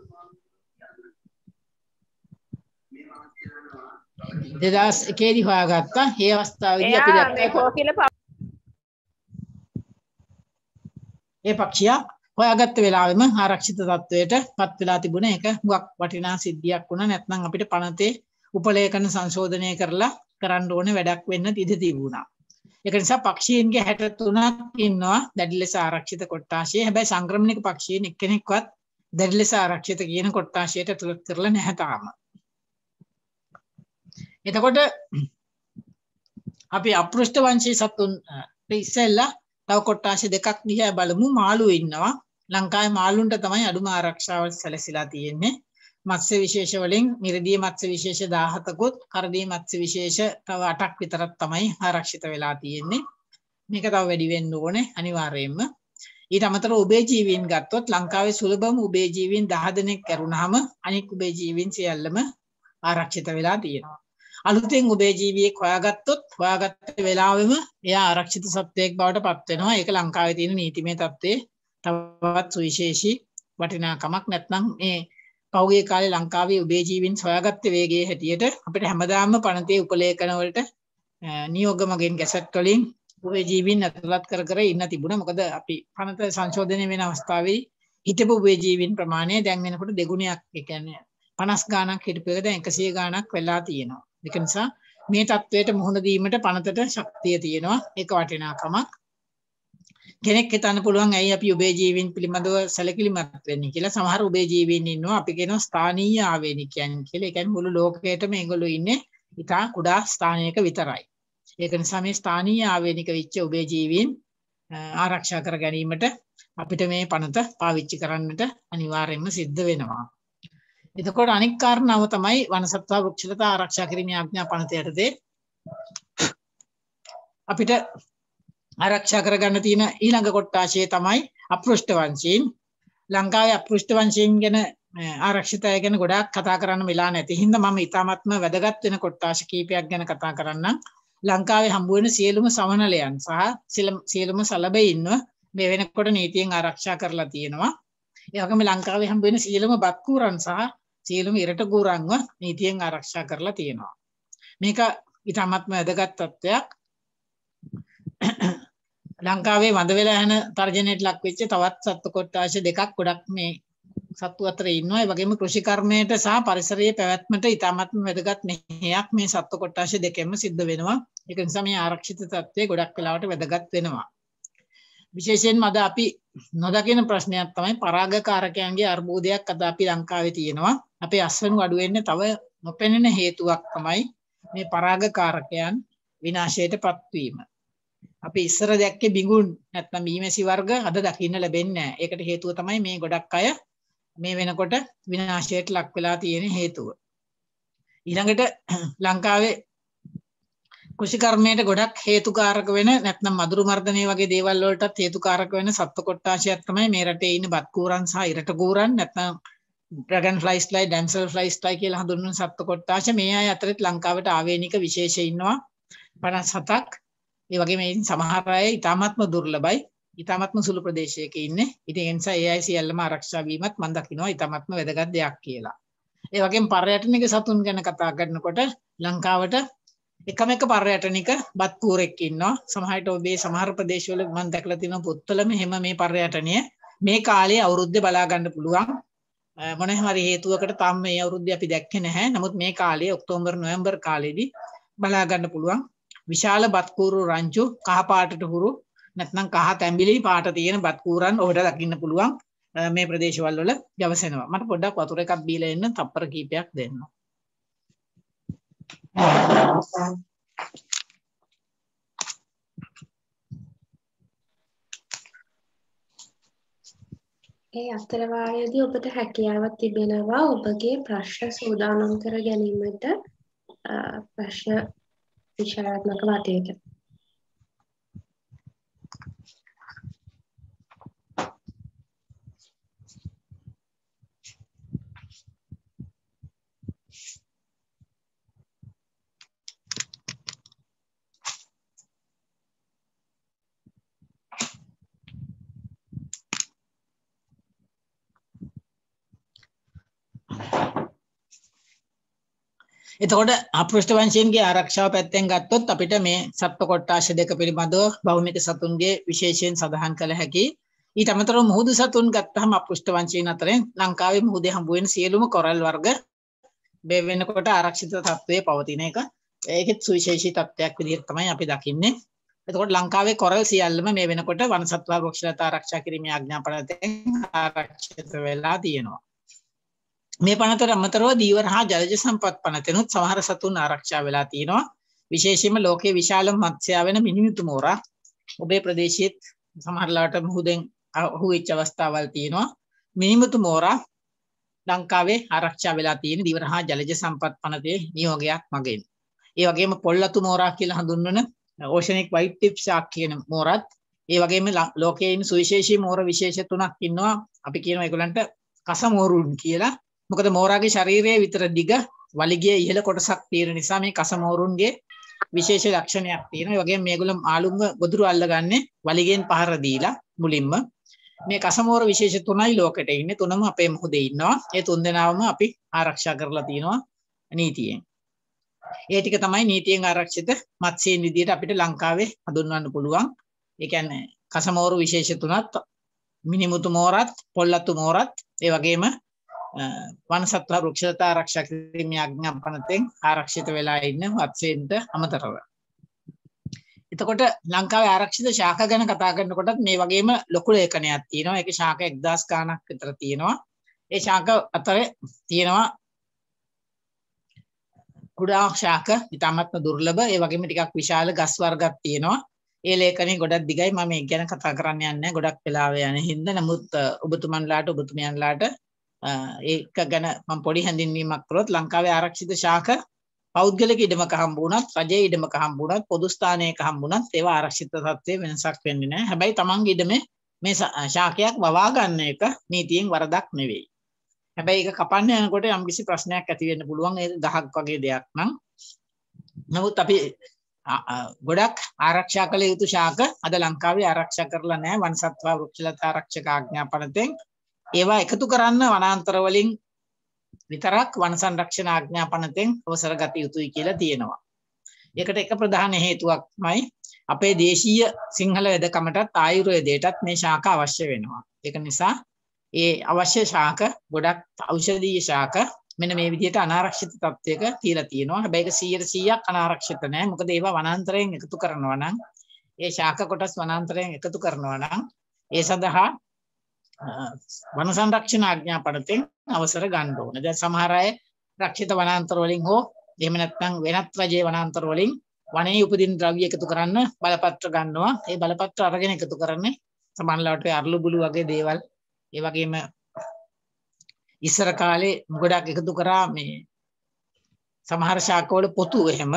S3: දෙදාස් එකේදී හොයාගත්තා. ඒ අවස්ථාවේදී අපි දැක්කා ඒ පක්ෂියා හොයාගත්ත වෙලාවෙම ආරක්ෂිත තත්ත්වයට පත් වෙලා තිබුණා. ඒක හුඟක් වටිනා සිද්ධියක් වුණා. නැත්නම් අපිට පනතේ උපලේඛන සංශෝධනය කරලා කරන්න ඕනේ වැඩක් වෙන්න ඉඩ තිබුණා. ඒක නිසා පක්ෂීන්ගේ හැට තුනක් ඉන්නවා දැඩි ලෙස ආරක්ෂිත කොට්ටාශයේ. හැබැයි සංක්‍රමණික පක්ෂීන් එක්කෙනෙක්වත් දැඩි ලෙස ආරක්ෂිත කියන කොට්ටාශයට ඇතුළත් කරලා නැහැ තාම. එතකොට අපි අපෘෂ්ඨ වංශී සතුන් ඉස්සෙල්ලා තව කොට්ටාශ දෙකක් දිහා බලමු. මාළු ඉන්නවා. ලංකාවේ මාළුන්ට තමයි අඩුම ආරක්ෂාව සැලසීලා තියෙන්නේ. මත්ස්‍ය විශේෂ වලින් මිරිදී මත්ස්‍ය විශේෂ දහසකුත් කරදී මත්ස්‍ය විශේෂ තව අටක් විතරක් තමයි ආරක්ෂිත වෙලා තියෙන්නේ. මේක තව වැඩි වෙන්න ඕනේ අනිවාර්යයෙන්ම. ඊට අමතරව උභය ජීවීන් ගත්තොත් ලංකාවේ සුලභම උභය ජීවීන් දහ දෙනෙක් කරුණාම අනික් උභය ජීවීන් සියල්ලම ආරක්ෂිත වෙලා තියෙනවා. අලුතෙන් උභය ජීවියෙක් හොයාගත්තොත් හොයාගත්ත වෙලාවෙම එයා ආරක්ෂිත සත්වයෙක් බවට පත් වෙනවා. ඒක ලංකාවේ තියෙන නීතිමය තත්ත්වයේ තවත් සුවිශේෂී වටිනාකමක්. නැත්නම් මේ පෞගේ කාලේ ලංකාවේ උභයජීවීන් සොයාගත්ත වේගයේ හැටියට අපිට හැමදාම පනතේ උපලේඛන වලට නියෝග මගින් ගැසට් වලින් උභයජීවීන් අතුලත් කර කර ඉන්න තිබුණා. මොකද අපි පනත සංශෝධනය වෙන අවස්ථාවේ හිටපු උභයජීවීන් ප්‍රමාණය දැන් වෙනකොට දෙගුණයක්, ඒ කියන්නේ පනස් ගාණක් හිටපු එක දැන් එකසිය ගාණක් වෙලා තියෙනවා. ඒක නිසා මේ තත්වයට මුහුණ දීමට පනතට ශක්තිය තියෙනවා. ඒක වටිනාකමක්. කෙනෙක් හිතන්න පුළුවන් ඇයි අපි උභයජීවීන් පිළිබඳව සැලකිලිමත් වෙන්නේ කියලා. සමහර උභයජීවීන් ඉන්නවා අපි කියනවා ස්ථානීය ආවේනිකයන් කියලා. ඒ කියන්නේ මුළු ලෝකයේම මේගොල්ලෝ ඉන්නේ ඉතා කුඩා ස්ථානයක විතරයි. ඒක නිසා මේ ස්ථානීය ආවේනික වෙච්ච උභයජීවීන් ආරක්ෂා කර ගැනීමට අපිට මේ පනත පාවිච්චි කරන්නට අනිවාර්යයෙන්ම සිද්ධ වෙනවා. එතකොට අනික් කාරණාව තමයි වනසත්ව වෘක්ෂලතා ආරක්ෂා කිරීමේ ආඥා පනත යටතේ අපිට ආරක්ෂා කරගන්න තියෙන ඊළඟ කොටාශය තමයි අපෘෂ්ඨ වංශීන්. ලංකාවේ අපෘෂ්ඨ වංශීන් ගැන ආරක්ෂිතය ගැන ගොඩාක් කතා කරන්න වෙලා නැති හින්දා මම ඉතාමත්ම වැදගත් වෙන කොටාශ කීපයක් ගැන කතා කරන්නම්. ලංකාවේ හම්බ වෙන සියලුම සමනලයන් සහ සියලුම සලබයින්ව මේ වෙනකොට නීතියෙන් ආරක්ෂා කරලා තියෙනවා. ඒ වගේම ලංකාවේ හම්බ වෙන සියලුම බත්කූරන් සහ සියලුම ඉරට කූරන්ව නීතියෙන් ආරක්ෂා කරලා තියෙනවා. මේක ඉතාමත්ම වැදගත් තත්ත්වයක්. ලංකාවේ වඳ වෙලා යන තර්ජනයට ලක් වෙච්ච තවත් සත්ත්ව කොට්ටාශ දෙකක් ගොඩක් මේ සත්තු අතර ඉන්නවා. ඒ වගේම කෘෂි කර්මයට සහ පරිසරයේ පැවැත්මට ඉතාමත්ම වැදගත් මෙහෙයක් මේ සත්ත්ව කොට්ටාශ දෙකෙන්ම සිද්ධ වෙනවා. ඒක නිසා මේ ආරක්ෂිත තත්ත්වය ගොඩක් වෙලාවට වැදගත් වෙනවා. විශේෂයෙන්ම අද අපි නොදකින ප්‍රශ්නයක් තමයි පරාගකාරකයන්ගේ අර්බුදයක් අද අපි ලංකාවේ තියෙනවා. අපේ අස්වනු අඩු වෙන්නේ තව නොපෙනෙන හේතුවක් තමයි මේ පරාගකාරකයන් විනාශයට පත්වීම. අපි ඉස්සර දැක්කේ බිඟුන් නැත්නම් මීමැසි වර්ග අද දකින්න ලැබෙන්නේ නැහැ. ඒකට හේතුව තමයි මේ ගොඩක් අය මේ වෙනකොට විනාශයට ලක් වෙලා තියෙන හේතුව. ඊළඟට ලංකාවේ කෘෂි කර්මයට ගොඩක් හේතුකාරක වෙන නැත්නම් මදුරු මර්ධනය වගේ දේවල් වලටත් හේතුකාරක වෙන සත්ත්ව කොට්ටාශයක් තමයි මේ රටේ ඉන්න බත් කූරන් සහ ඉරට කූරන් නැත්නම් ඩ්‍රැගන් ෆ්ලයිස්ලයි ඩැන්සල් ෆ්ලයිස්ලයි කියලා හඳුන්වන සත්ත්ව කොට්ටාශ. මේ අය අතරත් ලංකාවට ආවේනික විශේෂ ඉන්නවා පනස් හතක්. ඒ වගේම මේ සමහර අය ඉතාමත්ම දුර්ලභයි. ඉතාමත්ම සුළු ප්‍රදේශයක ඉන්නේ. ඉතින් ඒ නිසා ඒ අය සියල්ලම ආරක්ෂා වීමත් මම දකිනවා ඉතාමත්ම වැදගත් දෙයක් කියලා. ඒ වගේම පර්යටනික සතුන් ගැන කතා කරනකොට ලංකාවට එකම එක පර්යටනික බත් කූරෙක් ඉන්නවා. සමහරට ඔබේ සමහර ප්‍රදේශවල මම දැකලා තියෙනවා පොත්වලම හැම මේ පර්යටනය මේ කාලේ අවුරුද්දේ බලා ගන්න පුළුවන්. මොන හරි හේතුවකට තාම මේ අවුරුද්දේ අපි දැක්කේ නැහැ. නමුත් මේ කාලේ ඔක්තෝබර් නොවැම්බර් කාලේදී බලා ගන්න පුළුවන්. විශාල බත් කූරු රංචු කහ පාටට හුරු නැත්නම් කහ තැඹිලි පාට තියෙන බත් කූරන් ඔබට දකින්න පුළුවන් මේ ප්‍රදේශවල වල ජවසෙනවා. මට පොඩ්ඩක් වතුර එකක් බීලා එන්න තප්පර කීපයක් දෙන්න.
S2: ඒ අතර වාරයේදී ඔබට හැකියාවක් තිබෙනවා ඔබගේ ප්‍රශ්න සූදානම් කර ගැනීමට ප්‍රශ්න විචාරාත්මක වාදයක.
S3: එතකොට අපෘෂ්ඨ වංශීන්ගේ ආරක්ෂාව පැත්තෙන් ගත්තොත් අපිට මේ සත්ත්ව කොට්ටාශ දෙක පිළිබඳව භෞමික සතුන්ගේ විශේෂයෙන් සඳහන් කළ හැකි. ඊට අමතරව මුහුදු සතුන් ගත්තහම අපෘෂ්ඨ වංශීන් අතරින් ලංකාවේ මුහුදේ හම්බ වෙන සියලුම කොරල් වර්ග මේ වෙනකොට ආරක්ෂිත තත්ත්වයේ පවතින එක ඒකෙත් සුවිශේෂී තත්ත්වයක් විදිහට තමයි අපි දකින්නේ. එතකොට ලංකාවේ කොරල් සියල්ලම මේ වෙනකොට වනසත්ව වෘක්ෂලතා ආරක්ෂා කිරීමේ ආඥාපනයෙන් ආරක්ෂිත වෙලා තියෙනවා. මේ පනතට අමතරව දීවර හා ජලජ සම්පත් පනතෙනුත් සමහර සතුන් ආරක්ෂා වෙලා තියෙනවා. විශේෂයෙන්ම ලෝකයේ විශාලම මත්ස්‍යයා වෙන මිනිමුතු මෝරා ඔබේ ප්‍රදේශයේත් සමහරලාට මුහුදෙන් අහුවෙච්ච අවස්ථාවල් තියෙනවා. මිනිමුතු මෝරා ලංකාවේ ආරක්ෂා වෙලා තියෙන දීවර හා ජලජ සම්පත් පනතේ නියෝගයක් මගින්. ඒ වගේම පොල්ලතු මෝරා කියලා හඳුන්වන ඕෂනික් වයිට් ටිප් ෂාක් කියන මෝරත් ඒ වගේම ලෝකයේ ඉන්න සුවිශේෂී මෝර විශේෂ තුනක් ඉන්නවා. අපි කියනවා ඒගොල්ලන්ට කස මෝරුන් කියලා. මොකද මෝරාගේ ශරීරයේ විතර දිග වලිගයේ ඉහළ කොටසක් තියෙන නිසා මේ කස මෝරුන්ගේ විශේෂ ලක්ෂණයක් තියෙනවා. ඒ වගේම මේගොල්ලෝ ආලුංග ගොදුරු අල්ලගන්නේ වලිගෙන් පහර දීලා මුලින්ම. මේ කසමෝර විශේෂ තුනයි ලෝකෙට ඉන්නේ. තුනම අපේ මුහුදේ ඉන්නවා. ඒ තුන් දෙනාම අපි ආරක්ෂා කරලා තියෙනවා නීතියෙන්. ඒ ටික තමයි නීතියෙන් ආරක්ෂිත මත්ස්‍යයන් විදියට අපිට ලංකාවේ හඳුන්වන්න පුළුවන්. ඒ කියන්නේ කසමෝර විශේෂ තුනත්, මිනිමුතු මෝරත්, පොල්ලතු මෝරත්, ඒ වගේම වනසත්ව වෘක්ෂලතා ආරක්ෂා කිරීමේ ආඥාපනයෙන් ආරක්ෂිත වෙලා ඉන්න මත්ස්‍යයන්ට අමතරව. එතකොට ලංකාවේ ආරක්ෂිත ශාක ගැන කතා කරනකොටත් මේ වගේම ලොකු ලේඛනයක් තියෙනවා. ඒකේ ශාක එක්දාස් ගාණක් විතර තියෙනවා. ඒ ශාක අතරේ තියෙනවා කුඩා ශාක ඉතාමත්ම දුර්ලභ, ඒ වගේම ටිකක් විශාල ගස් වර්ගයක් තියෙනවා. ඒ ලේඛනේ ගොඩක් දිගයි, මම ඒක ගැන කතා කරන්න යන්නේ නැහැ. ගොඩක් වෙලාව යන හින්දා. නමුත් ඔබතුමන්ලාට ඔබතුමියන්ලාට ඒක ගැන මම පොඩි හැඳින්වීමක් කරොත් ලංකාවේ ආරක්ෂිත ශාක පෞද්ගලික ඉඩමක හම්බුණත්, රජයේ ඉඩමක හම්බුණත්, පොදු ස්ථානයක හම්බුණත් ඒවා ආරක්ෂිත තත්ත්වයේ වෙනසක් වෙන්නේ නැහැ. හැබැයි තමන්ගේ ඉඩමේ මේ ශාකයක් වවා ගන්න එක නීතියෙන් වරදක් නෙවෙයි. හැබැයි ඒක කපන්න යනකොට යම්කිසි ප්‍රශ්නයක් ඇති වෙන්න පුළුවන්. ඒක ගහක් වගේ දෙයක් නම්. නමුත් අපි ගොඩක් ආරක්ෂා කළ යුතු ශාක අද ලංකාවේ ආරක්ෂා කරලා නැහැ වනසත්ව වෘක්ෂලතා ආරක්ෂක ආඥාපනයෙන්. ඒවා එකතු කරන්න වනාන්තර වලින් විතරක් වන සංරක්ෂණ ආඥාපනයෙන් අවසර ගත යුතුයි කියලා තියෙනවා. ඒකට එක ප්‍රධාන හේතුවක් තමයි අපේ දේශීය සිංහල වෙදකමටත් ආයුර්වේදයටත් මේ ශාක අවශ්‍ය වෙනවා. ඒක නිසා ඒ අවශ්‍ය ශාක ගොඩක් ඖෂධීය ශාක මෙන්න මේ විදිහට අනාරක්ෂිත තත්ත්වයක තියලා තියෙනවා. හැබැයි ඒක සීයට සීයක් අනාරක්ෂිත නැහැ. මොකද ඒවා වනාන්තරයෙන් එකතු කරනවා නම්, ඒ ශාක කොටස් වනාන්තරයෙන් එකතු කරනවා නම් ඒ සඳහා වන සංරක්ෂණ ආඥාපනයෙන් අවසර ගන්න ඕනේ. දැන් සමහර අය රක්ෂිත වනාන්තර වලින් හෝ එහෙම නැත්නම් වෙනත් රජයේ වනාන්තර වලින් වනයේ උපදින ද්‍රව්‍ය එකතු කරන්න බලපත්‍ර ගන්නවා. ඒ බලපත්‍ර අරගෙන එකතු කරන්නේ සමහරවිට අරලු බුළු වගේ දේවල්. ඒ වගේම ඉස්සර කාලේ ගොඩක් එකතු කරා මේ සමහර ශාකවල පොතු එහෙම.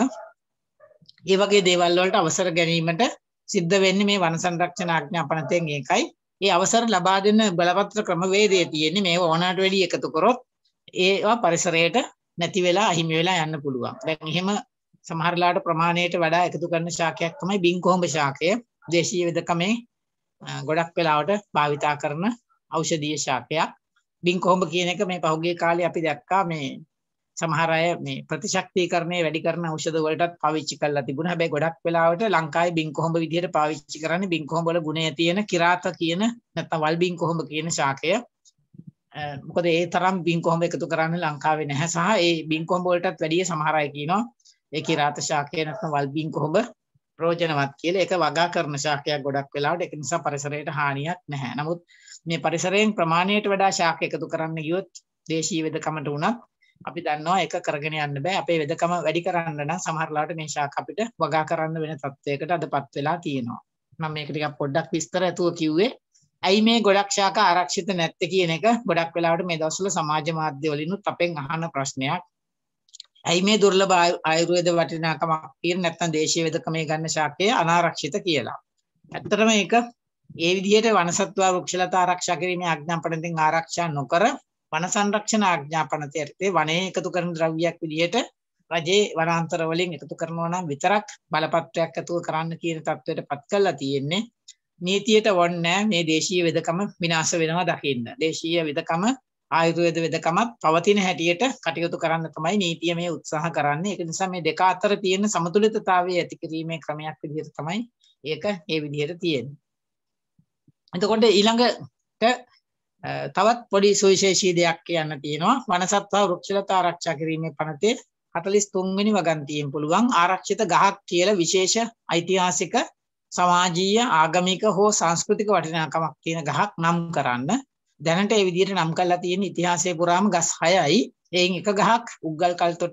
S3: ඒ වගේ දේවල් වලට අවසර ගැනීමට සිද්ධ වෙන්නේ මේ වන සංරක්ෂණ ආඥාපනයෙන්. ඒකයි ඒ අවසර ලබා දෙන බලපත්‍ර ක්‍රමවේදයේ තියෙන්නේ මේව ඕනකට වැඩි එකතු කරොත් ඒවා පරිසරයට නැති වෙලා අහිමි වෙලා යන්න පුළුවන්. දැන් එහෙම සමහරලාට ප්‍රමාණයට වඩා එකතු කරන ශාකයක් තමයි බින්කොහොඹ ශාකය. දේශීය වෙදකමේ ගොඩක් වෙලාවට භාවිතා කරන ඖෂධීය ශාකයක්. බින්කොහොඹ කියන එක මේ පහුගිය කාලේ අපි දැක්කා මේ සමහර අය මේ ප්‍රතිශක්තිකරණය වැඩි කරන ඖෂධ වලටත් පාවිච්චි කරලා තිබුණා. හැබැයි ගොඩක් වෙලාවට ලංකාවේ බින්කොහොඹ විදිහට පාවිච්චි කරන්නේ බින්කොහොඹ වල ගුණය තියෙන කිරාත කියන නැත්නම් වල් බින්කොහොඹ කියන ශාකය. මොකද ඒ තරම් බින්කොහොඹ එකතු කරන්න ලංකාවේ නැහැ. සහ ඒ බින්කොහොඹ වලටත් වැඩිය සමහර අය කියනවා ඒ කිරාත ශාකය නැත්නම් වල් බින්කොහොඹ ප්‍රයෝජනවත් කියලා. ඒක වගා කරන ශාකයක් ගොඩක් වෙලාවට. ඒක නිසා පරිසරයට හානියක් නැහැ. නමුත් මේ පරිසරයෙන් ප්‍රමාණයට වඩා ශාක එකතු කරන්න ගියොත් දේශීය වෙදකමට උනත් අපි දන්නවා ඒක කරගෙන යන්න බෑ. අපේ වෙදකම වැඩි කරන්න නම් සමහරලාට මේ ශාක අපිට වගා කරන්න වෙන තත්ත්වයකට අදපත් වෙලා තියෙනවා. මම මේක ටිකක් පොඩ්ඩක් විස්තර ඇතුව කිව්වේ. ඇයි මේ ගොඩක් ශාක ආරක්ෂිත නැත්තේ කියන එක ගොඩක් වෙලාවට මේ දවස්වල සමාජ මාධ්‍ය වලිනුත් අපෙන් අහන ප්‍රශ්නයක්. ඇයි මේ දුර්ලභ ආයුර්වේද වටිනාකමක් තියෙන නැත්නම් දේශීය වෙදකමේ ගන්න ශාකය අනාරක්ෂිත කියලා. ඇත්තටම මේක ඒ විදිහට වනසත්ව වෘක්ෂලතා ආරක්ෂා කිරීමේ ආඥාපනයෙන් ආරක්ෂා නොකර වන සංරක්ෂණ ආඥාපනතේ යටතේ වනයේ එකතු කරන ද්‍රව්‍යයක් විදිහට රජයේ වනාන්තර වලින් එකතු කරනවා නම් විතරක් බලපත්‍රයක් ඇතුව කරන්න කියන තත්ත්වයට පත් කරලා තියෙන්නේ. නීතියට වොන්නේ මේ දේශීය වෙදකම විනාශ වෙනවා දකින්න. දේශීය වෙදකම ආයුර්වේද වෙදකමත් පවතින හැටියට කටයුතු කරන්න තමයි නීතිය මේ උත්සාහ කරන්නේ. ඒක නිසා මේ දෙක අතර තියෙන සමතුලිතතාවය ඇති කිරීමේ ක්‍රමයක් විදිහට තමයි ඒක මේ විදිහට තියෙන්නේ. එතකොට ඊළඟට තවත් පොඩි සුවිශේෂී දෙයක් කියන්න තියෙනවා. වනසත්ව වෘක්ෂලතා ආරක්ෂා කිරීමේ පනතේ හතළිස් තුන් වෙනි වගන්තියෙන් පුළුවන් ආරක්ෂිත ගහක් කියලා විශේෂ ඓතිහාසික සමාජීය ආගමික හෝ සංස්කෘතික වටිනාකමක් තියෙන ගහක් නම් කරන්න. දැනට ඒ විදිහට නම් කරලා තියෙන ඉතිහාසයේ පුරාම ගස් හයයි. එයින් එක ගහක් උග්ගල් කල්තොට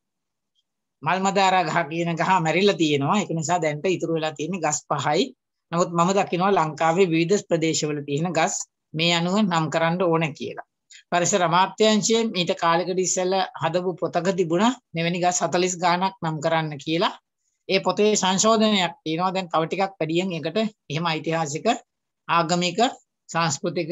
S3: මල්මදාරා ගහ කියන ගහ මැරිලා තියෙනවා. ඒක නිසා දැනට ඉතුරු වෙලා තියෙන්නේ ගස් පහයි. නමුත් මම දකිනවා ලංකාවේ විවිධ ප්‍රදේශවල තියෙන ගස් මේ අනුව නම් කරන්න ඕන කියලා. පරිසර අමාත්‍යාංශයෙන් ඊට කාලෙකට ඉස්සෙල්ලා හදපු පොතක තිබුණා මෙවැනි ගස් හතළිස් ගාණක් නම් කරන්න කියලා. ඒ පොතේ සංශෝධනයක් තියෙනවා. දැන් තව ටිකක් වැඩියෙන් ඒකට එහෙම ඓතිහාසික ආගමික සංස්කෘතික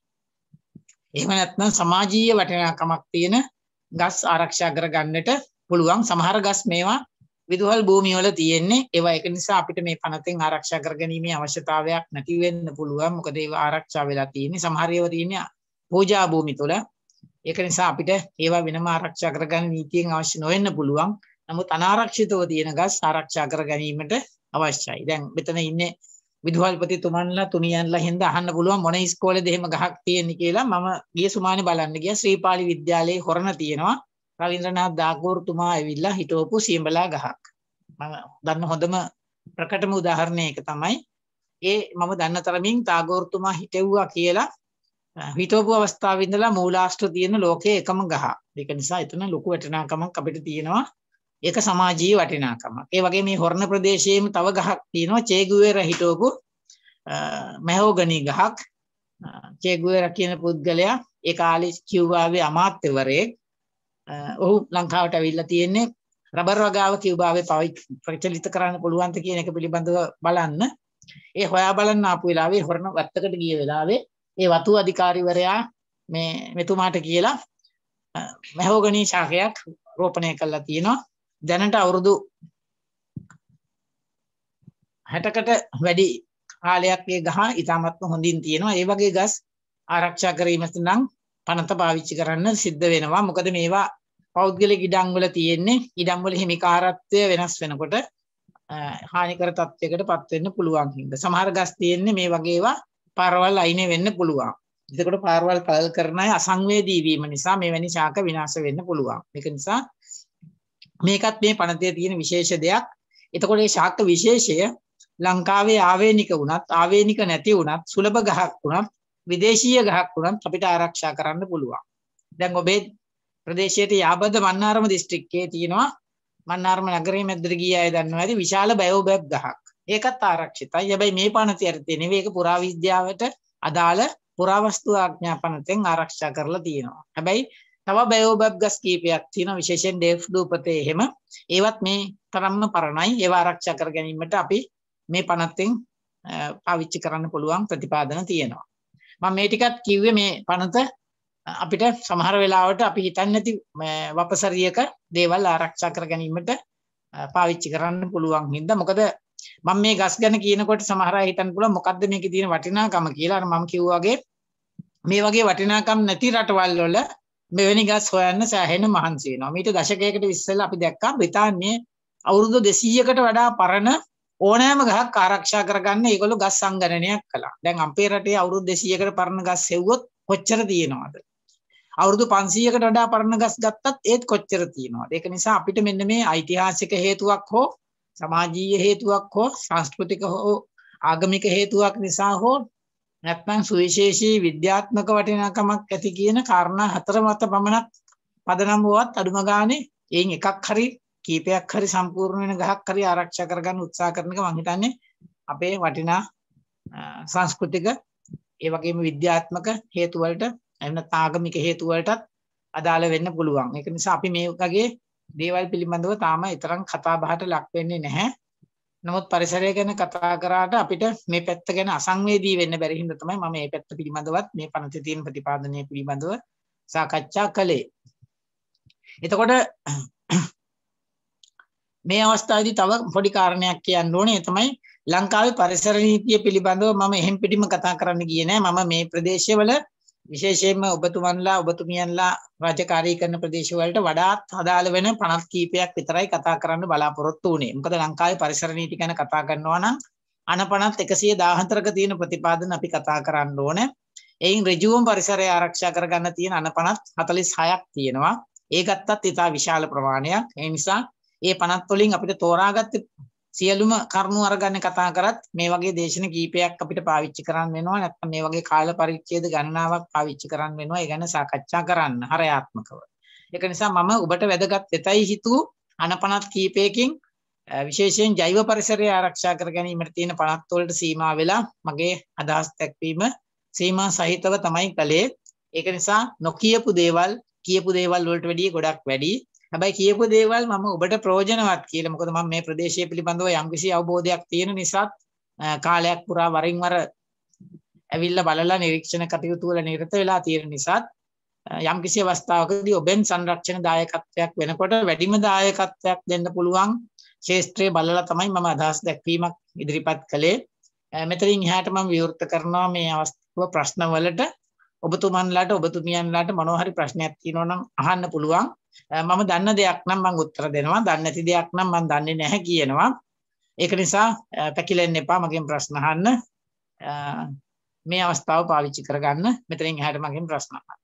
S3: එහෙම නැත්නම් සමාජීය වටිනාකමක් තියෙන ගස් ආරක්ෂා කර ගන්නට පුළුවන්. සමහර ගස් මේවා විදුහල් භූමිය වල තියෙන්නේ. ඒවා ඒක නිසා අපිට මේ පනතෙන් ආරක්ෂා කරගැනීමේ අවශ්‍යතාවයක් නැති වෙන්න පුළුවන්. මොකද ඒවා ආරක්ෂා වෙලා තියෙන්නේ. සමහර ඒවා තියෙන්නේ පූජා භූමි තුල. ඒක නිසා අපිට ඒවා වෙනම ආරක්ෂා කරගන්න නීතියෙන් අවශ්‍ය නොවෙන්න පුළුවන්. නමුත් අනාරක්ෂිතව තියෙන ගස් ආරක්ෂා කර ගැනීමට අවශ්‍යයි. දැන් මෙතන ඉන්නේ විදුහල්පතිතුමන්ලා තුනියන්ලා හින්ද අහන්න පුළුවන් මොන ඉස්කෝලේද එහෙම ගහක් තියෙන්නේ කියලා. මම ගිය සුමානේ බලන්න ගියා. ශ්‍රීපාලි විද්‍යාලයේ හොරණ තියෙනවා. රවීන්ද්‍රනාත් දාගෝර්තුමා ඇවිල්ලා හිටවපු සියඹලා ගහක්. මම දන්න හොඳම ප්‍රකටම උදාහරණය ඒක තමයි. ඒ මම දන්න තරමින් දාගෝර්තුමා හිටෙව්වා කියලා හිටවපු අවස්ථාවේ ඉඳලා මූලාශ්‍ර තියෙන ලෝකයේ එකම ගහ. ඒක නිසා එතන ලොකු වටිනාකමක් අපිට තියෙනවා. ඒක සමාජීය වටිනාකමක්. ඒ වගේ මේ හොරණ ප්‍රදේශයේම තව ගහක් තියෙනවා. චේගුවෙර හිටවපු මැහෝගනි ගහක්. චේගුවෙර කියන පුද්ගලයා ඒ කාලේ කියුබාවේ අමාත්‍යවරයෙක්. ඔහු ලංකාවට ඇවිල්ලා තියෙන්නේ රබර් වගාව කියුබාවේ ප්‍රචලිත කරන්න පුළුවන්ද කියන එක පිළිබඳව බලන්න. ඒ හොයා බලන්න ආපු වෙලාවේ හොරණ වත්තකට ගිය වෙලාවේ ඒ වතු අධිකාරිවරයා මේ මෙතුමාට කියලා මැහෝගනි ශාකයක් රෝපණය කළා තියෙනවා. දැනට අවුරුදු හැටකට වැඩි කාලයක් මේ ගහ ඉතාමත්ම හොඳින් තියෙනවා. ඒ වගේ ගස් ආරක්ෂා කිරීමට නම් පනත පාවිච්චි කරන්න සිද්ධ වෙනවා. මොකද මේවා පෞද්ගලික ඉඩම් වල තියෙන්නේ. ඉඩම් වල හිමිකාරත්වය වෙනස් වෙනකොට හානිකර තත්යකට පත් වෙන්න පුළුවන් හින්දා. සමහර ගස් තියෙන්නේ මේ වගේ ඒවා පාරවල් අයිනේ වෙන්න පුළුවන්. එතකොට පාරවල් පළල් කරන අය අසංවේදී වීම නිසා මෙවැනි ශාක විනාශ වෙන්න පුළුවන්. ඒක නිසා මේකත් මේ පනතේ තියෙන විශේෂ දෙයක්. එතකොට මේ ශාක විශේෂය ලංකාවේ ආවේනික වුණත් ආවේනික නැති වුණත් සුලභ ගහක් වුණත් විදේශීය ගහක් වුණත් අපිට ආරක්ෂා කරන්න පුළුවන්. දැන් ඔබේ ප්‍රදේශයේ යාබද මන්නාරම දිස්ත්‍රික්කයේ තියෙනවා මන්නාරම නගරයේ මැද්දට ගිය අය දන්නවා ඇති විශාල බයෝබැබ් ගහක්. ඒකත් ආරක්ෂිතයි. හැබැයි මේ පනතේ අර්ථය නෙවෙයි. ඒක පුරාවිද්‍යාවට අදාළ පුරාවස්තු ආඥා පනතෙන් ආරක්ෂා කරලා තියෙනවා. හැබැයි තව බයෝබැබ් ගස් කීපයක් තියෙනවා. විශේෂයෙන් ඩේෆ් දූපතේ එහෙම. ඒවත් මේ තරම්ම පරණයි. ඒවා ආරක්ෂා කර ගැනීමට අපි මේ පනතෙන් පාවිච්චි කරන්න පුළුවන් ප්‍රතිපාදන තියෙනවා. මම මේ ටිකත් කිව්වේ මේ පනත අපිට සමහර වෙලාවට අපි හිතන්නේ නැති වපසරියක දේවල් ආරක්ෂා කර ගැනීමට පාවිච්චි කරන්න පුළුවන් හින්දා. මොකද මම මේ ගස් ගැන කියනකොට සමහර අය හිතන්න පුළුවන් මොකද්ද මේකේ තියෙන වටිනාකම කියලා. අර මම කිව්වා වගේ මේ වගේ වටිනාකම් නැති රටවල් වල මෙවැනි ගස් හොයන්න සෑහෙන මහන්සි වෙනවා. මීට දශකයකට ඉස්සෙල්ලා අපි දැක්කා බ්‍රිතාන්‍යයේ අවුරුදු දෙසීයකට වඩා පරණ ඕනෑම ගහක් ආරක්ෂා කරගන්න ඒගොල්ලෝ ගස් සංගණනයක් කළා. දැන් අපේ රටේ අවුරුදු දෙසීයකට පරණ ගස් සෙව්වොත් කොච්චර තියෙනවද? අවුරුදු පන්සීයකට වඩා පරණ ගස් ගත්තත් ඒත් කොච්චර තියෙනවද? ඒක නිසා අපිට මෙන්න මේ ඓතිහාසික හේතුවක් හෝ සමාජීය හේතුවක් හෝ සංස්කෘතික හෝ ආගමික හේතුවක් නිසා හෝ නැත්නම් සුවිශේෂී විද්‍යාත්මක වටිනාකමක් ඇති කියන කාරණා හතර මත පමණක් පදනම් වුවත් අඩුම ගානේ එයින් එකක් හරි කීපයක් හරි සම්පූර්ණ වෙන ගහක් හරි ආරක්ෂා කරගන්න උත්සාහ කරන එක මම හිතන්නේ අපේ වටිනා සංස්කෘතික ඒ වගේම විද්‍යාත්මක හේතු වලට එන්න ආගමික හේතු වලටත් අදාළ වෙන්න පුළුවන්. ඒක නිසා අපි මේ වගේ දේවල් පිළිබඳව තාම ඊතරම් කතා බහට ලක් වෙන්නේ නැහැ. නමුත් පරිසරය ගැන කතා කරාට අපිට මේ පැත්ත ගැන අසංවේදී වෙන්න බැරි හින්දා තමයි මම මේ පැත්ත පිළිබඳවත් මේ පනතේ තියෙන ප්‍රතිපාදනය පිළිබඳව සාකච්ඡා කළේ. එතකොට මේ අවස්ථාවේදී තව පොඩි කාරණයක් කියන්න ඕනේ. ඒ තමයි ලංකාවේ පරිසර නීතිය පිළිබඳව මම එහෙම් පිටිම කතා කරන්න ගියේ නෑ. මම මේ ප්‍රදේශවල විශේෂයෙන්ම ඔබතුමන්ලා ඔබතුමියන්ලා රාජකාරී කරන ප්‍රදේශවලට වඩාත් අදාළ වෙන පනත් කීපයක් විතරයි කතා කරන්න බලාපොරොත්තු වුණේ. මොකද ලංකාවේ පරිසර නීති ගැන කතා කරනවා නම් අනපනත් එකසිය දාහතරක තියෙන ප්‍රතිපාදන අපි කතා කරන්න ඕනේ. එයින් ඍජුවම පරිසරය ආරක්ෂා කරගන්න තියෙන අනපනත් හතළිස් හයක් තියෙනවා. ඒ ගත්තත් ඉතා විශාල ප්‍රමාණයක්. ඒ නිසා ඒ පනත් වලින් අපිට තෝරාගත්ත සියලුම කරුණු අරගෙන කතා කරත් මේ වගේ දේශන කීපයක් අපිට පාවිච්චි කරන්න වෙනවා. නැත්නම් මේ වගේ කාල පරිච්ඡේද ගණනාවක් පාවිච්චි කරන්න වෙනවා. ඒ ගැන සාකච්ඡා කරන්න හරයාත්මකව. ඒක නිසා මම ඔබට වැදගත් වෙතයි හිතුව අනපනත් කීපයකින් විශේෂයෙන් ජෛව පරිසරය ආරක්ෂා කර ගැනීමට තියෙන පනත් වලට සීමා වෙලා මගේ අදහස් දැක්වීම සීමා සහිතව තමයි කළේ. ඒක නිසා නොකියපු දේවල් කියපු දේවල් වලට වැඩිය ගොඩක් වැඩි. හැබැයි කියපු දේවල් මම ඔබට ප්‍රයෝජනවත් කියලා. මොකද මම මේ ප්‍රදේශය පිළිබඳව යම්කිසි අවබෝධයක් තියෙන නිසා කාලයක් පුරා වරින් වර ඇවිල්ලා බලලා නිරීක්ෂණ කටයුතු වල නිරත වෙලා තියෙන නිසා යම්කිසි අවස්ථාවකදී ඔබෙන් සංරක්ෂණ දායකත්වයක් වෙනකොට වැඩිම දායකත්වයක් දෙන්න පුළුවන් ශේෂ්ත්‍රයේ බලලා තමයි මම අදහස් දැක්වීමක් ඉදිරිපත් කළේ. මෙතනින් එහාට මම විවෘත කරනවා මේ අවස්ථාව ප්‍රශ්න වලට. ඔබතුමන්ලාට ඔබතුමියන්ලාට මොනවා හරි ප්‍රශ්නයක් තියෙනවා නම් අහන්න පුළුවන්. මම දන්න දෙයක් නම් මම උත්තර දෙනවා. දන්නේ නැති දෙයක් නම් මම දන්නේ නැහැ කියනවා. ඒක නිසා පැකිලෙන්න එපා මගෙන් ප්‍රශ්න අහන්න. මේ අවස්ථාව පාවිච්චි කරගන්න. මෙතනින් එහාට මගෙන් ප්‍රශ්න අහන්න.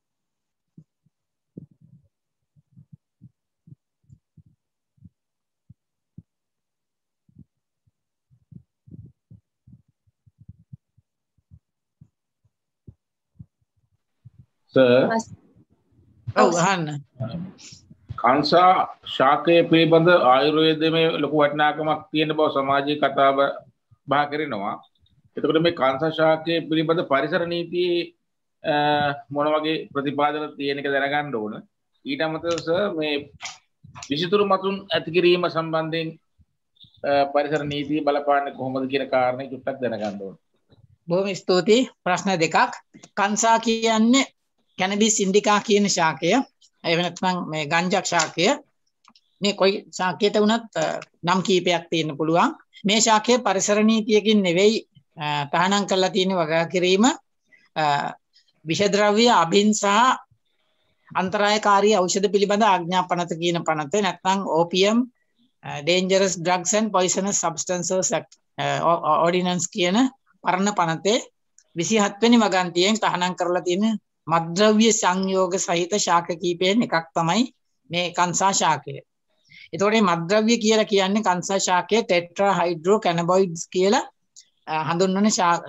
S5: සර්
S3: ඔව් අහන්න.
S5: කංසා ශාකය පිළිබඳ ආයුර්වේදයේ ලොකු වටිනාකමක් තියෙන බව සමාජයේ කතාව බහ කරනවා. එතකොට මේ කංසා ශාකය පිළිබඳ පරිසර නීතියේ මොන වගේ ප්‍රතිපාදන තියෙන එක දැනගන්න ඕන. ඊට අමතරව සර් මේ විසිතුරු මතුන් ඇති කිරීම සම්බන්ධයෙන් පරිසර නීතිය බලපාන්නේ කොහොමද කියන කාරණේ චුට්ටක් දැනගන්න ඕන.
S3: බොහොම ස්තුතියි. ප්‍රශ්න දෙකක්. කංසා කියන්නේ කැනබිස් ඉන්ඩිකා කියන ශාකය. ඒ වෙනත්නම් මේ ගංජා ශාකය. මේ කොයි ශාකයට වුණත් නම් කීපයක් තියෙන්න පුළුවන්. මේ ශාකය පරිසර නීතියකින් නෙවෙයි තහනම් කරලා තියෙන වගා කිරීම විෂද්‍රව්‍ය අභින් සහ අන්තරායකාරී ඖෂධ පිළිබඳ ආඥා පනත කියන පනත නැත්නම් ඕපියම් dangerous drugs and poisonous substances act ordinance කියන පරණ පනතේ විසිහත් වෙනි වගන්තියෙන් තහනම් කරලා තියෙන මත්ද්‍රව්‍ය සංයෝග සහිත ශාක කීපයෙන් එකක් තමයි මේ කංසා ශාකය. එතකොට මේ මත්ද්‍රව්‍ය කියලා කියන්නේ කංසා ශාකයේ ටෙට්‍රා හයිඩ්‍රෝ කැනබොයිඩ්ස් කියලා හඳුන්වන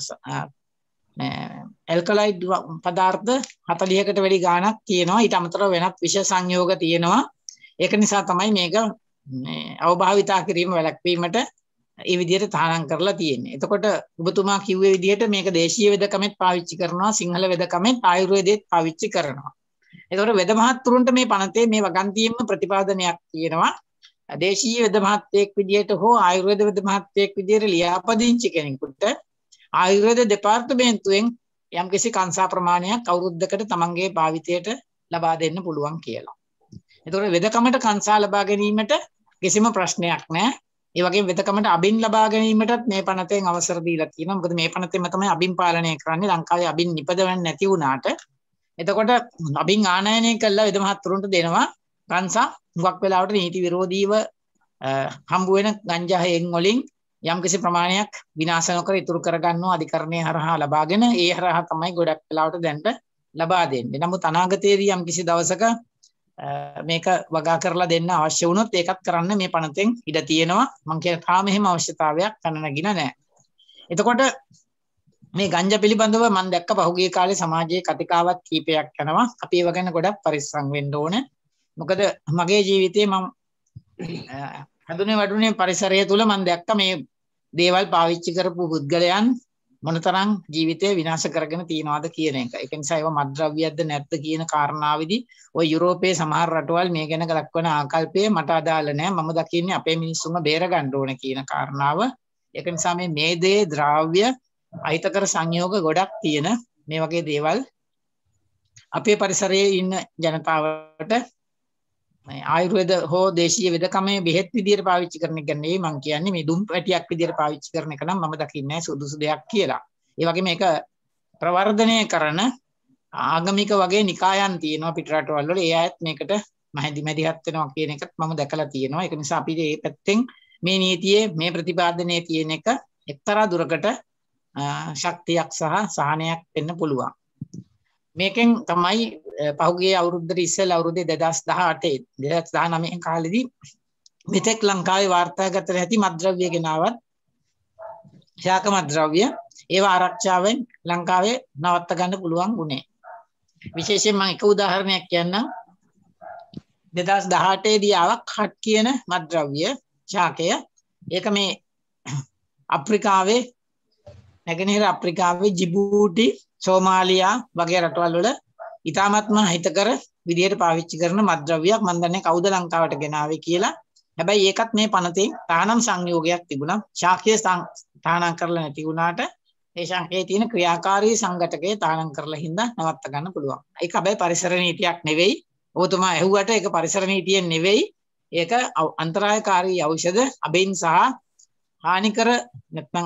S3: ඇල්කලයිඩ් පදාර්ථ හතළිහකට වැඩි ගාණක් තියෙනවා. ඊට අමතරව වෙනත් විෂ සංයෝග තියෙනවා. ඒක නිසා තමයි මේක අවභාවිතා කිරීම වැළැක්වීමට ඒ විදිහට තහනම් කරලා තියෙන්නේ. එතකොට ඔබතුමා කිව්වේ විදිහට මේක දේශීය වෙදකමෙත් පාවිච්චි කරනවා, සිංහල වෙදකමෙත් ආයුර්වේදෙත් පාවිච්චි කරනවා. එතකොට වෙද මහත්තුරුන්ට මේ පනතේ මේ වගන්තියෙම ප්‍රතිපාදනයක් තියෙනවා. දේශීය වෙද මහත්තයෙක් විදිහට හෝ ආයුර්වේද වෙද මහත්තයෙක් විදිහට ලියාපදිංචි කෙනෙකුට ආයුර්වේද දෙපාර්තමේන්තුවෙන් යම්කිසි කංසා ප්‍රමාණයක් අවුරුද්දකට තමන්ගේ භාවිතයට ලබා දෙන්න පුළුවන් කියලා. එතකොට වෙදකමට කංසා ලබා ගැනීමට කිසිම ප්‍රශ්නයක් නැහැ. ඒ වගේම වෙදකමට අබින් ලබා ගැනීමටත් මේ පනතෙන් අවසර දීලා තියෙනවා. මොකද මේ පනතෙම තමයි අබින් පාලනය කරන්නේ. ලංකාවේ අබින් නිපදවන්නේ නැති වුණාට. එතකොට අබින් ආනයනය කළා වෙද මහත්තුරුන්ට දෙනවා. කංසා හුඟක් වෙලාවට නීති විරෝධීව හම්බ වෙන ගංජා හයෙන් වලින් යම්කිසි ප්‍රමාණයක් විනාශ නොකර ඉතුරු කරගන්නවා අධිකරණය හරහා ලබාගෙන ඒ හරහා තමයි ගොඩක් වෙලාවට දැන්ට ලබා දෙන්නේ. නමුත් අනාගතයේදී යම්කිසි දවසක මේක වගා කරලා දෙන්න අවශ්‍ය වුණොත් ඒකත් කරන්න මේ පනතෙන් ඉඩ තියෙනවා. මම කියන තාම එහෙම අවශ්‍යතාවයක් ගන්න නැගින නැහැ. එතකොට මේ ගංජා පිළිබඳව මම දැක්ක පහුගිය කාලේ සමාජයේ කතිකාවත් කීපයක් යනවා. අපි ඒව ගැන ගොඩක් පරිස්සම් වෙන්න ඕනේ. මොකද මගේ ජීවිතේ මම හඳුනේ වඩුනේ පරිසරය තුල මම දැක්ක මේ දේවල් පාවිච්චි කරපු පුද්ගලයන් මොනතරම් ජීවිතය විනාශ කරගෙන තියනවාද කියන එක. ඒක නිසා ඒවා මත්ද්‍රව්‍යයක්ද නැද්ද කියන කාරණාවේදී ওই යුරෝපයේ සමහර රටවල් මේ ගැන දක්වන ආකල්පය මට අදාළ නැහැ. මම දකින්නේ අපේ මිනිස්සුන්ව බේර ගන්න ඕනේ කියන කාරණාව. ඒක නිසා මේ මේදේ ද්‍රව්‍ය අහිතකර සංයෝග ගොඩක් තියෙන මේ වගේ දේවල් අපේ පරිසරයේ ඉන්න ජනතාවට ආයුර්වේද හෝ දේශීය වෙදකමේ බෙහෙත් විදියට පාවිච්චි කරන එක නෙවෙයි මම කියන්නේ මේ දුම් පැටියක් විදියට පාවිච්චි කරන එක නම් මම දකින්නේ සුදුසු දෙයක් කියලා. ඒ වගේම මේක ප්‍රවර්ධනය කරන ආගමික වගේ නිකායන් තියෙනවා පිටරටවල් වල. ඒ අයත් මේකට මැදි මැදිහත් වෙනවා කියන එකත් මම දැකලා තියෙනවා. ඒක නිසා අපි මේ පැත්තෙන් මේ නීතියේ මේ ප්‍රතිපාදනයේ තියෙන එක එක්තරා දුරකට ශක්තියක් සහ සහනයක් වෙන්න පුළුවන්. මේකෙන් තමයි පහුගිය අවුරුද්දට ඉස්සෙල්ලා අවුරුද්දේ දෙදාස් දහඅටේ දෙදාස් දහනවය කාලෙදී මෙතෙක් ලංකාවේ වාර්තාගත නැති මත්ද්‍රව්‍ය ගෙනාවත් ශාක මත්ද්‍රව්‍ය ඒවා ආරක්ෂාවෙන් ලංකාවේ නවත්ත ගන්න පුළුවන් වුණේ. විශේෂයෙන් මම එක උදාහරණයක් කියන්නම්. දෙදාස් දහඅටේ දී ආවක් හට් කියන මත්ද්‍රව්‍ය ශාකය. ඒක මේ අප්‍රිකාවේ නැගෙනහිර අප්‍රිකාවේ ජිබූටි සෝමාලියා වගේ රටවල් වල ඉතාමත්ම හිතකර විදියට පාවිච්චි කරන මත්ද්‍රව්‍යයක්. මම දන්නේ කවුද ලංකාවට ගෙනාවේ කියලා. හැබැයි ඒකත් මේ පනතේ තහනම් සංයෝගයක් තිබුණා. ශාකයේ තහනම් කරලා නැති වුණාට ඒ ශාකයේ තියෙන ක්‍රියාකාරී සංඝටකයේ තහනම් කරලා හින්දා නවත්ත ගන්න පුළුවන්. ඒක හැබැයි පරිසර නීතියක් නෙවෙයි. ඔබතුමා ඇහුවට ඒක පරිසර නීතියෙන් නෙවෙයි. ඒක අන්තරායකාරී ඖෂධ අබින් සහ හානිකර නැත්නම්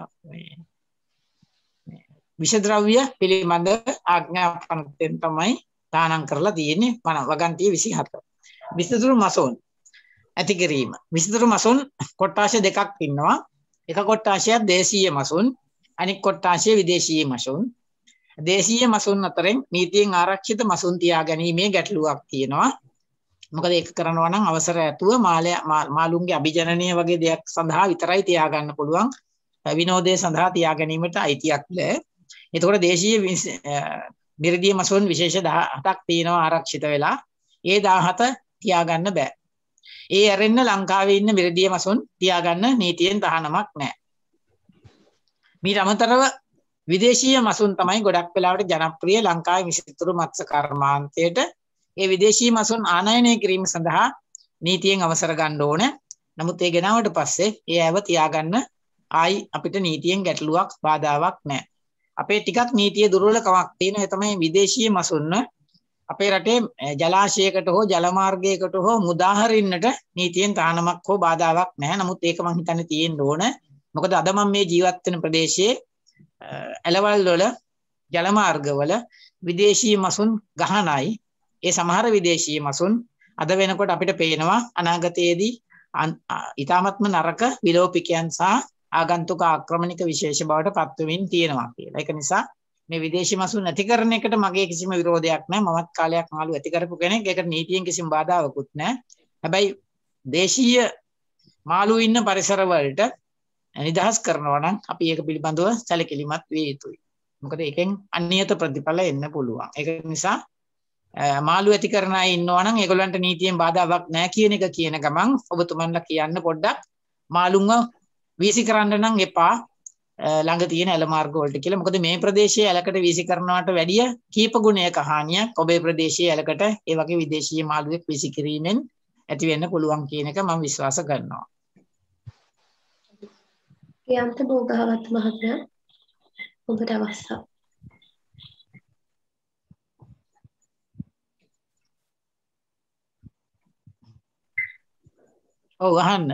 S3: විෂද්‍රව්‍ය පිළිබඳ ආඥා පනතෙන් තමයි දානම් කරලා තියෙන්නේ වගන්තිය විසිහත. විසිතුරු මසුන් ඇති කිරීම. විසිතුරු මසුන් කොට්ටාශ දෙකක් ඉන්නවා. එක කොට්ටාශයක් දේශීය මසුන්, අනික් කොට්ටාශය විදේශීය මසුන්. දේශීය මසුන් අතරින් නීතියෙන් ආරක්ෂිත මසුන් තියා ගැනීමේ ගැටලුවක් තියෙනවා. මොකද ඒක කරනවා නම් අවසර ඇතුව මාළුන්ගේ අභිජනනය වගේ දෙයක් සඳහා විතරයි තියාගන්න පුළුවන්. විනෝදයේ සඳහා තියා ගැනීමට අයිතියක් නැහැ. එතකොට දේශීය මිරිදිය මසුන් විශේෂ දහසක් තියෙනවා ආරක්ෂිත වෙලා. ඒ දහසට තියාගන්න බෑ. ඒ ඇරෙන්න ලංකාවේ ඉන්න මිරිදිය මසුන් තියාගන්න නීතියෙන් තහනමක් නැහැ. මීට අමතරව විදේශීය මසුන් තමයි ගොඩක් වෙලාවට ජනප්‍රිය ලංකාවේ විසිතුරු මත්ස්‍ය කර්මාන්තයට. ඒ විදේශී මසුන් ආනයනය කිරීම සඳහා නීතියෙන් අවසර ගන්න ඕන. නමුත් ඒ ගෙනාවට පස්සේ ඒ ඇව තියාගන්න ආයි අපිට නීතියෙන් ගැටලුවක් බාධාවක් නැහැ. අපේ ටිකක් නීතිය දුර්වලකමක් තියෙන ඒ තමයි විදේශීය මසුන් අපේ රටේ ජලාශයකට හෝ ජල මාර්ගයකට හෝ මුදාහරින්නට නීතියෙන් තහනමක් හෝ බාධාවක් නැහැ. නමුත් ඒක මම හිතන්නේ තියෙන්න ඕන. මොකද අද මම මේ ජීවත් වෙන ප්‍රදේශයේ ඇලවල් වල ජල මාර්ගවල විදේශී මසුන් ගහනයි. ඒ සමහර විදේශීය මසුන් අද වෙනකොට අපිට පේනවා අනාගතයේදී ඊ타මත්ම නරක විලෝපිකයන් සහ ආගන්තුක ආක්‍රමණික විශේෂ බවට පත්වෙමින් තියෙනවා කියලා. ඒක නිසා මේ විදේශී මසුන් ඇති කරන එකට මගේ කිසිම විරෝධයක් නැහැ. මමත් කාලයක් මාළු ඇති කරපු කෙනෙක්. ඒකට නීතියෙන් කිසිම බාධාවකුත් නැහැ. හැබැයි දේශීය මාළු ඉන්න පරිසර වලට නිදහස් කරනවා නම් අපි ඒක පිළිබඳව සැලකිලිමත් විය යුතුයි. මොකද ඒකෙන් අනියත ප්‍රතිඵල එන්න පුළුවන්. ඒක නිසා මාළු ඇති කරන අය ඉන්නවා නම් ඒගොල්ලන්ට නීතියෙන් බාධාවක් නැහැ කියන එක කියන ගමන් ඔබතුමන්ලා කියන්න පොඩ්ඩක් මාළුන්ව වීසි කරන්න නම් එපා ළඟ තියෙන ඇල මාර්ග වලට කියලා. මොකද මේ ප්‍රදේශයේ ඇලකට වීසි කරනවට වැඩිය කීප ගුණයක හානියක් ඔබේ ප්‍රදේශයේ ඇලකට ඒ වගේ විදේශීය මාළුවෙක් වීසි කිරීමෙන් ඇති වෙන්න පුළුවන් කියන එක මම විශ්වාස කරනවා.
S2: යන්ත බෝගහවත් මහත්මයා ඔබට අවස්ථාව.
S3: ඔව් අහන්න.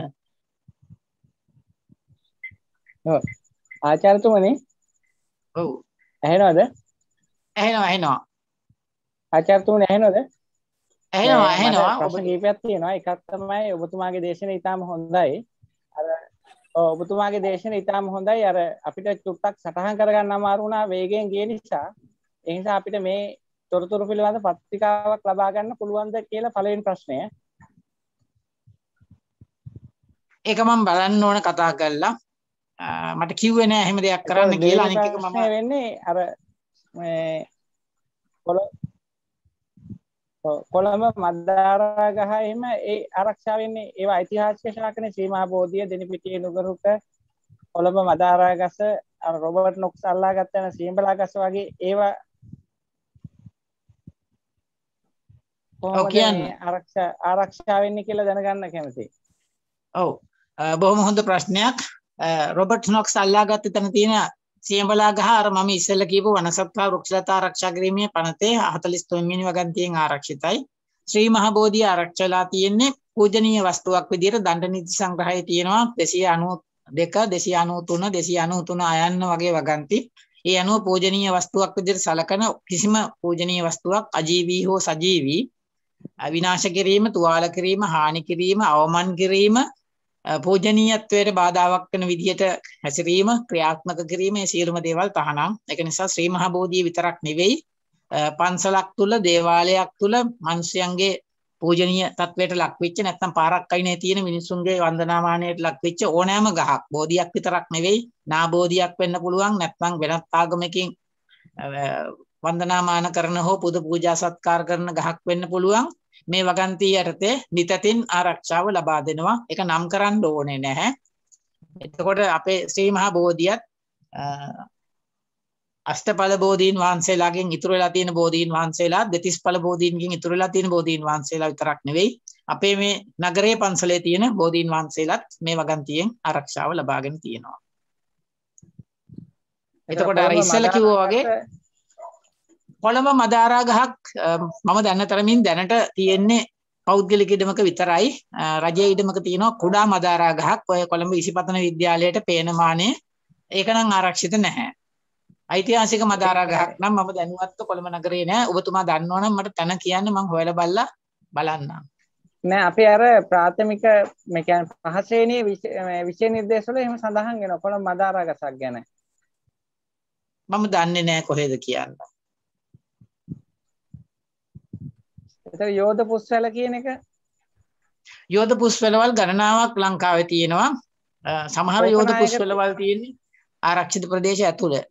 S6: ඔව් ආචාර්යතුමනි.
S3: ඔව්
S6: ඇහෙනවද?
S3: ඇහෙනවා ඇහෙනවා.
S6: ආචාර්යතුමනි ඇහෙනවද?
S3: ඇහෙනවා ඇහෙනවා.
S6: ප්‍රශ්න කීපයක් තියෙනවා. එකක් තමයි ඔබතුමාගේ දේශනේ ඊටාම හොඳයි. අර ඔබතුමාගේ දේශනේ ඊටාම හොඳයි. අර අපිට චුට්ටක් සටහන් කරගන්න අමාරු වුණා වේගයෙන් ගිය නිසා. ඒ නිසා අපිට මේ තොරතුරු පිළිබඳ පත්‍රිකාවක් ලබා ගන්න පුළුවන්ද කියලා පළවෙනි ප්‍රශ්නය.
S3: ඒක මම බලන්න ඕන කතා කරලා මට කිව්වේ නෑ එහෙම දෙයක් කරන්න කියලා. අනිත් එක මම
S6: වෙන්නේ අර මේ කොළඹ මද්දාරගහ එහෙම ඒ ආරක්ෂා වෙන්නේ ඒවා ඓතිහාසික ශාකනේ සීමා බෝධිය දෙනිපිටියේ නුගරුක කොළඹ මදාරගස අර රොබර්ට් නොක්ස් අල්ලා ගත්ත යන සීඹලා ගස වගේ ඒවා කොහොමද ආරක්ෂා ආරක්ෂා වෙන්නේ කියලා දැනගන්න කැමතියි.
S3: ඔව් බොහොම හොඳ ප්‍රශ්නයක්. රොබර්ට් නොක්ස් අල්ලාගත්ත තැන තියෙන සියඹලා ගහ අර මම ඉස්සෙල්ලා කියපු වනසත්තා වෘක්ෂලතා ආරක්ෂා කිරීමේ පනතේ හතළිස් තුන් වෙනි වගන්තියෙන් ආරක්ෂිතයි. ශ්‍රී මහ බෝධිය ආරක්ෂාලා තියෙන්නේ පූජනීය වස්තුවක් විදිහට දණ්ඩ නීති සංග්‍රහයේ තියෙනවා දෙසිය අනූ දෙක දෙසිය අනූ තුන දෙසිය අනූ තුන අයන්න වගේ වගන්ති. ඒ අනුව පූජනීය වස්තුවක් විදිහට සලකන කිසිම පූජනීය වස්තුවක් අජීවී හෝ සජීවී විනාශ කිරීම, තුවාල කිරීම, හානි කිරීම, අවමන් කිරීම, පූජනීයත්වයට බාධාවක් වෙන විදිහට හැසිරීම, ක්‍රියාත්මක කිරීම මේ සියලුම දේවල් තහනම්. ඒක නිසා ශ්‍රී මහ බෝධිය විතරක් නෙවෙයි පන්සලක් තුල, දේවාලයක් තුල මිනිස්යන්ගේ පූජනීය තත්වයට ලක් වෙච්ච නැත්නම් පාරක් අයිනේ තියෙන මිනිසුන්ගේ වන්දනාමානයට ලක් වෙච්ච ඕනෑම ගහක් බෝධියක් විතරක් නෙවෙයි නා බෝධියක් වෙන්න පුළුවන්. නැත්නම් වෙනත් ආගමකින් වන්දනාමාන කරන හෝ පුද පූජා සත්කාර කරන ගහක් වෙන්න පුළුවන්. මේ වගන්තිය යටතේ නිතතින් ආරක්ෂාව ලබා දෙනවා. ඒක නම් කරන්න ඕනේ නැහැ. එතකොට අපේ ශ්‍රී මහා බෝධියත් අෂ්ටඵල බෝධීන් වහන්සේලාගෙන් ඉතුරු වෙලා තියෙන බෝධීන් වහන්සේලා දෙතිස්ඵල බෝධීන්ගෙන් ඉතුරු වෙලා තියෙන බෝධීන් වහන්සේලා විතරක් නෙවෙයි අපේ මේ නගරයේ පන්සලේ තියෙන බෝධීන් වහන්සේලාත් මේ වගන්තියෙන් ආරක්ෂාව ලබාගෙන තියෙනවා. එතකොට අර ඉස්සෙල්ලා කිව්වා වගේ කොළඹ මදාරා ගහක් මම දන්න තරමින් දැනට තියෙන්නේ පෞද්ගලික ඉඩමක විතරයි. රජයේ ඉඩමක තියෙනවා කුඩා මදාරා ගහක් ඔය කොළඹ ඉසිපතන විද්‍යාලයට පේන මානේ. ඒක නම් ආරක්ෂිත නැහැ. ඓතිහාසික මදාරා ගහක් නම් මම දැනුවත්ව කොළඹ නගරේ නෑ. ඔබතුමා දන්නවනම් මට තන කියන්න මම හොයලා බලලා බලන්නම්.
S6: නෑ අපි අර ප්‍රාථමික මේ කියන්නේ පහ ශ්‍රේණියේ විෂය නිර්දේශ වල එහෙම සඳහන් වෙනවා කොළඹ මදාරා ගසක් ගැන.
S3: මම දන්නේ නෑ කොහෙද කියන්න.
S6: ඒතර යෝධ පුස්වැල කියන එක
S3: යෝධ පුස්වැලවල් ගණනාවක් ලංකාවේ තියෙනවා. සමහර යෝධ පුස්වැලවල් තියෙන්නේ ආරක්ෂිත ප්‍රදේශ ඇතුළේ.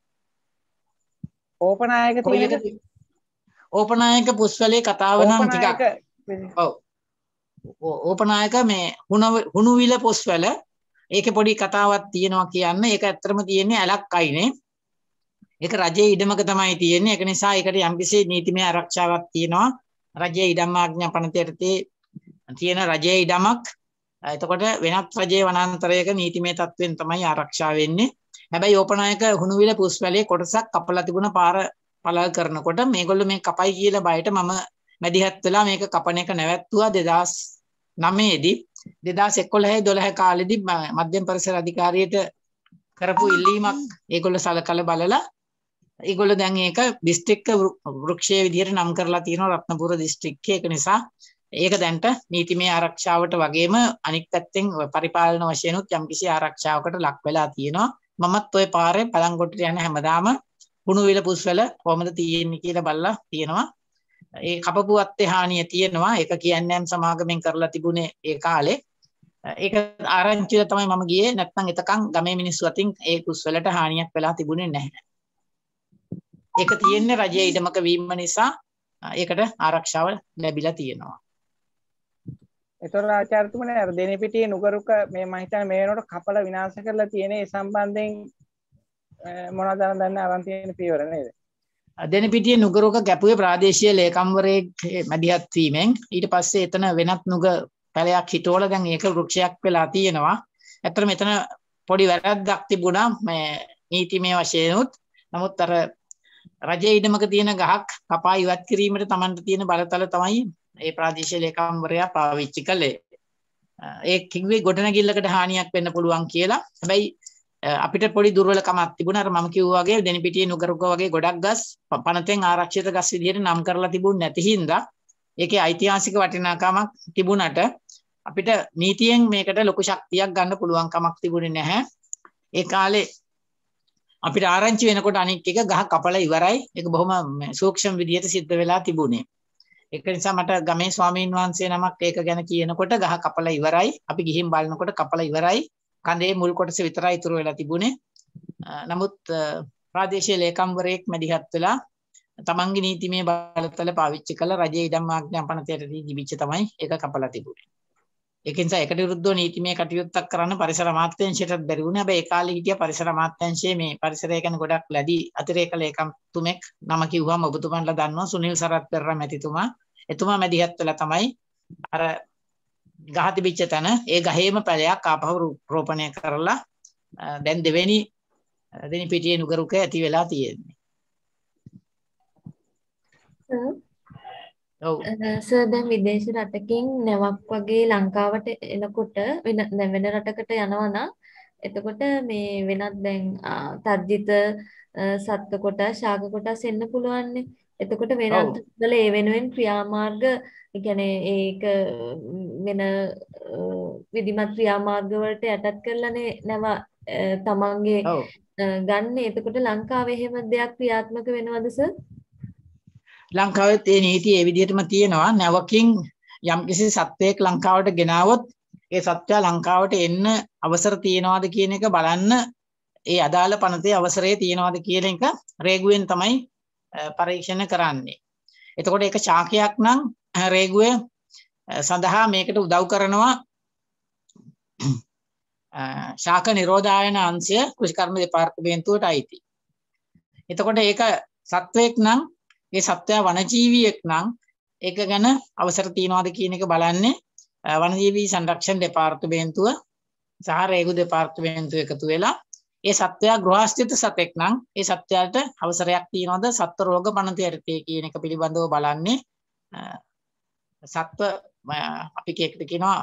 S6: ඕපනායක තියෙන
S3: ඕපනායක පුස්වැලේ කතාව නම් ටිකක් ඔව් ඕපනායක මේ හුණුවිල පුස්වැල ඒකේ පොඩි කතාවක් තියෙනවා කියන්නේ. ඒක ඇත්තටම තියෙන්නේ ඇලක් අයිනේ. ඒක රජයේ ඉඩමක තමයි තියෙන්නේ. ඒක නිසා ඒකට යම්කිසි නීතිමය ආරක්ෂාවක් තියෙනවා. රජයේ ඉඩම් ආඥා පනත යටතේ තියෙන රජයේ ඉඩමක්. එතකොට වෙනත් රජයේ වනාන්තරයක නීතිමය තත්ත්වෙන් තමයි ආරක්ෂා වෙන්නේ. හැබැයි ඕපනායක හුණුවිල පුස්වැලේ කොටසක් කපලා තිබුණ පාර පළල් කරනකොට මේගොල්ලෝ මේ කපයි කියලා බයට මම මැදිහත් වෙලා මේක කපන එක නැවැත්තුවා දෙදාස් නවය දී. දෙදාස් එකොළහ දොළහ කාලෙදී මධ්‍යම පරිසර අධිකාරියට කරපු ඉල්ලීමක් ඒගොල්ලෝ සලකලා බලලා ඒගොල්ලෝ දැන් ඒක දිස්ත්‍රික්ක වෘක්ෂයේ විදිහට නම් කරලා තියෙනවා රත්නපුර දිස්ත්‍රික්කයේ. ඒක නිසා ඒක දැන්ට නීතිමය ආරක්ෂාවට වගේම අනික් පැත්තෙන් පරිපාලන වශයෙන්ුත් යම්කිසි ආරක්ෂාවකට ලක් වෙලා තියෙනවා. මමත් ওই පාරේ පළංගොඩට යන හැමදාම හුණුවිල පුස්වැල කොහමද තියෙන්නේ කියලා බලලා තියෙනවා. ඒ කපපු අත්තේ හානිය තියෙනවා. ඒක කියන්නේ නම් සමාගමෙන් කරලා තිබුණේ ඒ කාලේ. ඒක ආරංචිල තමයි මම ගියේ. නැත්නම් එතකන් ගමේ මිනිස්සු අතින් ඒ පුස්වැලට හානියක් වෙලා තිබුණේ නැහැ. ඒක තියෙන්නේ රජයේ ඉඩමක වීම නිසා ඒකට ආරක්ෂාව ලැබිලා තියෙනවා.
S6: ඒතර ආචාර්යතුමනි අර දෙනිපිටියේ නුගරුක මේ මම හිතන්නේ මේ වෙනකොට කපල විනාශ කරලා තියෙන ඒ සම්බන්ධයෙන් මොනවද දන්න අරන් තියෙන පියවර නේද?
S3: දෙනිපිටියේ නුගරුක කැපුවේ ප්‍රාදේශීය ලේකම්වරයෙක් මැදිහත් වීමෙන් ඊට පස්සේ එතන වෙනත් නුග පැලයක් හිටවල දැන් ඒක වෘක්ෂයක් වෙලා තියෙනවා. ඇත්තට මෙතන පොඩි වැරද්දක් තිබුණා මේ නීතිමය වශයෙන් උත්. නමුත් අර රජයේ ඉඩමක තියෙන ගහක් කපා ඉවත් කිරීමට Tamanට තියෙන බලතල තමයි ඒ ප්‍රාදේශීය ලේකම්වරයා පාවිච්චි කළේ. ඒ කිව්වේ ගොඩනැගිල්ලකට හානියක් වෙන්න පුළුවන් කියලා. හැබැයි අපිට පොඩි දුර්වලකමක් තිබුණා. අර මම කිව්වා වගේ දෙනිපිටියේ නුගරුක වගේ ගොඩක් ගස් පනතෙන් ආරක්ෂිත ගස් විදිහට නම් කරලා තිබුණ නැති හින්දා ඒකේ ඓතිහාසික වටිනාකමක් තිබුණට අපිට නීතියෙන් මේකට ලොකු ශක්තියක් ගන්න පුළුවන් කමක් තිබුණේ නැහැ. ඒ කාලේ අපිට ආරංචි වෙනකොට අනික් එක ගහ කපලා ඉවරයි. ඒක බොහොම සූක්ෂම විදිහට සිද්ධ වෙලා තිබුණේ. ඒක නිසා මට ගමේ ස්වාමීන් වහන්සේ නමක් ඒක ගැන කියනකොට ගහ කපලා ඉවරයි. අපි ගිහින් බලනකොට කපලා ඉවරයි. කඳේ මුල් කොටස විතරයි ඉතුරු වෙලා තිබුණේ. නමුත් ප්‍රාදේශීය ලේකම්වරයෙක් මැදිහත් වෙලා තමන්ගේ නීතිමය බලතල පාවිච්චි කළ රජයේ ඉඩම් ආඥා පනතේදී තිබිච්ච තමයි ඒක කපලා තිබුණේ. ඒක නිසා ඒකට විරුද්ධව නීතිමය කටයුත්තක් කරන්න පරිසර අමාත්‍යාංශයටත් බැරි වුණා. හැබැයි ඒ කාලේ හිටිය පරිසර අමාත්‍යාංශයේ මේ පරිසරය ගැන ගොඩක් ලැබි අතිරේක ලේකම් තුමෙක් නම කිව්වම ඔබතුමන්ලා දන්නවා සුනිල් සරත් පෙරේරා මැතිතුමා. එතුමා මැදිහත් වෙලා තමයි අර ගහ තිබිච්ච තැන ඒ ගහේම පැලයක් ආපහු රෝපණය කරලා දැන් දෙවෙනි දෙනිපිටියේ නුගරුක ඇති වෙලා තියෙන්නේ. ඔව්
S7: සර් දැන් විදේශ රටකින් නැවක් වගේ ලංකාවට එනකොට වෙන වෙන රටකට යනවා නම් එතකොට මේ වෙනත් දැන් තර්ජිත සත්ත්ව කොටස් ශාක කොටස් එන්න පුළුවන්නේ. එතකොට වෙනත් වල ඒ වෙනුවෙන් ක්‍රියාමාර්ග ඒ කියන්නේ ඒක වෙන විධිමත් ක්‍රියාමාර්ග වලට යටත් කරලානේ නැව තමන්ගේ ගන්න. එතකොට ලංකාවේ එහෙම දෙයක් ක්‍රියාත්මක වෙනවද සර්?
S3: ලංකාවෙත් ඒ නීතිය ඒ විදිහටම තියෙනවා. නැවකින් යම්කිසි සත්වයක් ලංකාවට ගෙනාවොත් ඒ සත්වයා ලංකාවට එන්න අවසර තියනවාද කියන එක බලන්න ඒ අදාළ පනතේ අවසරය තියනවාද කියන එක රේගුවෙන් තමයි පරීක්ෂණ කරන්නේ. එතකොට ඒක ශාකයක් නම් රේගුවේ සඳහා මේකට උදව් කරනවා ශාක නිරෝධායන අංශය කෘෂිකර්ම දෙපාර්තමේන්තුවට අයිති. එතකොට ඒක සත්වයක් නම් ඒ සත්වයා වනජීවියෙක් නම් ඒක ගැන අවසර තියනවාද කියන එක බලන්නේ වනජීවී සංරක්ෂණ දෙපාර්තමේන්තුව සහ රේගු දෙපාර්තමේන්තුව එකතු වෙලා. ඒ සත්වයා ගෘහස්ථිත සතෙක් නම් ඒ සත්වයාට අවසරයක් තියනවාද සත්ව රෝග පනත යටතේ කියන එක පිළිබඳව බලන්නේ සත්ව අපි කේකට කියනවා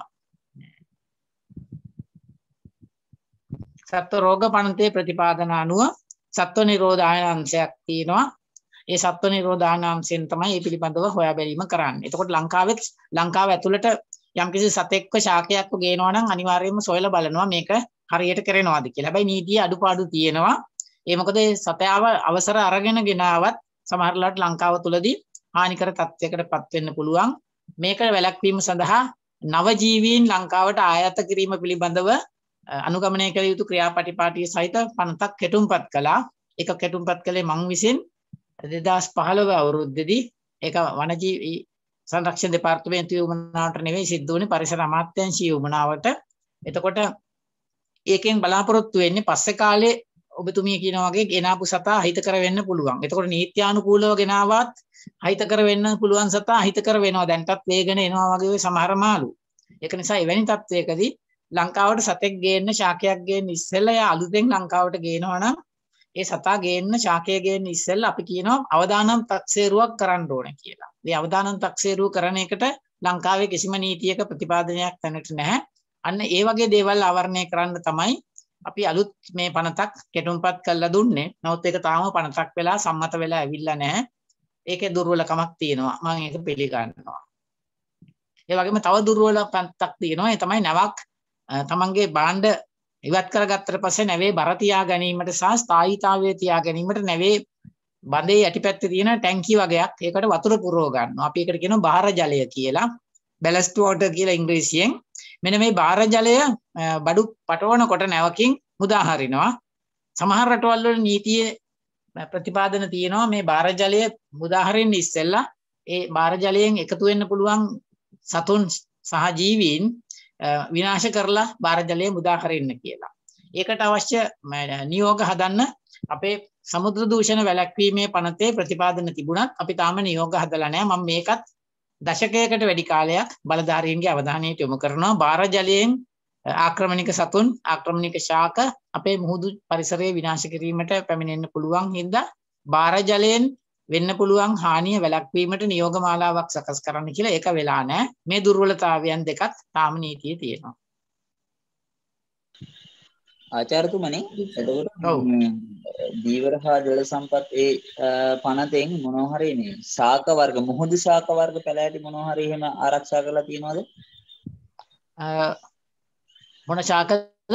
S3: සත්ව රෝග පනතේ ප්‍රතිපාදන අනුව සත්ව නිරෝධායනාංශයක් තියෙනවා. ඒ සත්ව නිරෝධායනාංශයෙන් තමයි මේ පිළිබඳව හොයා බැලීම කරන්නේ. එතකොට ලංකාවෙත් ලංකාව ඇතුළට යම්කිසි සතෙක්ව ශාකයක්ව ගේනවා නම් අනිවාර්යයෙන්ම සොයලා බලනවා මේක හරියට කරනවාද කියලා. හැබැයි නීතිය අඩුපාඩු තියෙනවා. ඒ මොකද සතයාව අවසර අරගෙන ගෙනාවත් සමහරලාට ලංකාව තුලදී හානිකර තත්යකටපත් වෙන්න පුළුවන්. මේක වැළැක්වීම සඳහා නව ජීවීන් ලංකාවට ආයත කිරීම පිළිබඳව අනුගමනය කළ යුතු ක්‍රියාපටිපාටිය සහිත පනතක් කෙටුම්පත් කළා. ඒක කෙටුම්පත් කළේ මං විසින් දෙදහස් පහළොව අවුරුද්දේදී. ඒක වනජීවී සංරක්ෂණ දෙපාර්තමේන්තුවේ උමනාවට නෙවෙයි සිද්ධ වුණේ පරිසර අමාත්‍යාංශයේ උමනාවට. එතකොට ඒකෙන් බලාපොරොත්තු වෙන්නේ පස්සේ කාලේ ඔබතුමිය කියනා වගේ ගෙනාපු සතා අහිතකර වෙන්න පුළුවන්. එතකොට නීත්‍යානුකූලව ගෙනාවත් අහිතකර වෙන්න පුළුවන් සතා අහිතකර වෙනවා. දැන්ටත් වේගන එනවා වගේ සමහර මාළු. ඒක නිසා එවැනි තත්වයකදී ලංකාවට සතෙක් ගේන්න ශාකයක් ගේන්න ඉස්සෙල්ලා යා අලුතෙන් ලංකාවට ගේනවා නම් ඒ සතා ගේන්න ශාකය ගේන්න ඉස්සෙල්ලා අපි කියනවා අවදානම් තක්සේරුවක් කරන්න ඕනේ කියලා. මේ අවදානම් තක්සේරුව කරන එකට ලංකාවේ කිසිම නීතියක ප්‍රතිපාදනයක් තැනට නැහැ. අන්න ඒ වගේ දේවල් ආවරණය කරන්න තමයි අපි අලුත් මේ පනතක් කෙටුම්පත් කරලා දුන්නේ. නමුත් ඒක තාම පනතක් වෙලා සම්මත වෙලා ඇවිල්ලා නැහැ. ඒකේ දුර්වලකමක් තියෙනවා. මම ඒක පිළිගන්නවා. ඒ වගේම තව දුර්වල පනතක් තියෙනවා. ඒ තමයි නැවක් තමන්ගේ භාණ්ඩ ඉවත් කරගත්තට පස්සේ නැවේ බර තියා ගැනීමට සහ ස්ථායීතාවය තියා ගැනීමට නැවේ බඳේ යටිපැත්තේ තියෙන ටැංකිය වගේක් ඒකට වතුර පුරව ගන්නවා. අපි ඒකට කියනවා බාහිර ජලය කියලා. බැලස්ට් වෝටර් කියලා ඉංග්‍රීසියෙන්. මෙන්න මේ බාහිර ජලය බඩු පටවනකොට නැවකින් මුදා හරිනවා. සමහර රටවල් වල නීතියේ ප්‍රතිපාදන තියෙනවා මේ බාහිර ජලය මුදා හරින්න ඉස්සෙල්ලා ඒ බාහිර ජලයෙන් එකතු වෙන්න පුළුවන් සතුන් සහ ජීවීන් විනාශ කරලා බාහිර ජලය මුදා හරින්න කියලා. ඒකට අවශ්‍ය නියෝග හදන්න අපේ සමුද්‍ර දූෂණ වැළැක්වීමේ පනතේ ප්‍රතිපාදන තිබුණත් අපි තාම නියෝග හදලා නැහැ. මම මේකත් දශකයකට වැඩි කාලයක් බලධාරීන්ගේ අවධානයට යොමු කරනවා. බාහිර ජලයෙන් ආක්‍රමණික සතුන් ආක්‍රමණික ශාක අපේ මුහුදු පරිසරය විනාශ කිරීමට පැමිණෙන්න පුළුවන් හින්දා බාහිර ජලයෙන් වෙන්න පුළුවන් හානිය වැළැක්වීමට නියෝග මාලාවක් සකස් කරන්න කියලා. ඒක වෙලා නැහැ. මේ දුර්වලතාවයන් දෙකත් තාම නීතියේ තියෙනවා.
S8: ආචාර්යතුමනි, එතකොට දීවර හා ජල සම්පත් ඒ පනතෙන් මොනවා හරි මේ ශාක වර්ග මුහුදු ශාක වර්ග පැලෑටි මොනවා හරි එහෙම ආරක්ෂා කරලා තියෙනවද?
S3: මොන ශාකද?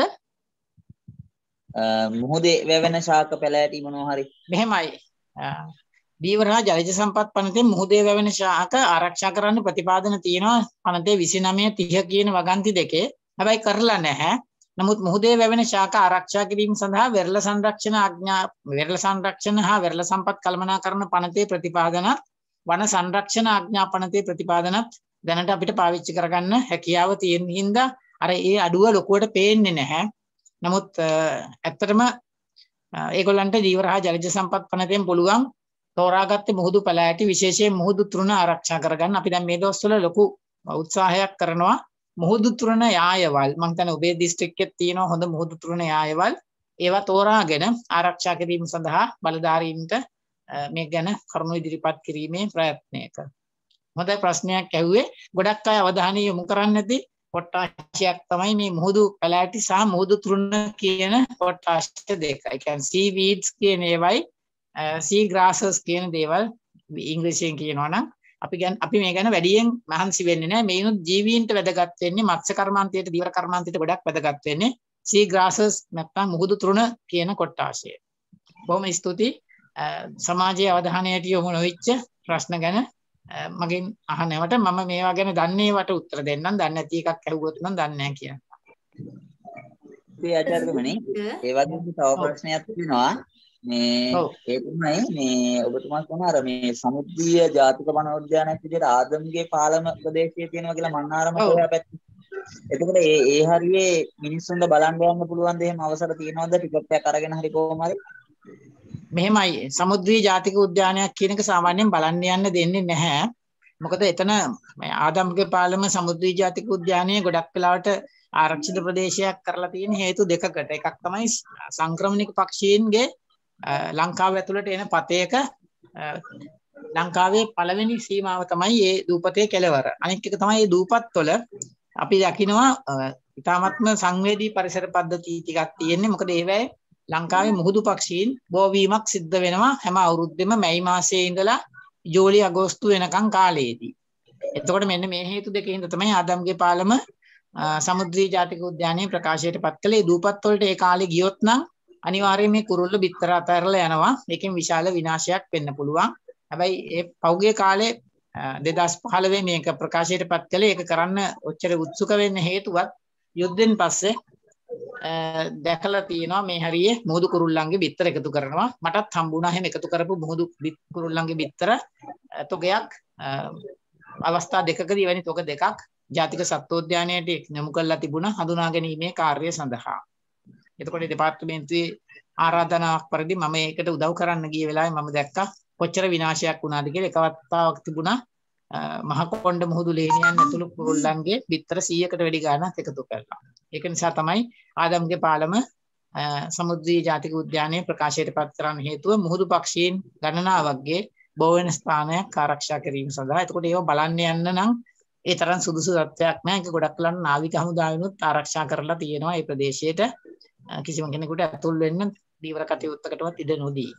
S8: මුහුදේ වැවෙන ශාක පැලෑටි මොනවා හරි.
S3: මෙහෙමයි. දීවර හා ජලජ සම්පත් පනතෙන් මුහුදේ වැවෙන ශාක ආරක්ෂා කරන්න ප්‍රතිපාදන තියෙනවා පනතේ විසිනමය තිහ කියන වගන්ති දෙකේ. හැබැයි කරලා නැහැ. නමුත් මුහුදේ වැවෙන ශාක ආරක්ෂා කිරීම සඳහා වෙරළ සංරක්ෂණ ආඥා වෙරළ සංරක්ෂණ හා වෙරළ සම්පත් කළමනාකරන පනතේ ප්‍රතිපාදනත් වන සංරක්ෂණ ආඥා පනතේ ප්‍රතිපාදනත් දැනට අපිට පාවිච්චි කරගන්න හැකියාව තියෙන හින්දා අර ඒ අඩුව ලොකුවට පේන්නේ නැහැ. නමුත් ඇත්තටම ඒගොල්ලන්ට දීවර හා ජලජ සම්පත් පනතෙන් පුළුවන් තෝරාගත්තේ මුහුදු පැලෑටි විශේෂයෙන් මුහුදු තෘණ ආරක්ෂා කරගන්න. අපි දැන් මේ දවස්වල ලොකු උත්සාහයක් කරනවා මුහුදු තෘණ යායවල්. මම හිතන්නේ ඔබේ දිස්ත්‍රික්කෙත් තියෙනවා හොඳ මුහුදු තෘණ යායවල්. ඒවා තෝරාගෙන ආරක්ෂා කිරීම සඳහා බලධාරීන්ට මේ ගැන කරුණු ඉදිරිපත් කිරීමේ ප්‍රයත්නයක. හොඳ ප්‍රශ්නයක් ඇහුවේ. ගොඩක් අය අවධානය යොමු කරන්නේ පොට්ටාසියක් තමයි මේ මුහුදු පැලෑටි සහ මුහුදු තෘණ කියන පොට්ටාසිය දෙක. ඒ කියන්නේ sea weeds කියන ඒවයි sea grasses කියන දේවල් ඉංග්‍රීසියෙන් කියනවා නම් අපි ගැන අපි මේ ගැන වැඩියෙන් මහන්සි වෙන්නේ නැහැ. මේනොත් ජීවීන්ට වැදගත් වෙන්නේ මත්ස්‍ය කර්මාන්තයට දීවර කර්මාන්තයට ගොඩක් වැදගත් වෙන්නේ sea grasses නැත්නම් මුහුදු තෘණ කියන කොට්ටාසිය. බොහොම ස්තුතියි. සමාජයේ අවධානයට යොමු නොවිච්ච ප්‍රශ්න ගැන මගෙන් අහනවට මම මේවා ගැන දන්නේ වට උත්තර දෙන්නම්. දන්නේ නැති එකක් ඇහුවොත් නම් දන්නේ නැහැ කියන්න.
S8: ඒ ආචාර්යතුමනි, ඒ වගේම තව ප්‍රශ්නයක් තියෙනවා. මේ ඒ තමයි මේ ඔබතුමා කියන අර මේ සමුද්‍රීය ජාතික වනෝද්‍යානයක් විදිහට ආදම්ගේ පාලම ප්‍රදේශයේ තියෙනවා කියලා මන්නාරම කොහේ පැත්තේ. එතකොට ඒ ඒ හරියේ මිනිස්සුන්ට බලන්න යන්න පුළුවන් දෙයක් අවසර තියෙනවද? ටිකට් එකක් අරගෙන හරි කොහොම හරි.
S3: මෙහෙමයි සමුද්‍රීය ජාතික උද්‍යානයක් කියන එක සාමාන්‍යයෙන් බලන්න යන්න දෙන්නේ නැහැ. මොකද එතන ආදම්ගේ පාලම සමුද්‍රීය ජාතික උද්‍යානයේ ගොඩක් වෙලාවට ආරක්ෂිත ප්‍රදේශයක් කරලා තියෙන හේතු දෙකකට. එකක් තමයි සංක්‍රමණික පක්ෂීන්ගේ ලංකාව ඇතුළට එන පතේක ලංකාවේ පළවෙනි සීමාව තමයි මේ දූපතේ කෙළවර. අනෙක් එක තමයි මේ දූපත්වල අපි දකිනවා ඉතාමත්ම සංවේදී පරිසර පද්ධති ටිකක් තියෙන්නේ. මොකද ඒවැය ලංකාවේ මුහුදු පක්ෂීන් බෝවීමක් සිද්ධ වෙනවා හැම අවුරුද්දෙම මැයි මාසයේ ඉඳලා ජූලි අගෝස්තු වෙනකන් කාලයේදී. එතකොට මෙන්න මේ හේතු දෙකෙන් තමයි ආදම්ගේ පාලම සමුද්‍රී ජාතික උද්‍යානයේ ප්‍රකාශයට පත් කළේ. දූපත් වලට ඒ කාලේ ගියොත් නම් අනිවාර්යයෙන් මේ කුරුල්ල බිත්තර අතහැරලා යනවා. මේකෙන් විශාල විනාශයක් වෙන්න පුළුවන්. හැබැයි ඒ පෞගේ කාලේ දෙදහස් පහළොව මේක ප්‍රකාශයට පත් කළේ. ඒක කරන්න ඔච්චර උත්සුක වෙන්න හේතුවත් යුද්ධෙන් පස්සේ දැකලා තියෙනවා මේ හරියේ මුහුදු කුරුල්ලන්ගේ බිත්තර එකතු කරනවා. මටත් හම්බුණා එහෙම එකතු කරපු මුහුදු කුරුල්ලන්ගේ බිත්තර තොගයක් අවස්ථා දෙකකදී එවැනි තොග දෙකක් ජාතික සත්වෝද්‍යානයට යොමු කරලා තිබුණා හඳුනා ගැනීමේ කාර්යය සඳහා. එතකොට දෙපාර්තමේන්තුවේ ආරාධනාවක් පරිදි මම ඒකට උදව් කරන්න ගිය වෙලාවේ මම දැක්කා කොච්චර විනාශයක් වුණාද කියලා. එක වතාවක් තිබුණා මහ කොණ්ඩ මුහුදු ලේනියන් ඇතුළු කුරුල්ලන්ගේ බිත්තර සීයකට වැඩි ගාණක් එකතු කරලා. ඒක නිසා තමයි ආදම්ගේ පාලම සමුද්‍රී ජාතික උද්‍යානයේ ප්‍රකාශයට පත් කරන්න හේතුව මුහුදු පක්ෂීන් ගණනාවක්ගේ බෝවෙන ස්ථානයක් ආරක්ෂා කිරීම සඳහා. එතකොට ඒව බලන්න යන්න නම් ඒ තරම් සුදුසු තත්ත්වයක් නැහැ. ඒක ගොඩක් ලන්න නාවික හමුදාවිනුත් ආරක්ෂා කරලා තියෙනවා මේ ප්‍රදේශයට කිසිම කෙනෙකුට ඇතුල් වෙන්න දීවර කටයුත්තකටවත් ඉඩ නොදී.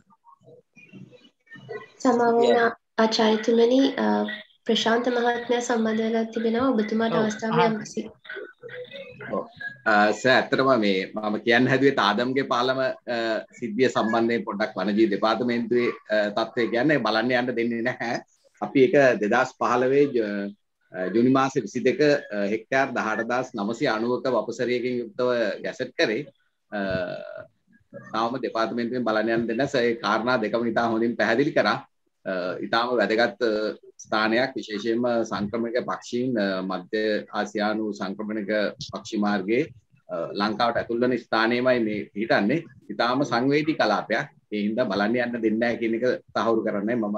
S2: සමාවෙන ආචාර්යතුමනි ප්‍රශාන්ත මහත්මයා සම්බන්ධ වෙලා තිබෙනවා. ඔබතුමාට අවස්ථාවක් යම්කිසි.
S9: ඔව්. සර් ඇත්තටම මේ මම කියන්න හැදුවේ ආදම්ගේ පාලම සිද්ධිය සම්බන්ධයෙන් පොඩ්ඩක් වනජීවි දෙපාර්තමේන්තුවේ තත්ත්වය කියන්නේ බලන්න යන්න දෙන්නේ නැහැ. අපි ඒක දෙදහස් පහළොව ජූනි මාසේ විසි දෙක හෙක්ටාර් දහඅට හදාස් නවසිය අනූවක වපසරියකින් යුක්තව ගැසට් කරේ. තාම දෙපාර්තමේන්තුවෙන් බලන්න යන්න දෙන්න ඒ කාරණා දෙකම ඉතා හොඳින් පැහැදිලි කරා. ඉතාම වැදගත් ස්ථානයක් විශේෂයෙන්ම සංක්‍රමණික පක්ෂීන් මධ්‍ය ආසියානු සංක්‍රමණික පක්ෂි මාර්ගයේ ලංකාවට ඇතුල් වෙන ස්ථානයමයි මේ හිටන්නේ. ඉතාම සංවේදී කලාපයක්. ඒ හින්දා බලන්න යන්න දෙන්නේ නැහැ කියන එක තහවුරු කරන්නයි මම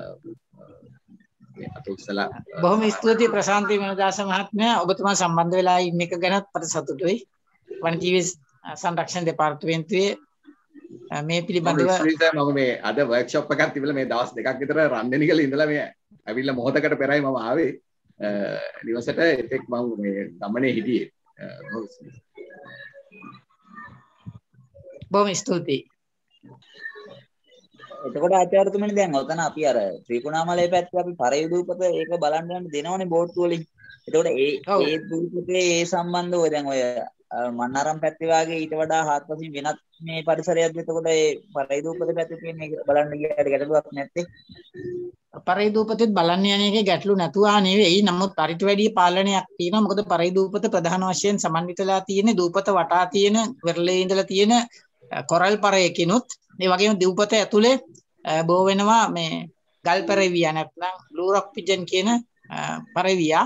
S9: මේ අත උස්සලා.
S3: බොහොම ස්තුතියි ප්‍රශාන්ති වෙනදාස මහත්මයා. ඔබතුමා සම්බන්ධ වෙලා ඉන්න එක ගැනත් මට සතුටුයි. වනජීවි සංරක්ෂණ දෙපාර්තමේන්තුවේ මේ පිළිබඳව
S9: මම මේ අද වර්ක්ෂොප් එකක් තිබිලා මේ දවස් දෙකක් විතර රන්දෙනිකල ඉඳලා මේ ඇවිල්ලා මොහොතකට පෙරයි මම ආවේ නිවසට. එතෙක් මම මේ ගමනේ හිටියේ.
S3: බොහොම ස්තුතියි.
S8: එතකොට ආචාර්යතුමනි දැන් ඔතන අපි අර ත්‍රිකුණාමලයේ පැත්තේ අපි පරේ දූපත ඒක බලන්න යන්න දෙනවනේ බෝට්ටු වලින්. එතකොට ඒ ඒ දූපතේ ඒ සම්බන්ධව දැන් ඔය මන්නාරම් පැත්තේ වාගේ ඊට වඩා හාත්පසින් වෙනත් මේ පරිසරයක්ද එතකොට ඒ පරේ දූපත පැත්තේ තියෙන එක බලන්න ගියාට ගැටලුවක් නැත්තේ?
S3: පරේ දූපතෙත් බලන්න යන එකේ ගැටලු නැතුවා නෙවෙයි. නමුත් පරිට වැඩි පාලනයක් තියෙනවා. මොකද පරේ දූපත ප්‍රධාන වශයෙන් සමන්විතලා තියෙන දූපත වටා තියෙන වෙරළේ ඉඳලා තියෙන කොරල් පරයකිනුත් ඒ වගේම දූපත ඇතුලේ බෝ වෙනවා මේ ගල් පරවියා නැත්නම් බ්ලූ රොක් පිජන් කියන පරවියා.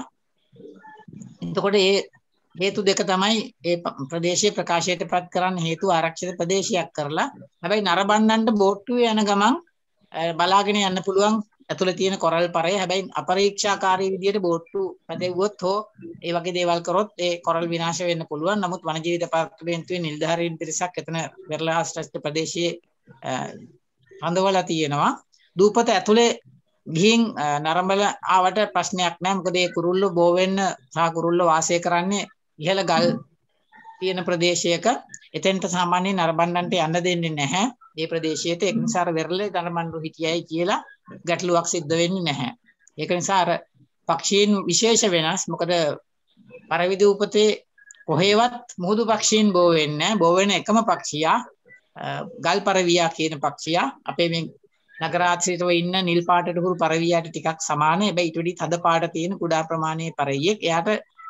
S3: එතකොට ඒ හේතු දෙක තමයි ඒ ප්‍රදේශයේ ප්‍රකාශයට පත් කරන්න හේතු ආරක්ෂිත ප්‍රදේශයක් කරලා. හැබැයි නරඹන්නන්ට බෝට්ටුවේ යන ගමන් බලාගෙන යන්න පුළුවන් ඇතුලේ තියෙන කොරල් පරය. හැබැයි අපරීක්ෂාකාරී විදියට බෝට්ටු පැදෙව්වොත් හෝ ඒ වගේ දේවල් කරොත් ඒ කොරල් විනාශ වෙන්න පුළුවන්. නමුත් වනජීවි දෙපාර්තමේන්තුවේ නිලධාරීන් පිරිසක් එතන වෙරළා ආශ්‍රිත ප්‍රදේශයේ හඳවලා තියෙනවා. දූපත ඇතුලේ ගිහින් නරඹලා ආවට ප්‍රශ්නයක් නැහැ. මොකද ඒ කුරුල්ලෝ බෝ වෙන්න සහ කුරුල්ලෝ වාසය කරන්නේ ඉහළ ගල් තියෙන ප්‍රදේශයක. එතෙන්ට සාමාන්‍යයෙන් නරඹන්නන්ට යන්න දෙන්නේ නැහැ. මේ ප්‍රදේශයට ඒක නිසා අර වෙරළේ නරඹන්නු හිටියයි කියලා ගැටලුවක් සිද්ධ වෙන්නේ නැහැ. ඒක නිසා අර පක්ෂීන් විශේෂ වෙනස්. මොකද පරවිදි උපතේ කොහෙවත් මුහුදු පක්ෂීන් බෝ වෙන්නේ නැහැ. බෝ වෙන එකම පක්ෂියා ගල් පරවියා කියන පක්ෂියා අපේ මේ නගරාශ්‍රිතව ඉන්න නිල් පාටට හුරු පරවියාට ටිකක් සමාන. හැබැයි ඊට වඩා තද පාට තියෙන කුඩා ප්‍රමාණයේ පරවියෙක්. එයාට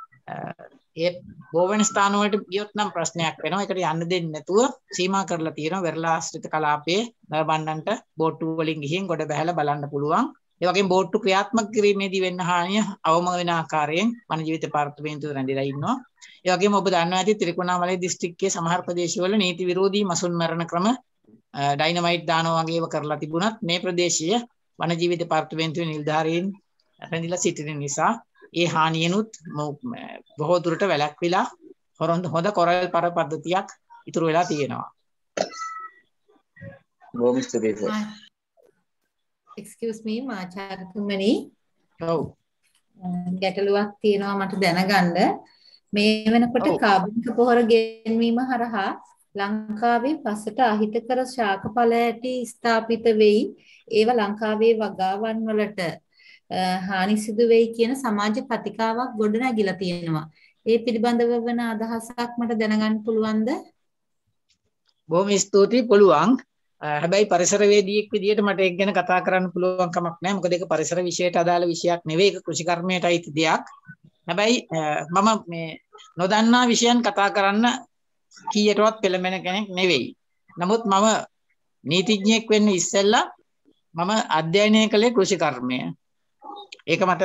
S3: ඒ බෝවෙන ස්ථාන වලට ගියොත් නම් ප්‍රශ්නයක් වෙනවා. ඒකට යන්න දෙන්නේ නැතුව සීමා කරලා තියෙනවා. වෙරළා ආශ්‍රිත කලාපයේ නරඹන්නන්ට බෝට්ටු වලින් ගිහින් ගොඩ බැහැලා බලන්න පුළුවන්. ඒ වගේම බෝට්ටු ක්‍රියාත්මක කිරීමේදී වෙන්න හානිය අවම වෙන ආකාරයෙන් වනජීවි දෙපාර්තමේන්තුව රැඳිලා ඉන්නවා. ඒ වගේම ඔබ දන්නවා ඇති ත්‍රිකුණාමලය දිස්ත්‍රික්කයේ සමහර ප්‍රදේශවල නීති විරෝධී මසුන් මරණ ක්‍රම ඩයිනමයිට් දානවා වගේව කරලා තිබුණත් මේ ප්‍රදේශීය වනජීවි දෙපාර්තමේන්තුවේ නිලධාරීන් රැඳිලා සිටින නිසා ඒ හානියනුත් බොහෝ දුරට වැළැක්විලා හොඳ කොරල් පර පද්ධතියක් ඉතුරු වෙලා තියෙනවා.
S8: බොහොම ස්තුතියි.
S10: excuse me මාචාර්යතුමනි.
S3: ඔව්.
S10: ගැටලුවක් තියෙනවා මට දැනගන්න. මේ වෙනකොට කාබනික පොහොර ගෙන්වීම හරහා ලංකාවේ පසට අහිතකර ශාක ඵල ඇති ස්ථාපිත වෙයි. ඒව ලංකාවේ වගාවන් වලට හානි සිදු වෙයි කියන සමාජ කතිකාවක් ගොඩනැගිලා තියෙනවා. ඒ පිළිබඳව වෙන අදහසක් මට දැනගන්න පුළුවන්ද?
S3: බොහොම ස්තුතියි පුළුවන්. හැබැයි පරිසරවේදියෙක් විදිහට මට ඒක ගැන කතා කරන්න පුළුවන් කමක් නැහැ. මොකද ඒක පරිසර විෂයට අදාළ විෂයක් නෙවෙයි. ඒක කෘෂිකර්මයට අයිති දෙයක්. හැබැයි මම මේ නොදන්නා විෂයන් කතා කරන්න කීයටවත් පෙළඹෙන කෙනෙක් නෙවෙයි. නමුත් මම නීතිඥයෙක් වෙන්න ඉස්සෙල්ලා මම අධ්‍යයනය කළේ කෘෂිකර්මය. ඒක මට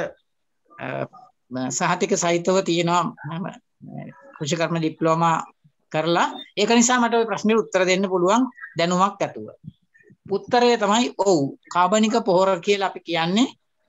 S3: සහතික සහිතව තියෙනවා. මම කෘෂිකර්ම ඩිප්ලෝමා කරලා ඒක නිසා මට ওই ප්‍රශ්නෙට උත්තර දෙන්න පුළුවන් දැනුමක් ඇතුව. උත්තරය තමයි ඔව්. කාබනික පොහොර කියලා අපි කියන්නේ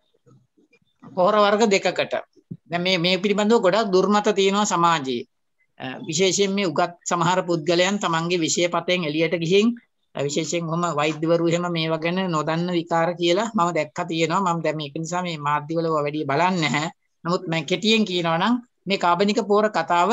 S3: පොහොර වර්ග දෙකකට. දැන් මේ මේ පිළිබඳව ගොඩක් දුර්මත තියෙනවා සමාජයේ. විශේෂයෙන් මේ උගත් සමහර පුද්ගලයන් තමන්ගේ විෂය පතෙන් එළියට ගිහින් විශේෂයෙන් කොහොම වෛද්‍යවරු එහෙම මේවා ගැන නොදන්න විකාර කියලා මම දැක්කා තියෙනවා. මම දැන් මේක නිසා මේ මාධ්‍යවල වැඩි බලන්නේ නැහැ. නමුත් මම කෙටියෙන් කියනවා නම් මේ කාබනික පොහොර කතාව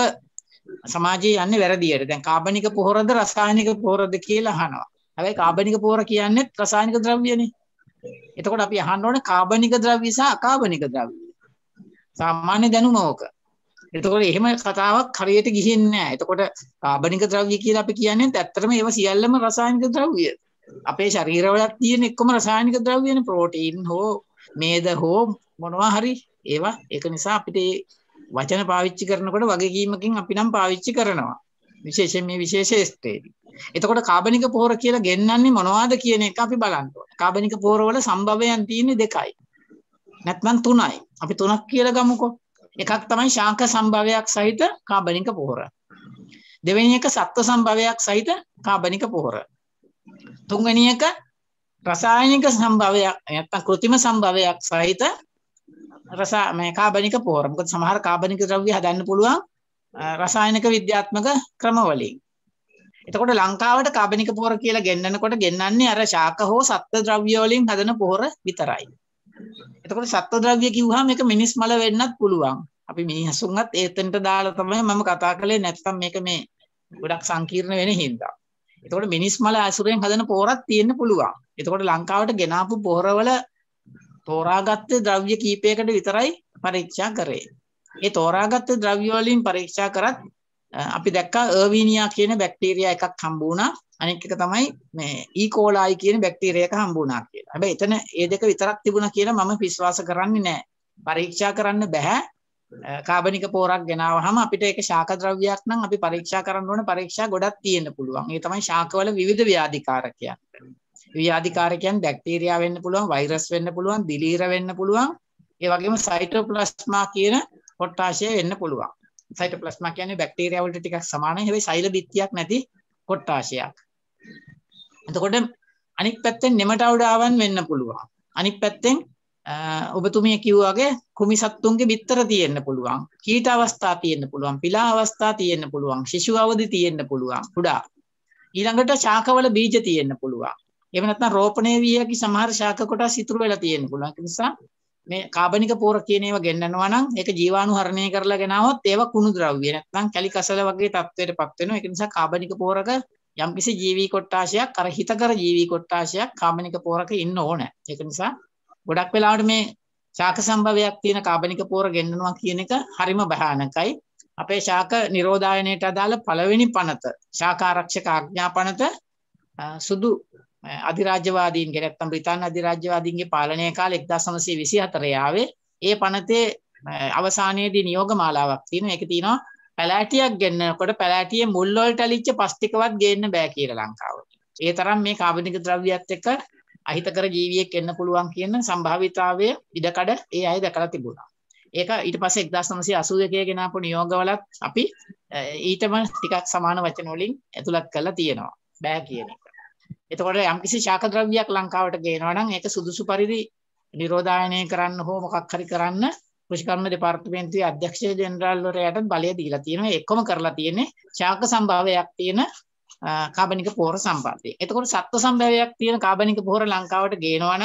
S3: සමාජයේ යන්නේ වැරදියට. දැන් කාබනික පොහොරද රසායනික පොහොරද කියලා අහනවා. හැබැයි කාබනික පොහොර කියන්නේ රසායනික ද්‍රව්‍යනේ. එතකොට අපි අහන්න ඕනේ කාබනික ද්‍රව්‍ය සහ අකාබනික ද්‍රව්‍ය. සාමාන්‍ය දැනුම ඕක. එතකොට එහෙම කතාවක් හරියට ගිහින්නේ නැහැ. එතකොට කාබනික ද්‍රව්‍ය කියලා අපි කියන්නේ ඇත්තටම ඒවා සියල්ලම රසායනික ද්‍රව්‍ය. අපේ ශරීරවලත් තියෙන එක්කම රසායනික ද්‍රව්‍යනේ. ප්‍රෝටීන් හෝ මේද හෝ මොනවා හරි ඒවා. ඒක නිසා අපිට වචන පාවිච්චි කරනකොට වගකීමකින් අපි නම් පාවිච්චි කරනවා. විශේෂයෙන් මේ විශේෂ ශේෂ්ත්‍රයේදී. එතකොට කාබනික පොහොර කියලා ගෙන්නන්නේ මොනවද කියන එක අපි බලන්න ඕනේ. කාබනික පොහොර වල සම්භවයන් තියෙන්නේ දෙකයි. නැත්නම් තුනයි. අපි තුනක් කියලා ගමුකෝ. එකක් තමයි ශාක සම්භවයක් සහිත කාබනික පොහොර. දෙවෙනි එක සත්ව සම්භවයක් සහිත කාබනික පොහොර. තුන්වෙනි එක රසායනික සම්භවයක් නැත්නම් කෘත්‍රිම සම්භවයක් සහිත රසා මේ කාබනික පොහොර. මොකද සමහර කාබනික ද්‍රව්‍ය හදන්න පුළුවන් රසායනික විද්‍යාත්මක ක්‍රම වලින්. එතකොට ලංකාවට කාබනික පොහොර කියලා ගෙන්නනකොට ගෙන්නන්නේ අර ශාක හෝ සත්ව ද්‍රව්‍ය වලින් හදන පොහොර විතරයි. එතකොට සත්ව ද්‍රව්‍ය කිව්වහම මේක මිනිස් මල වෙන්නත් පුළුවන්. අපි මිනිහසුන්වත් ඒතෙන්ට දාලා තමයි මම කතා කළේ. නැත්නම් මේක මේ ගොඩක් සංකීර්ණ වෙන හින්දා. එතකොට මිනිස් මල ඇසුරෙන් හදන පොහොරක් තියෙන්න පුළුවන්. එතකොට ලංකාවට ගෙනාපු පොහොරවල තෝරාගත්ත ද්‍රව්‍ය කීපයකට විතරයි පරීක්ෂා කරේ. ඒ තෝරාගත්ත ද්‍රව්‍ය වලින් පරීක්ෂා කරත් අපි දැක්කා අර්වීනියා කියන බැක්ටීරියා එකක් හම්බ වුණා. අනෙක් එක තමයි මේ ඊ කෝලායි කියන බැක්ටීරියා එක හම්බ වුණා කියලා. හැබැයි එතන ඒ දෙක විතරක් තිබුණා කියලා මම විශ්වාස කරන්නේ නැහැ. පරීක්ෂා කරන්න බෑ. කාබනික පොහොරක් ගෙනාවහම අපිට ඒක ශාක ද්‍රව්‍යයක් නම් අපි පරීක්ෂා කරන්න ඕනේ. පරීක්ෂා ගොඩක් තියෙන්න පුළුවන්. ඒ තමයි ශාකවල විවිධ ව්‍යාධිකාරකයන්. ව්‍යාධිකාරකයන් බැක්ටීරියා වෙන්න පුළුවන්, වෛරස් වෙන්න පුළුවන්, දිලීර වෙන්න පුළුවන්. ඒ වගේම සයිටෝප්ලාස්මා කියන කොට්ටාශය වෙන්න පුළුවන්. සයිටෝප්ලාස්මා කියන්නේ බැක්ටීරියා වලට ටිකක් සමානයි. හැබැයි සෛල බිත්තියක් නැති කොට්ටාශයක්. එතකොට අනිත් පැත්තෙන් නෙමටවුඩාවන් වෙන්න පුළුවන්. අනිත් පැත්තෙන් ඔබතුමිය කිව්වා වගේ කුමි සත්තුන්ගේ බිත්තර තියෙන්න පුළුවන්. කීට අවස්ථා තියෙන්න පුළුවන්. පිලා අවස්ථා තියෙන්න පුළුවන්. ශිශු අවදි තියෙන්න පුළුවන්. කුඩා. ඊළඟට ශාකවල බීජ තියෙන්න පුළුවන්. එහෙම නැත්නම් රෝපණය වී හැකි සමහර ශාක කොටස් ඉතුරු වෙලා තියෙන්න පුළුවන්. ඒ නිසා මේ කාබනික පොහොර කියන ඒවා ගෙන්නනවා නම් ඒක ජීවාණුහරණය කරලා ගෙනාවොත් ඒවා කුණු ද්‍රව්‍ය නැත්නම් කැලි කසල වගේ තත්ත්වයකටපත් වෙනවා. ඒක නිසා කාබනික පොහොරක යම්කිසි ජීවී කොට්ටාශයක් අර හිතකර ජීවී කොට්ටාශයක් කාබනික පොහොරක ඉන්න ඕනේ. ඒක නිසා ගොඩක් වෙලාවට මේ ශාක සම්භවයක් තියෙන කාබනික පොහොර ගෙන්නනවා කියන එක හරිම භයානකයි. අපේ ශාක නිරෝධායනයට අදාළ පළවෙනි පනත ශාක ආරක්ෂක ආඥා පනත සුදු අධිරාජ්‍යවාදීන්ගේ නැත්නම් බ්‍රිතාන්‍ය අධිරාජ්‍යවාදීන්ගේ පාලනය කාලේ එක්දාස් නවසිය විසිහතර ආවේ. ඒ පනතේ අවසානයේදී නියෝග මාලාවක් තියෙනවා. ඒක තියෙනවා පැලෑටියක් ගෙන්නනකොට පැලෑටියේ මුල් වලට ඇලිච්ච පස් ටිකවත් ගේන්න බෑ කියලා ලංකාවට. ඒ තරම් මේ කාබනික ද්‍රව්‍යයත් එක්ක අහිතකර ජීවියෙක් එන්න පුළුවන් කියන සම්භාවිතාවය ඉඩකඩ ඒ අය දැකලා තිබුණා. ඒක ඊට පස්සේ එක්දාස් නවසිය අසූ දෙකේ ගෙනාපු නියෝගවලත් අපි ඊටම ටිකක් සමාන වචන වලින් ඇතුළත් කරලා තියෙනවා. බෑ කියන එක. එතකොට යම්කිසි ශාක ද්‍රව්‍යයක් ලංකාවට ගේනවා නම් ඒක සුදුසු පරිදි නිරෝධායනය කරන්න හෝ මොකක් හරි කරන්න කෘෂිකර්ම දෙපාර්තමේන්තුවේ අධ්‍යක්ෂ ජෙනරාල්වරයාට බලය දීලා තියෙනවා. ඒකම කරලා තියෙන්නේ ශාක සම්භාවයක් තියෙන කාබනික පොහොර සම්බන්ධයෙන්. එතකොට සත්ව සම්භාවයක් තියෙන කාබනික පොහොර ලංකාවට ගේනවා නම්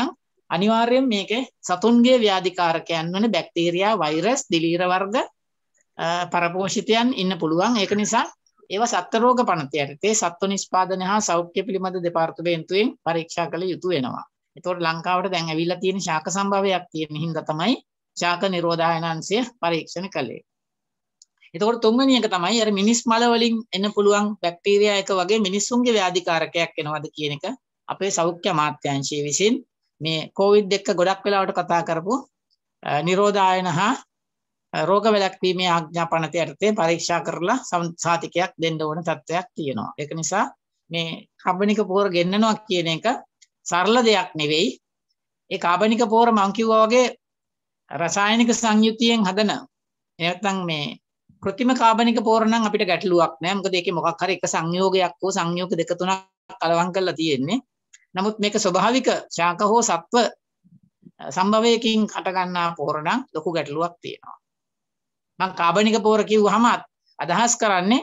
S3: අනිවාර්යෙන් මේකේ සතුන්ගේ ව්‍යාධිකාරකයන් වන බැක්ටීරියා, වෛරස්, දිලීර වර්ග, පරපෝෂිතයන් ඉන්න පුළුවන්. ඒක නිසා ඒවා සත්ත්ව රෝග පනත යටතේ සත්ත්ව නිෂ්පාදන හා සෞඛ්‍ය පිළිබඳ දෙපාර්තමේන්තුවෙන් පරීක්ෂා කළ යුතු වෙනවා. ඒතකොට ලංකාවට දැන් ඇවිල්ලා තියෙන ශාක සම්භවයක් තියෙන හින්දා තමයි ශාක නිරෝධායනාංශය පරීක්ෂණ කළේ. එතකොට තුන්වෙනි එක තමයි අර මිනිස් මල වලින් එන්න පුළුවන් බැක්ටීරියා එක වගේ මිනිස්සුන්ගේ ව්‍යාධිකාරකයක් එනවද කියන එක අපේ සෞඛ්‍ය අමාත්‍යාංශය විසින් මේ කොවිඩ් එක්ක ගොඩක් වෙලාවට කතා කරපු නිරෝධායන හා රෝග වැළැක්වීමේ ආඥා පනත යටතේ පරීක්ෂා කරලා සාතිකයක් දෙන්න ඕන තත්ත්වයක් තියෙනවා. ඒක නිසා මේ කාබනික පොහොර ගෙන්නනවා කියන එක සරල දෙයක් නෙවෙයි. ඒ කාබනික පොහොර මං කිව්වා වගේ රසායනික සංයුතියෙන් හදන නැත්නම් මේ කෘත්‍රිම කාබනික පොහොර නම් අපිට ගැටලුවක් නෑ. මොකද ඒකේ මොකක් හරි එක සංයෝගයක් හෝ සංයෝග දෙක තුනක් කලවම් කරලා තියෙන්නේ. නමුත් මේක ස්වභාවික ශාක හෝ සත්ව සම්භවයකින් හට ගන්නා පොහොර නම් ලොකු ගැටලුවක් තියෙනවා. මම කාබනික පොහොර කිව්වහම අදහස් කරන්නේ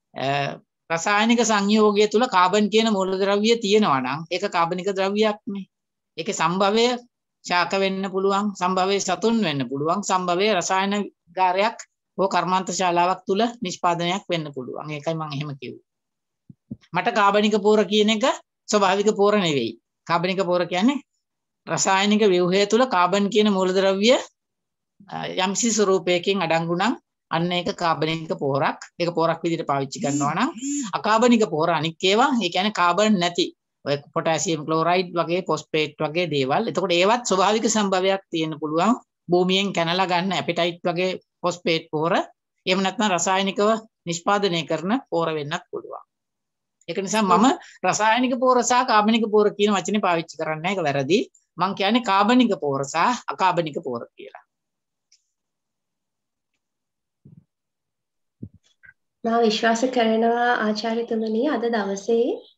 S3: රසායනික සංයෝගය තුල කාබන් කියන මූලද්‍රව්‍ය තියෙනවා නම් ඒක කාබනික ද්‍රව්‍යයක් නේ. ඒකේ සම්භවය ශාක වෙන්න පුළුවන්, සම්භවය සතුන් වෙන්න පුළුවන්, සම්භවය රසායන ගාරයක් හෝ කර්මාන්ත ශාලාවක් තුල නිෂ්පාදනයක් වෙන්න පුළුවන්. ඒකයි මම එහෙම කිව්වේ. මට කාබනික පොහොර කියන එක ස්වභාවික පොහොර නෙවෙයි. කාබනික පොහොර කියන්නේ රසායනික ව්‍යුහය තුල කාබන් කියන මූලද්‍රව්‍ය යම්සි ස්වරූපයකින් අඩංගු නම් අන්න ඒක කාබනික පොහොරක්. ඒක පොහොරක් විදිහට පාවිච්චි කරනවා නම් අකාබනික පොහොර අනික් ඒවා ඒ කියන්නේ කාබන් නැති ඔය පොටෑසියම් ක්ලෝරයිඩ් වගේ ෆොස්ෆේට් වගේ දේවල්. එතකොට ඒවත් ස්වභාවික සම්භවයක් තියෙන්න පුළුවන්. භූමියෙන් කැනලා ගන්න ඇපිටයිට් වගේ ෆොස්ෆේට් පොහොර. එහෙම නැත්නම් රසායනිකව නිෂ්පාදනය කරන පොහොර වෙන්නත් පුළුවන්. ඒක නිසා මම රසායනික පොහොර සහ කාබනික පොහොර කියන වචනේ පාවිච්චි කරන්නේ නැහැ. ඒක වැරදි. මම කියන්නේ කාබනික පොහොර සහ අකාබනික පොහොර කියලා.
S2: මා විශ්වාස කරනවා ආචාර්යතුමනි අද දවසේ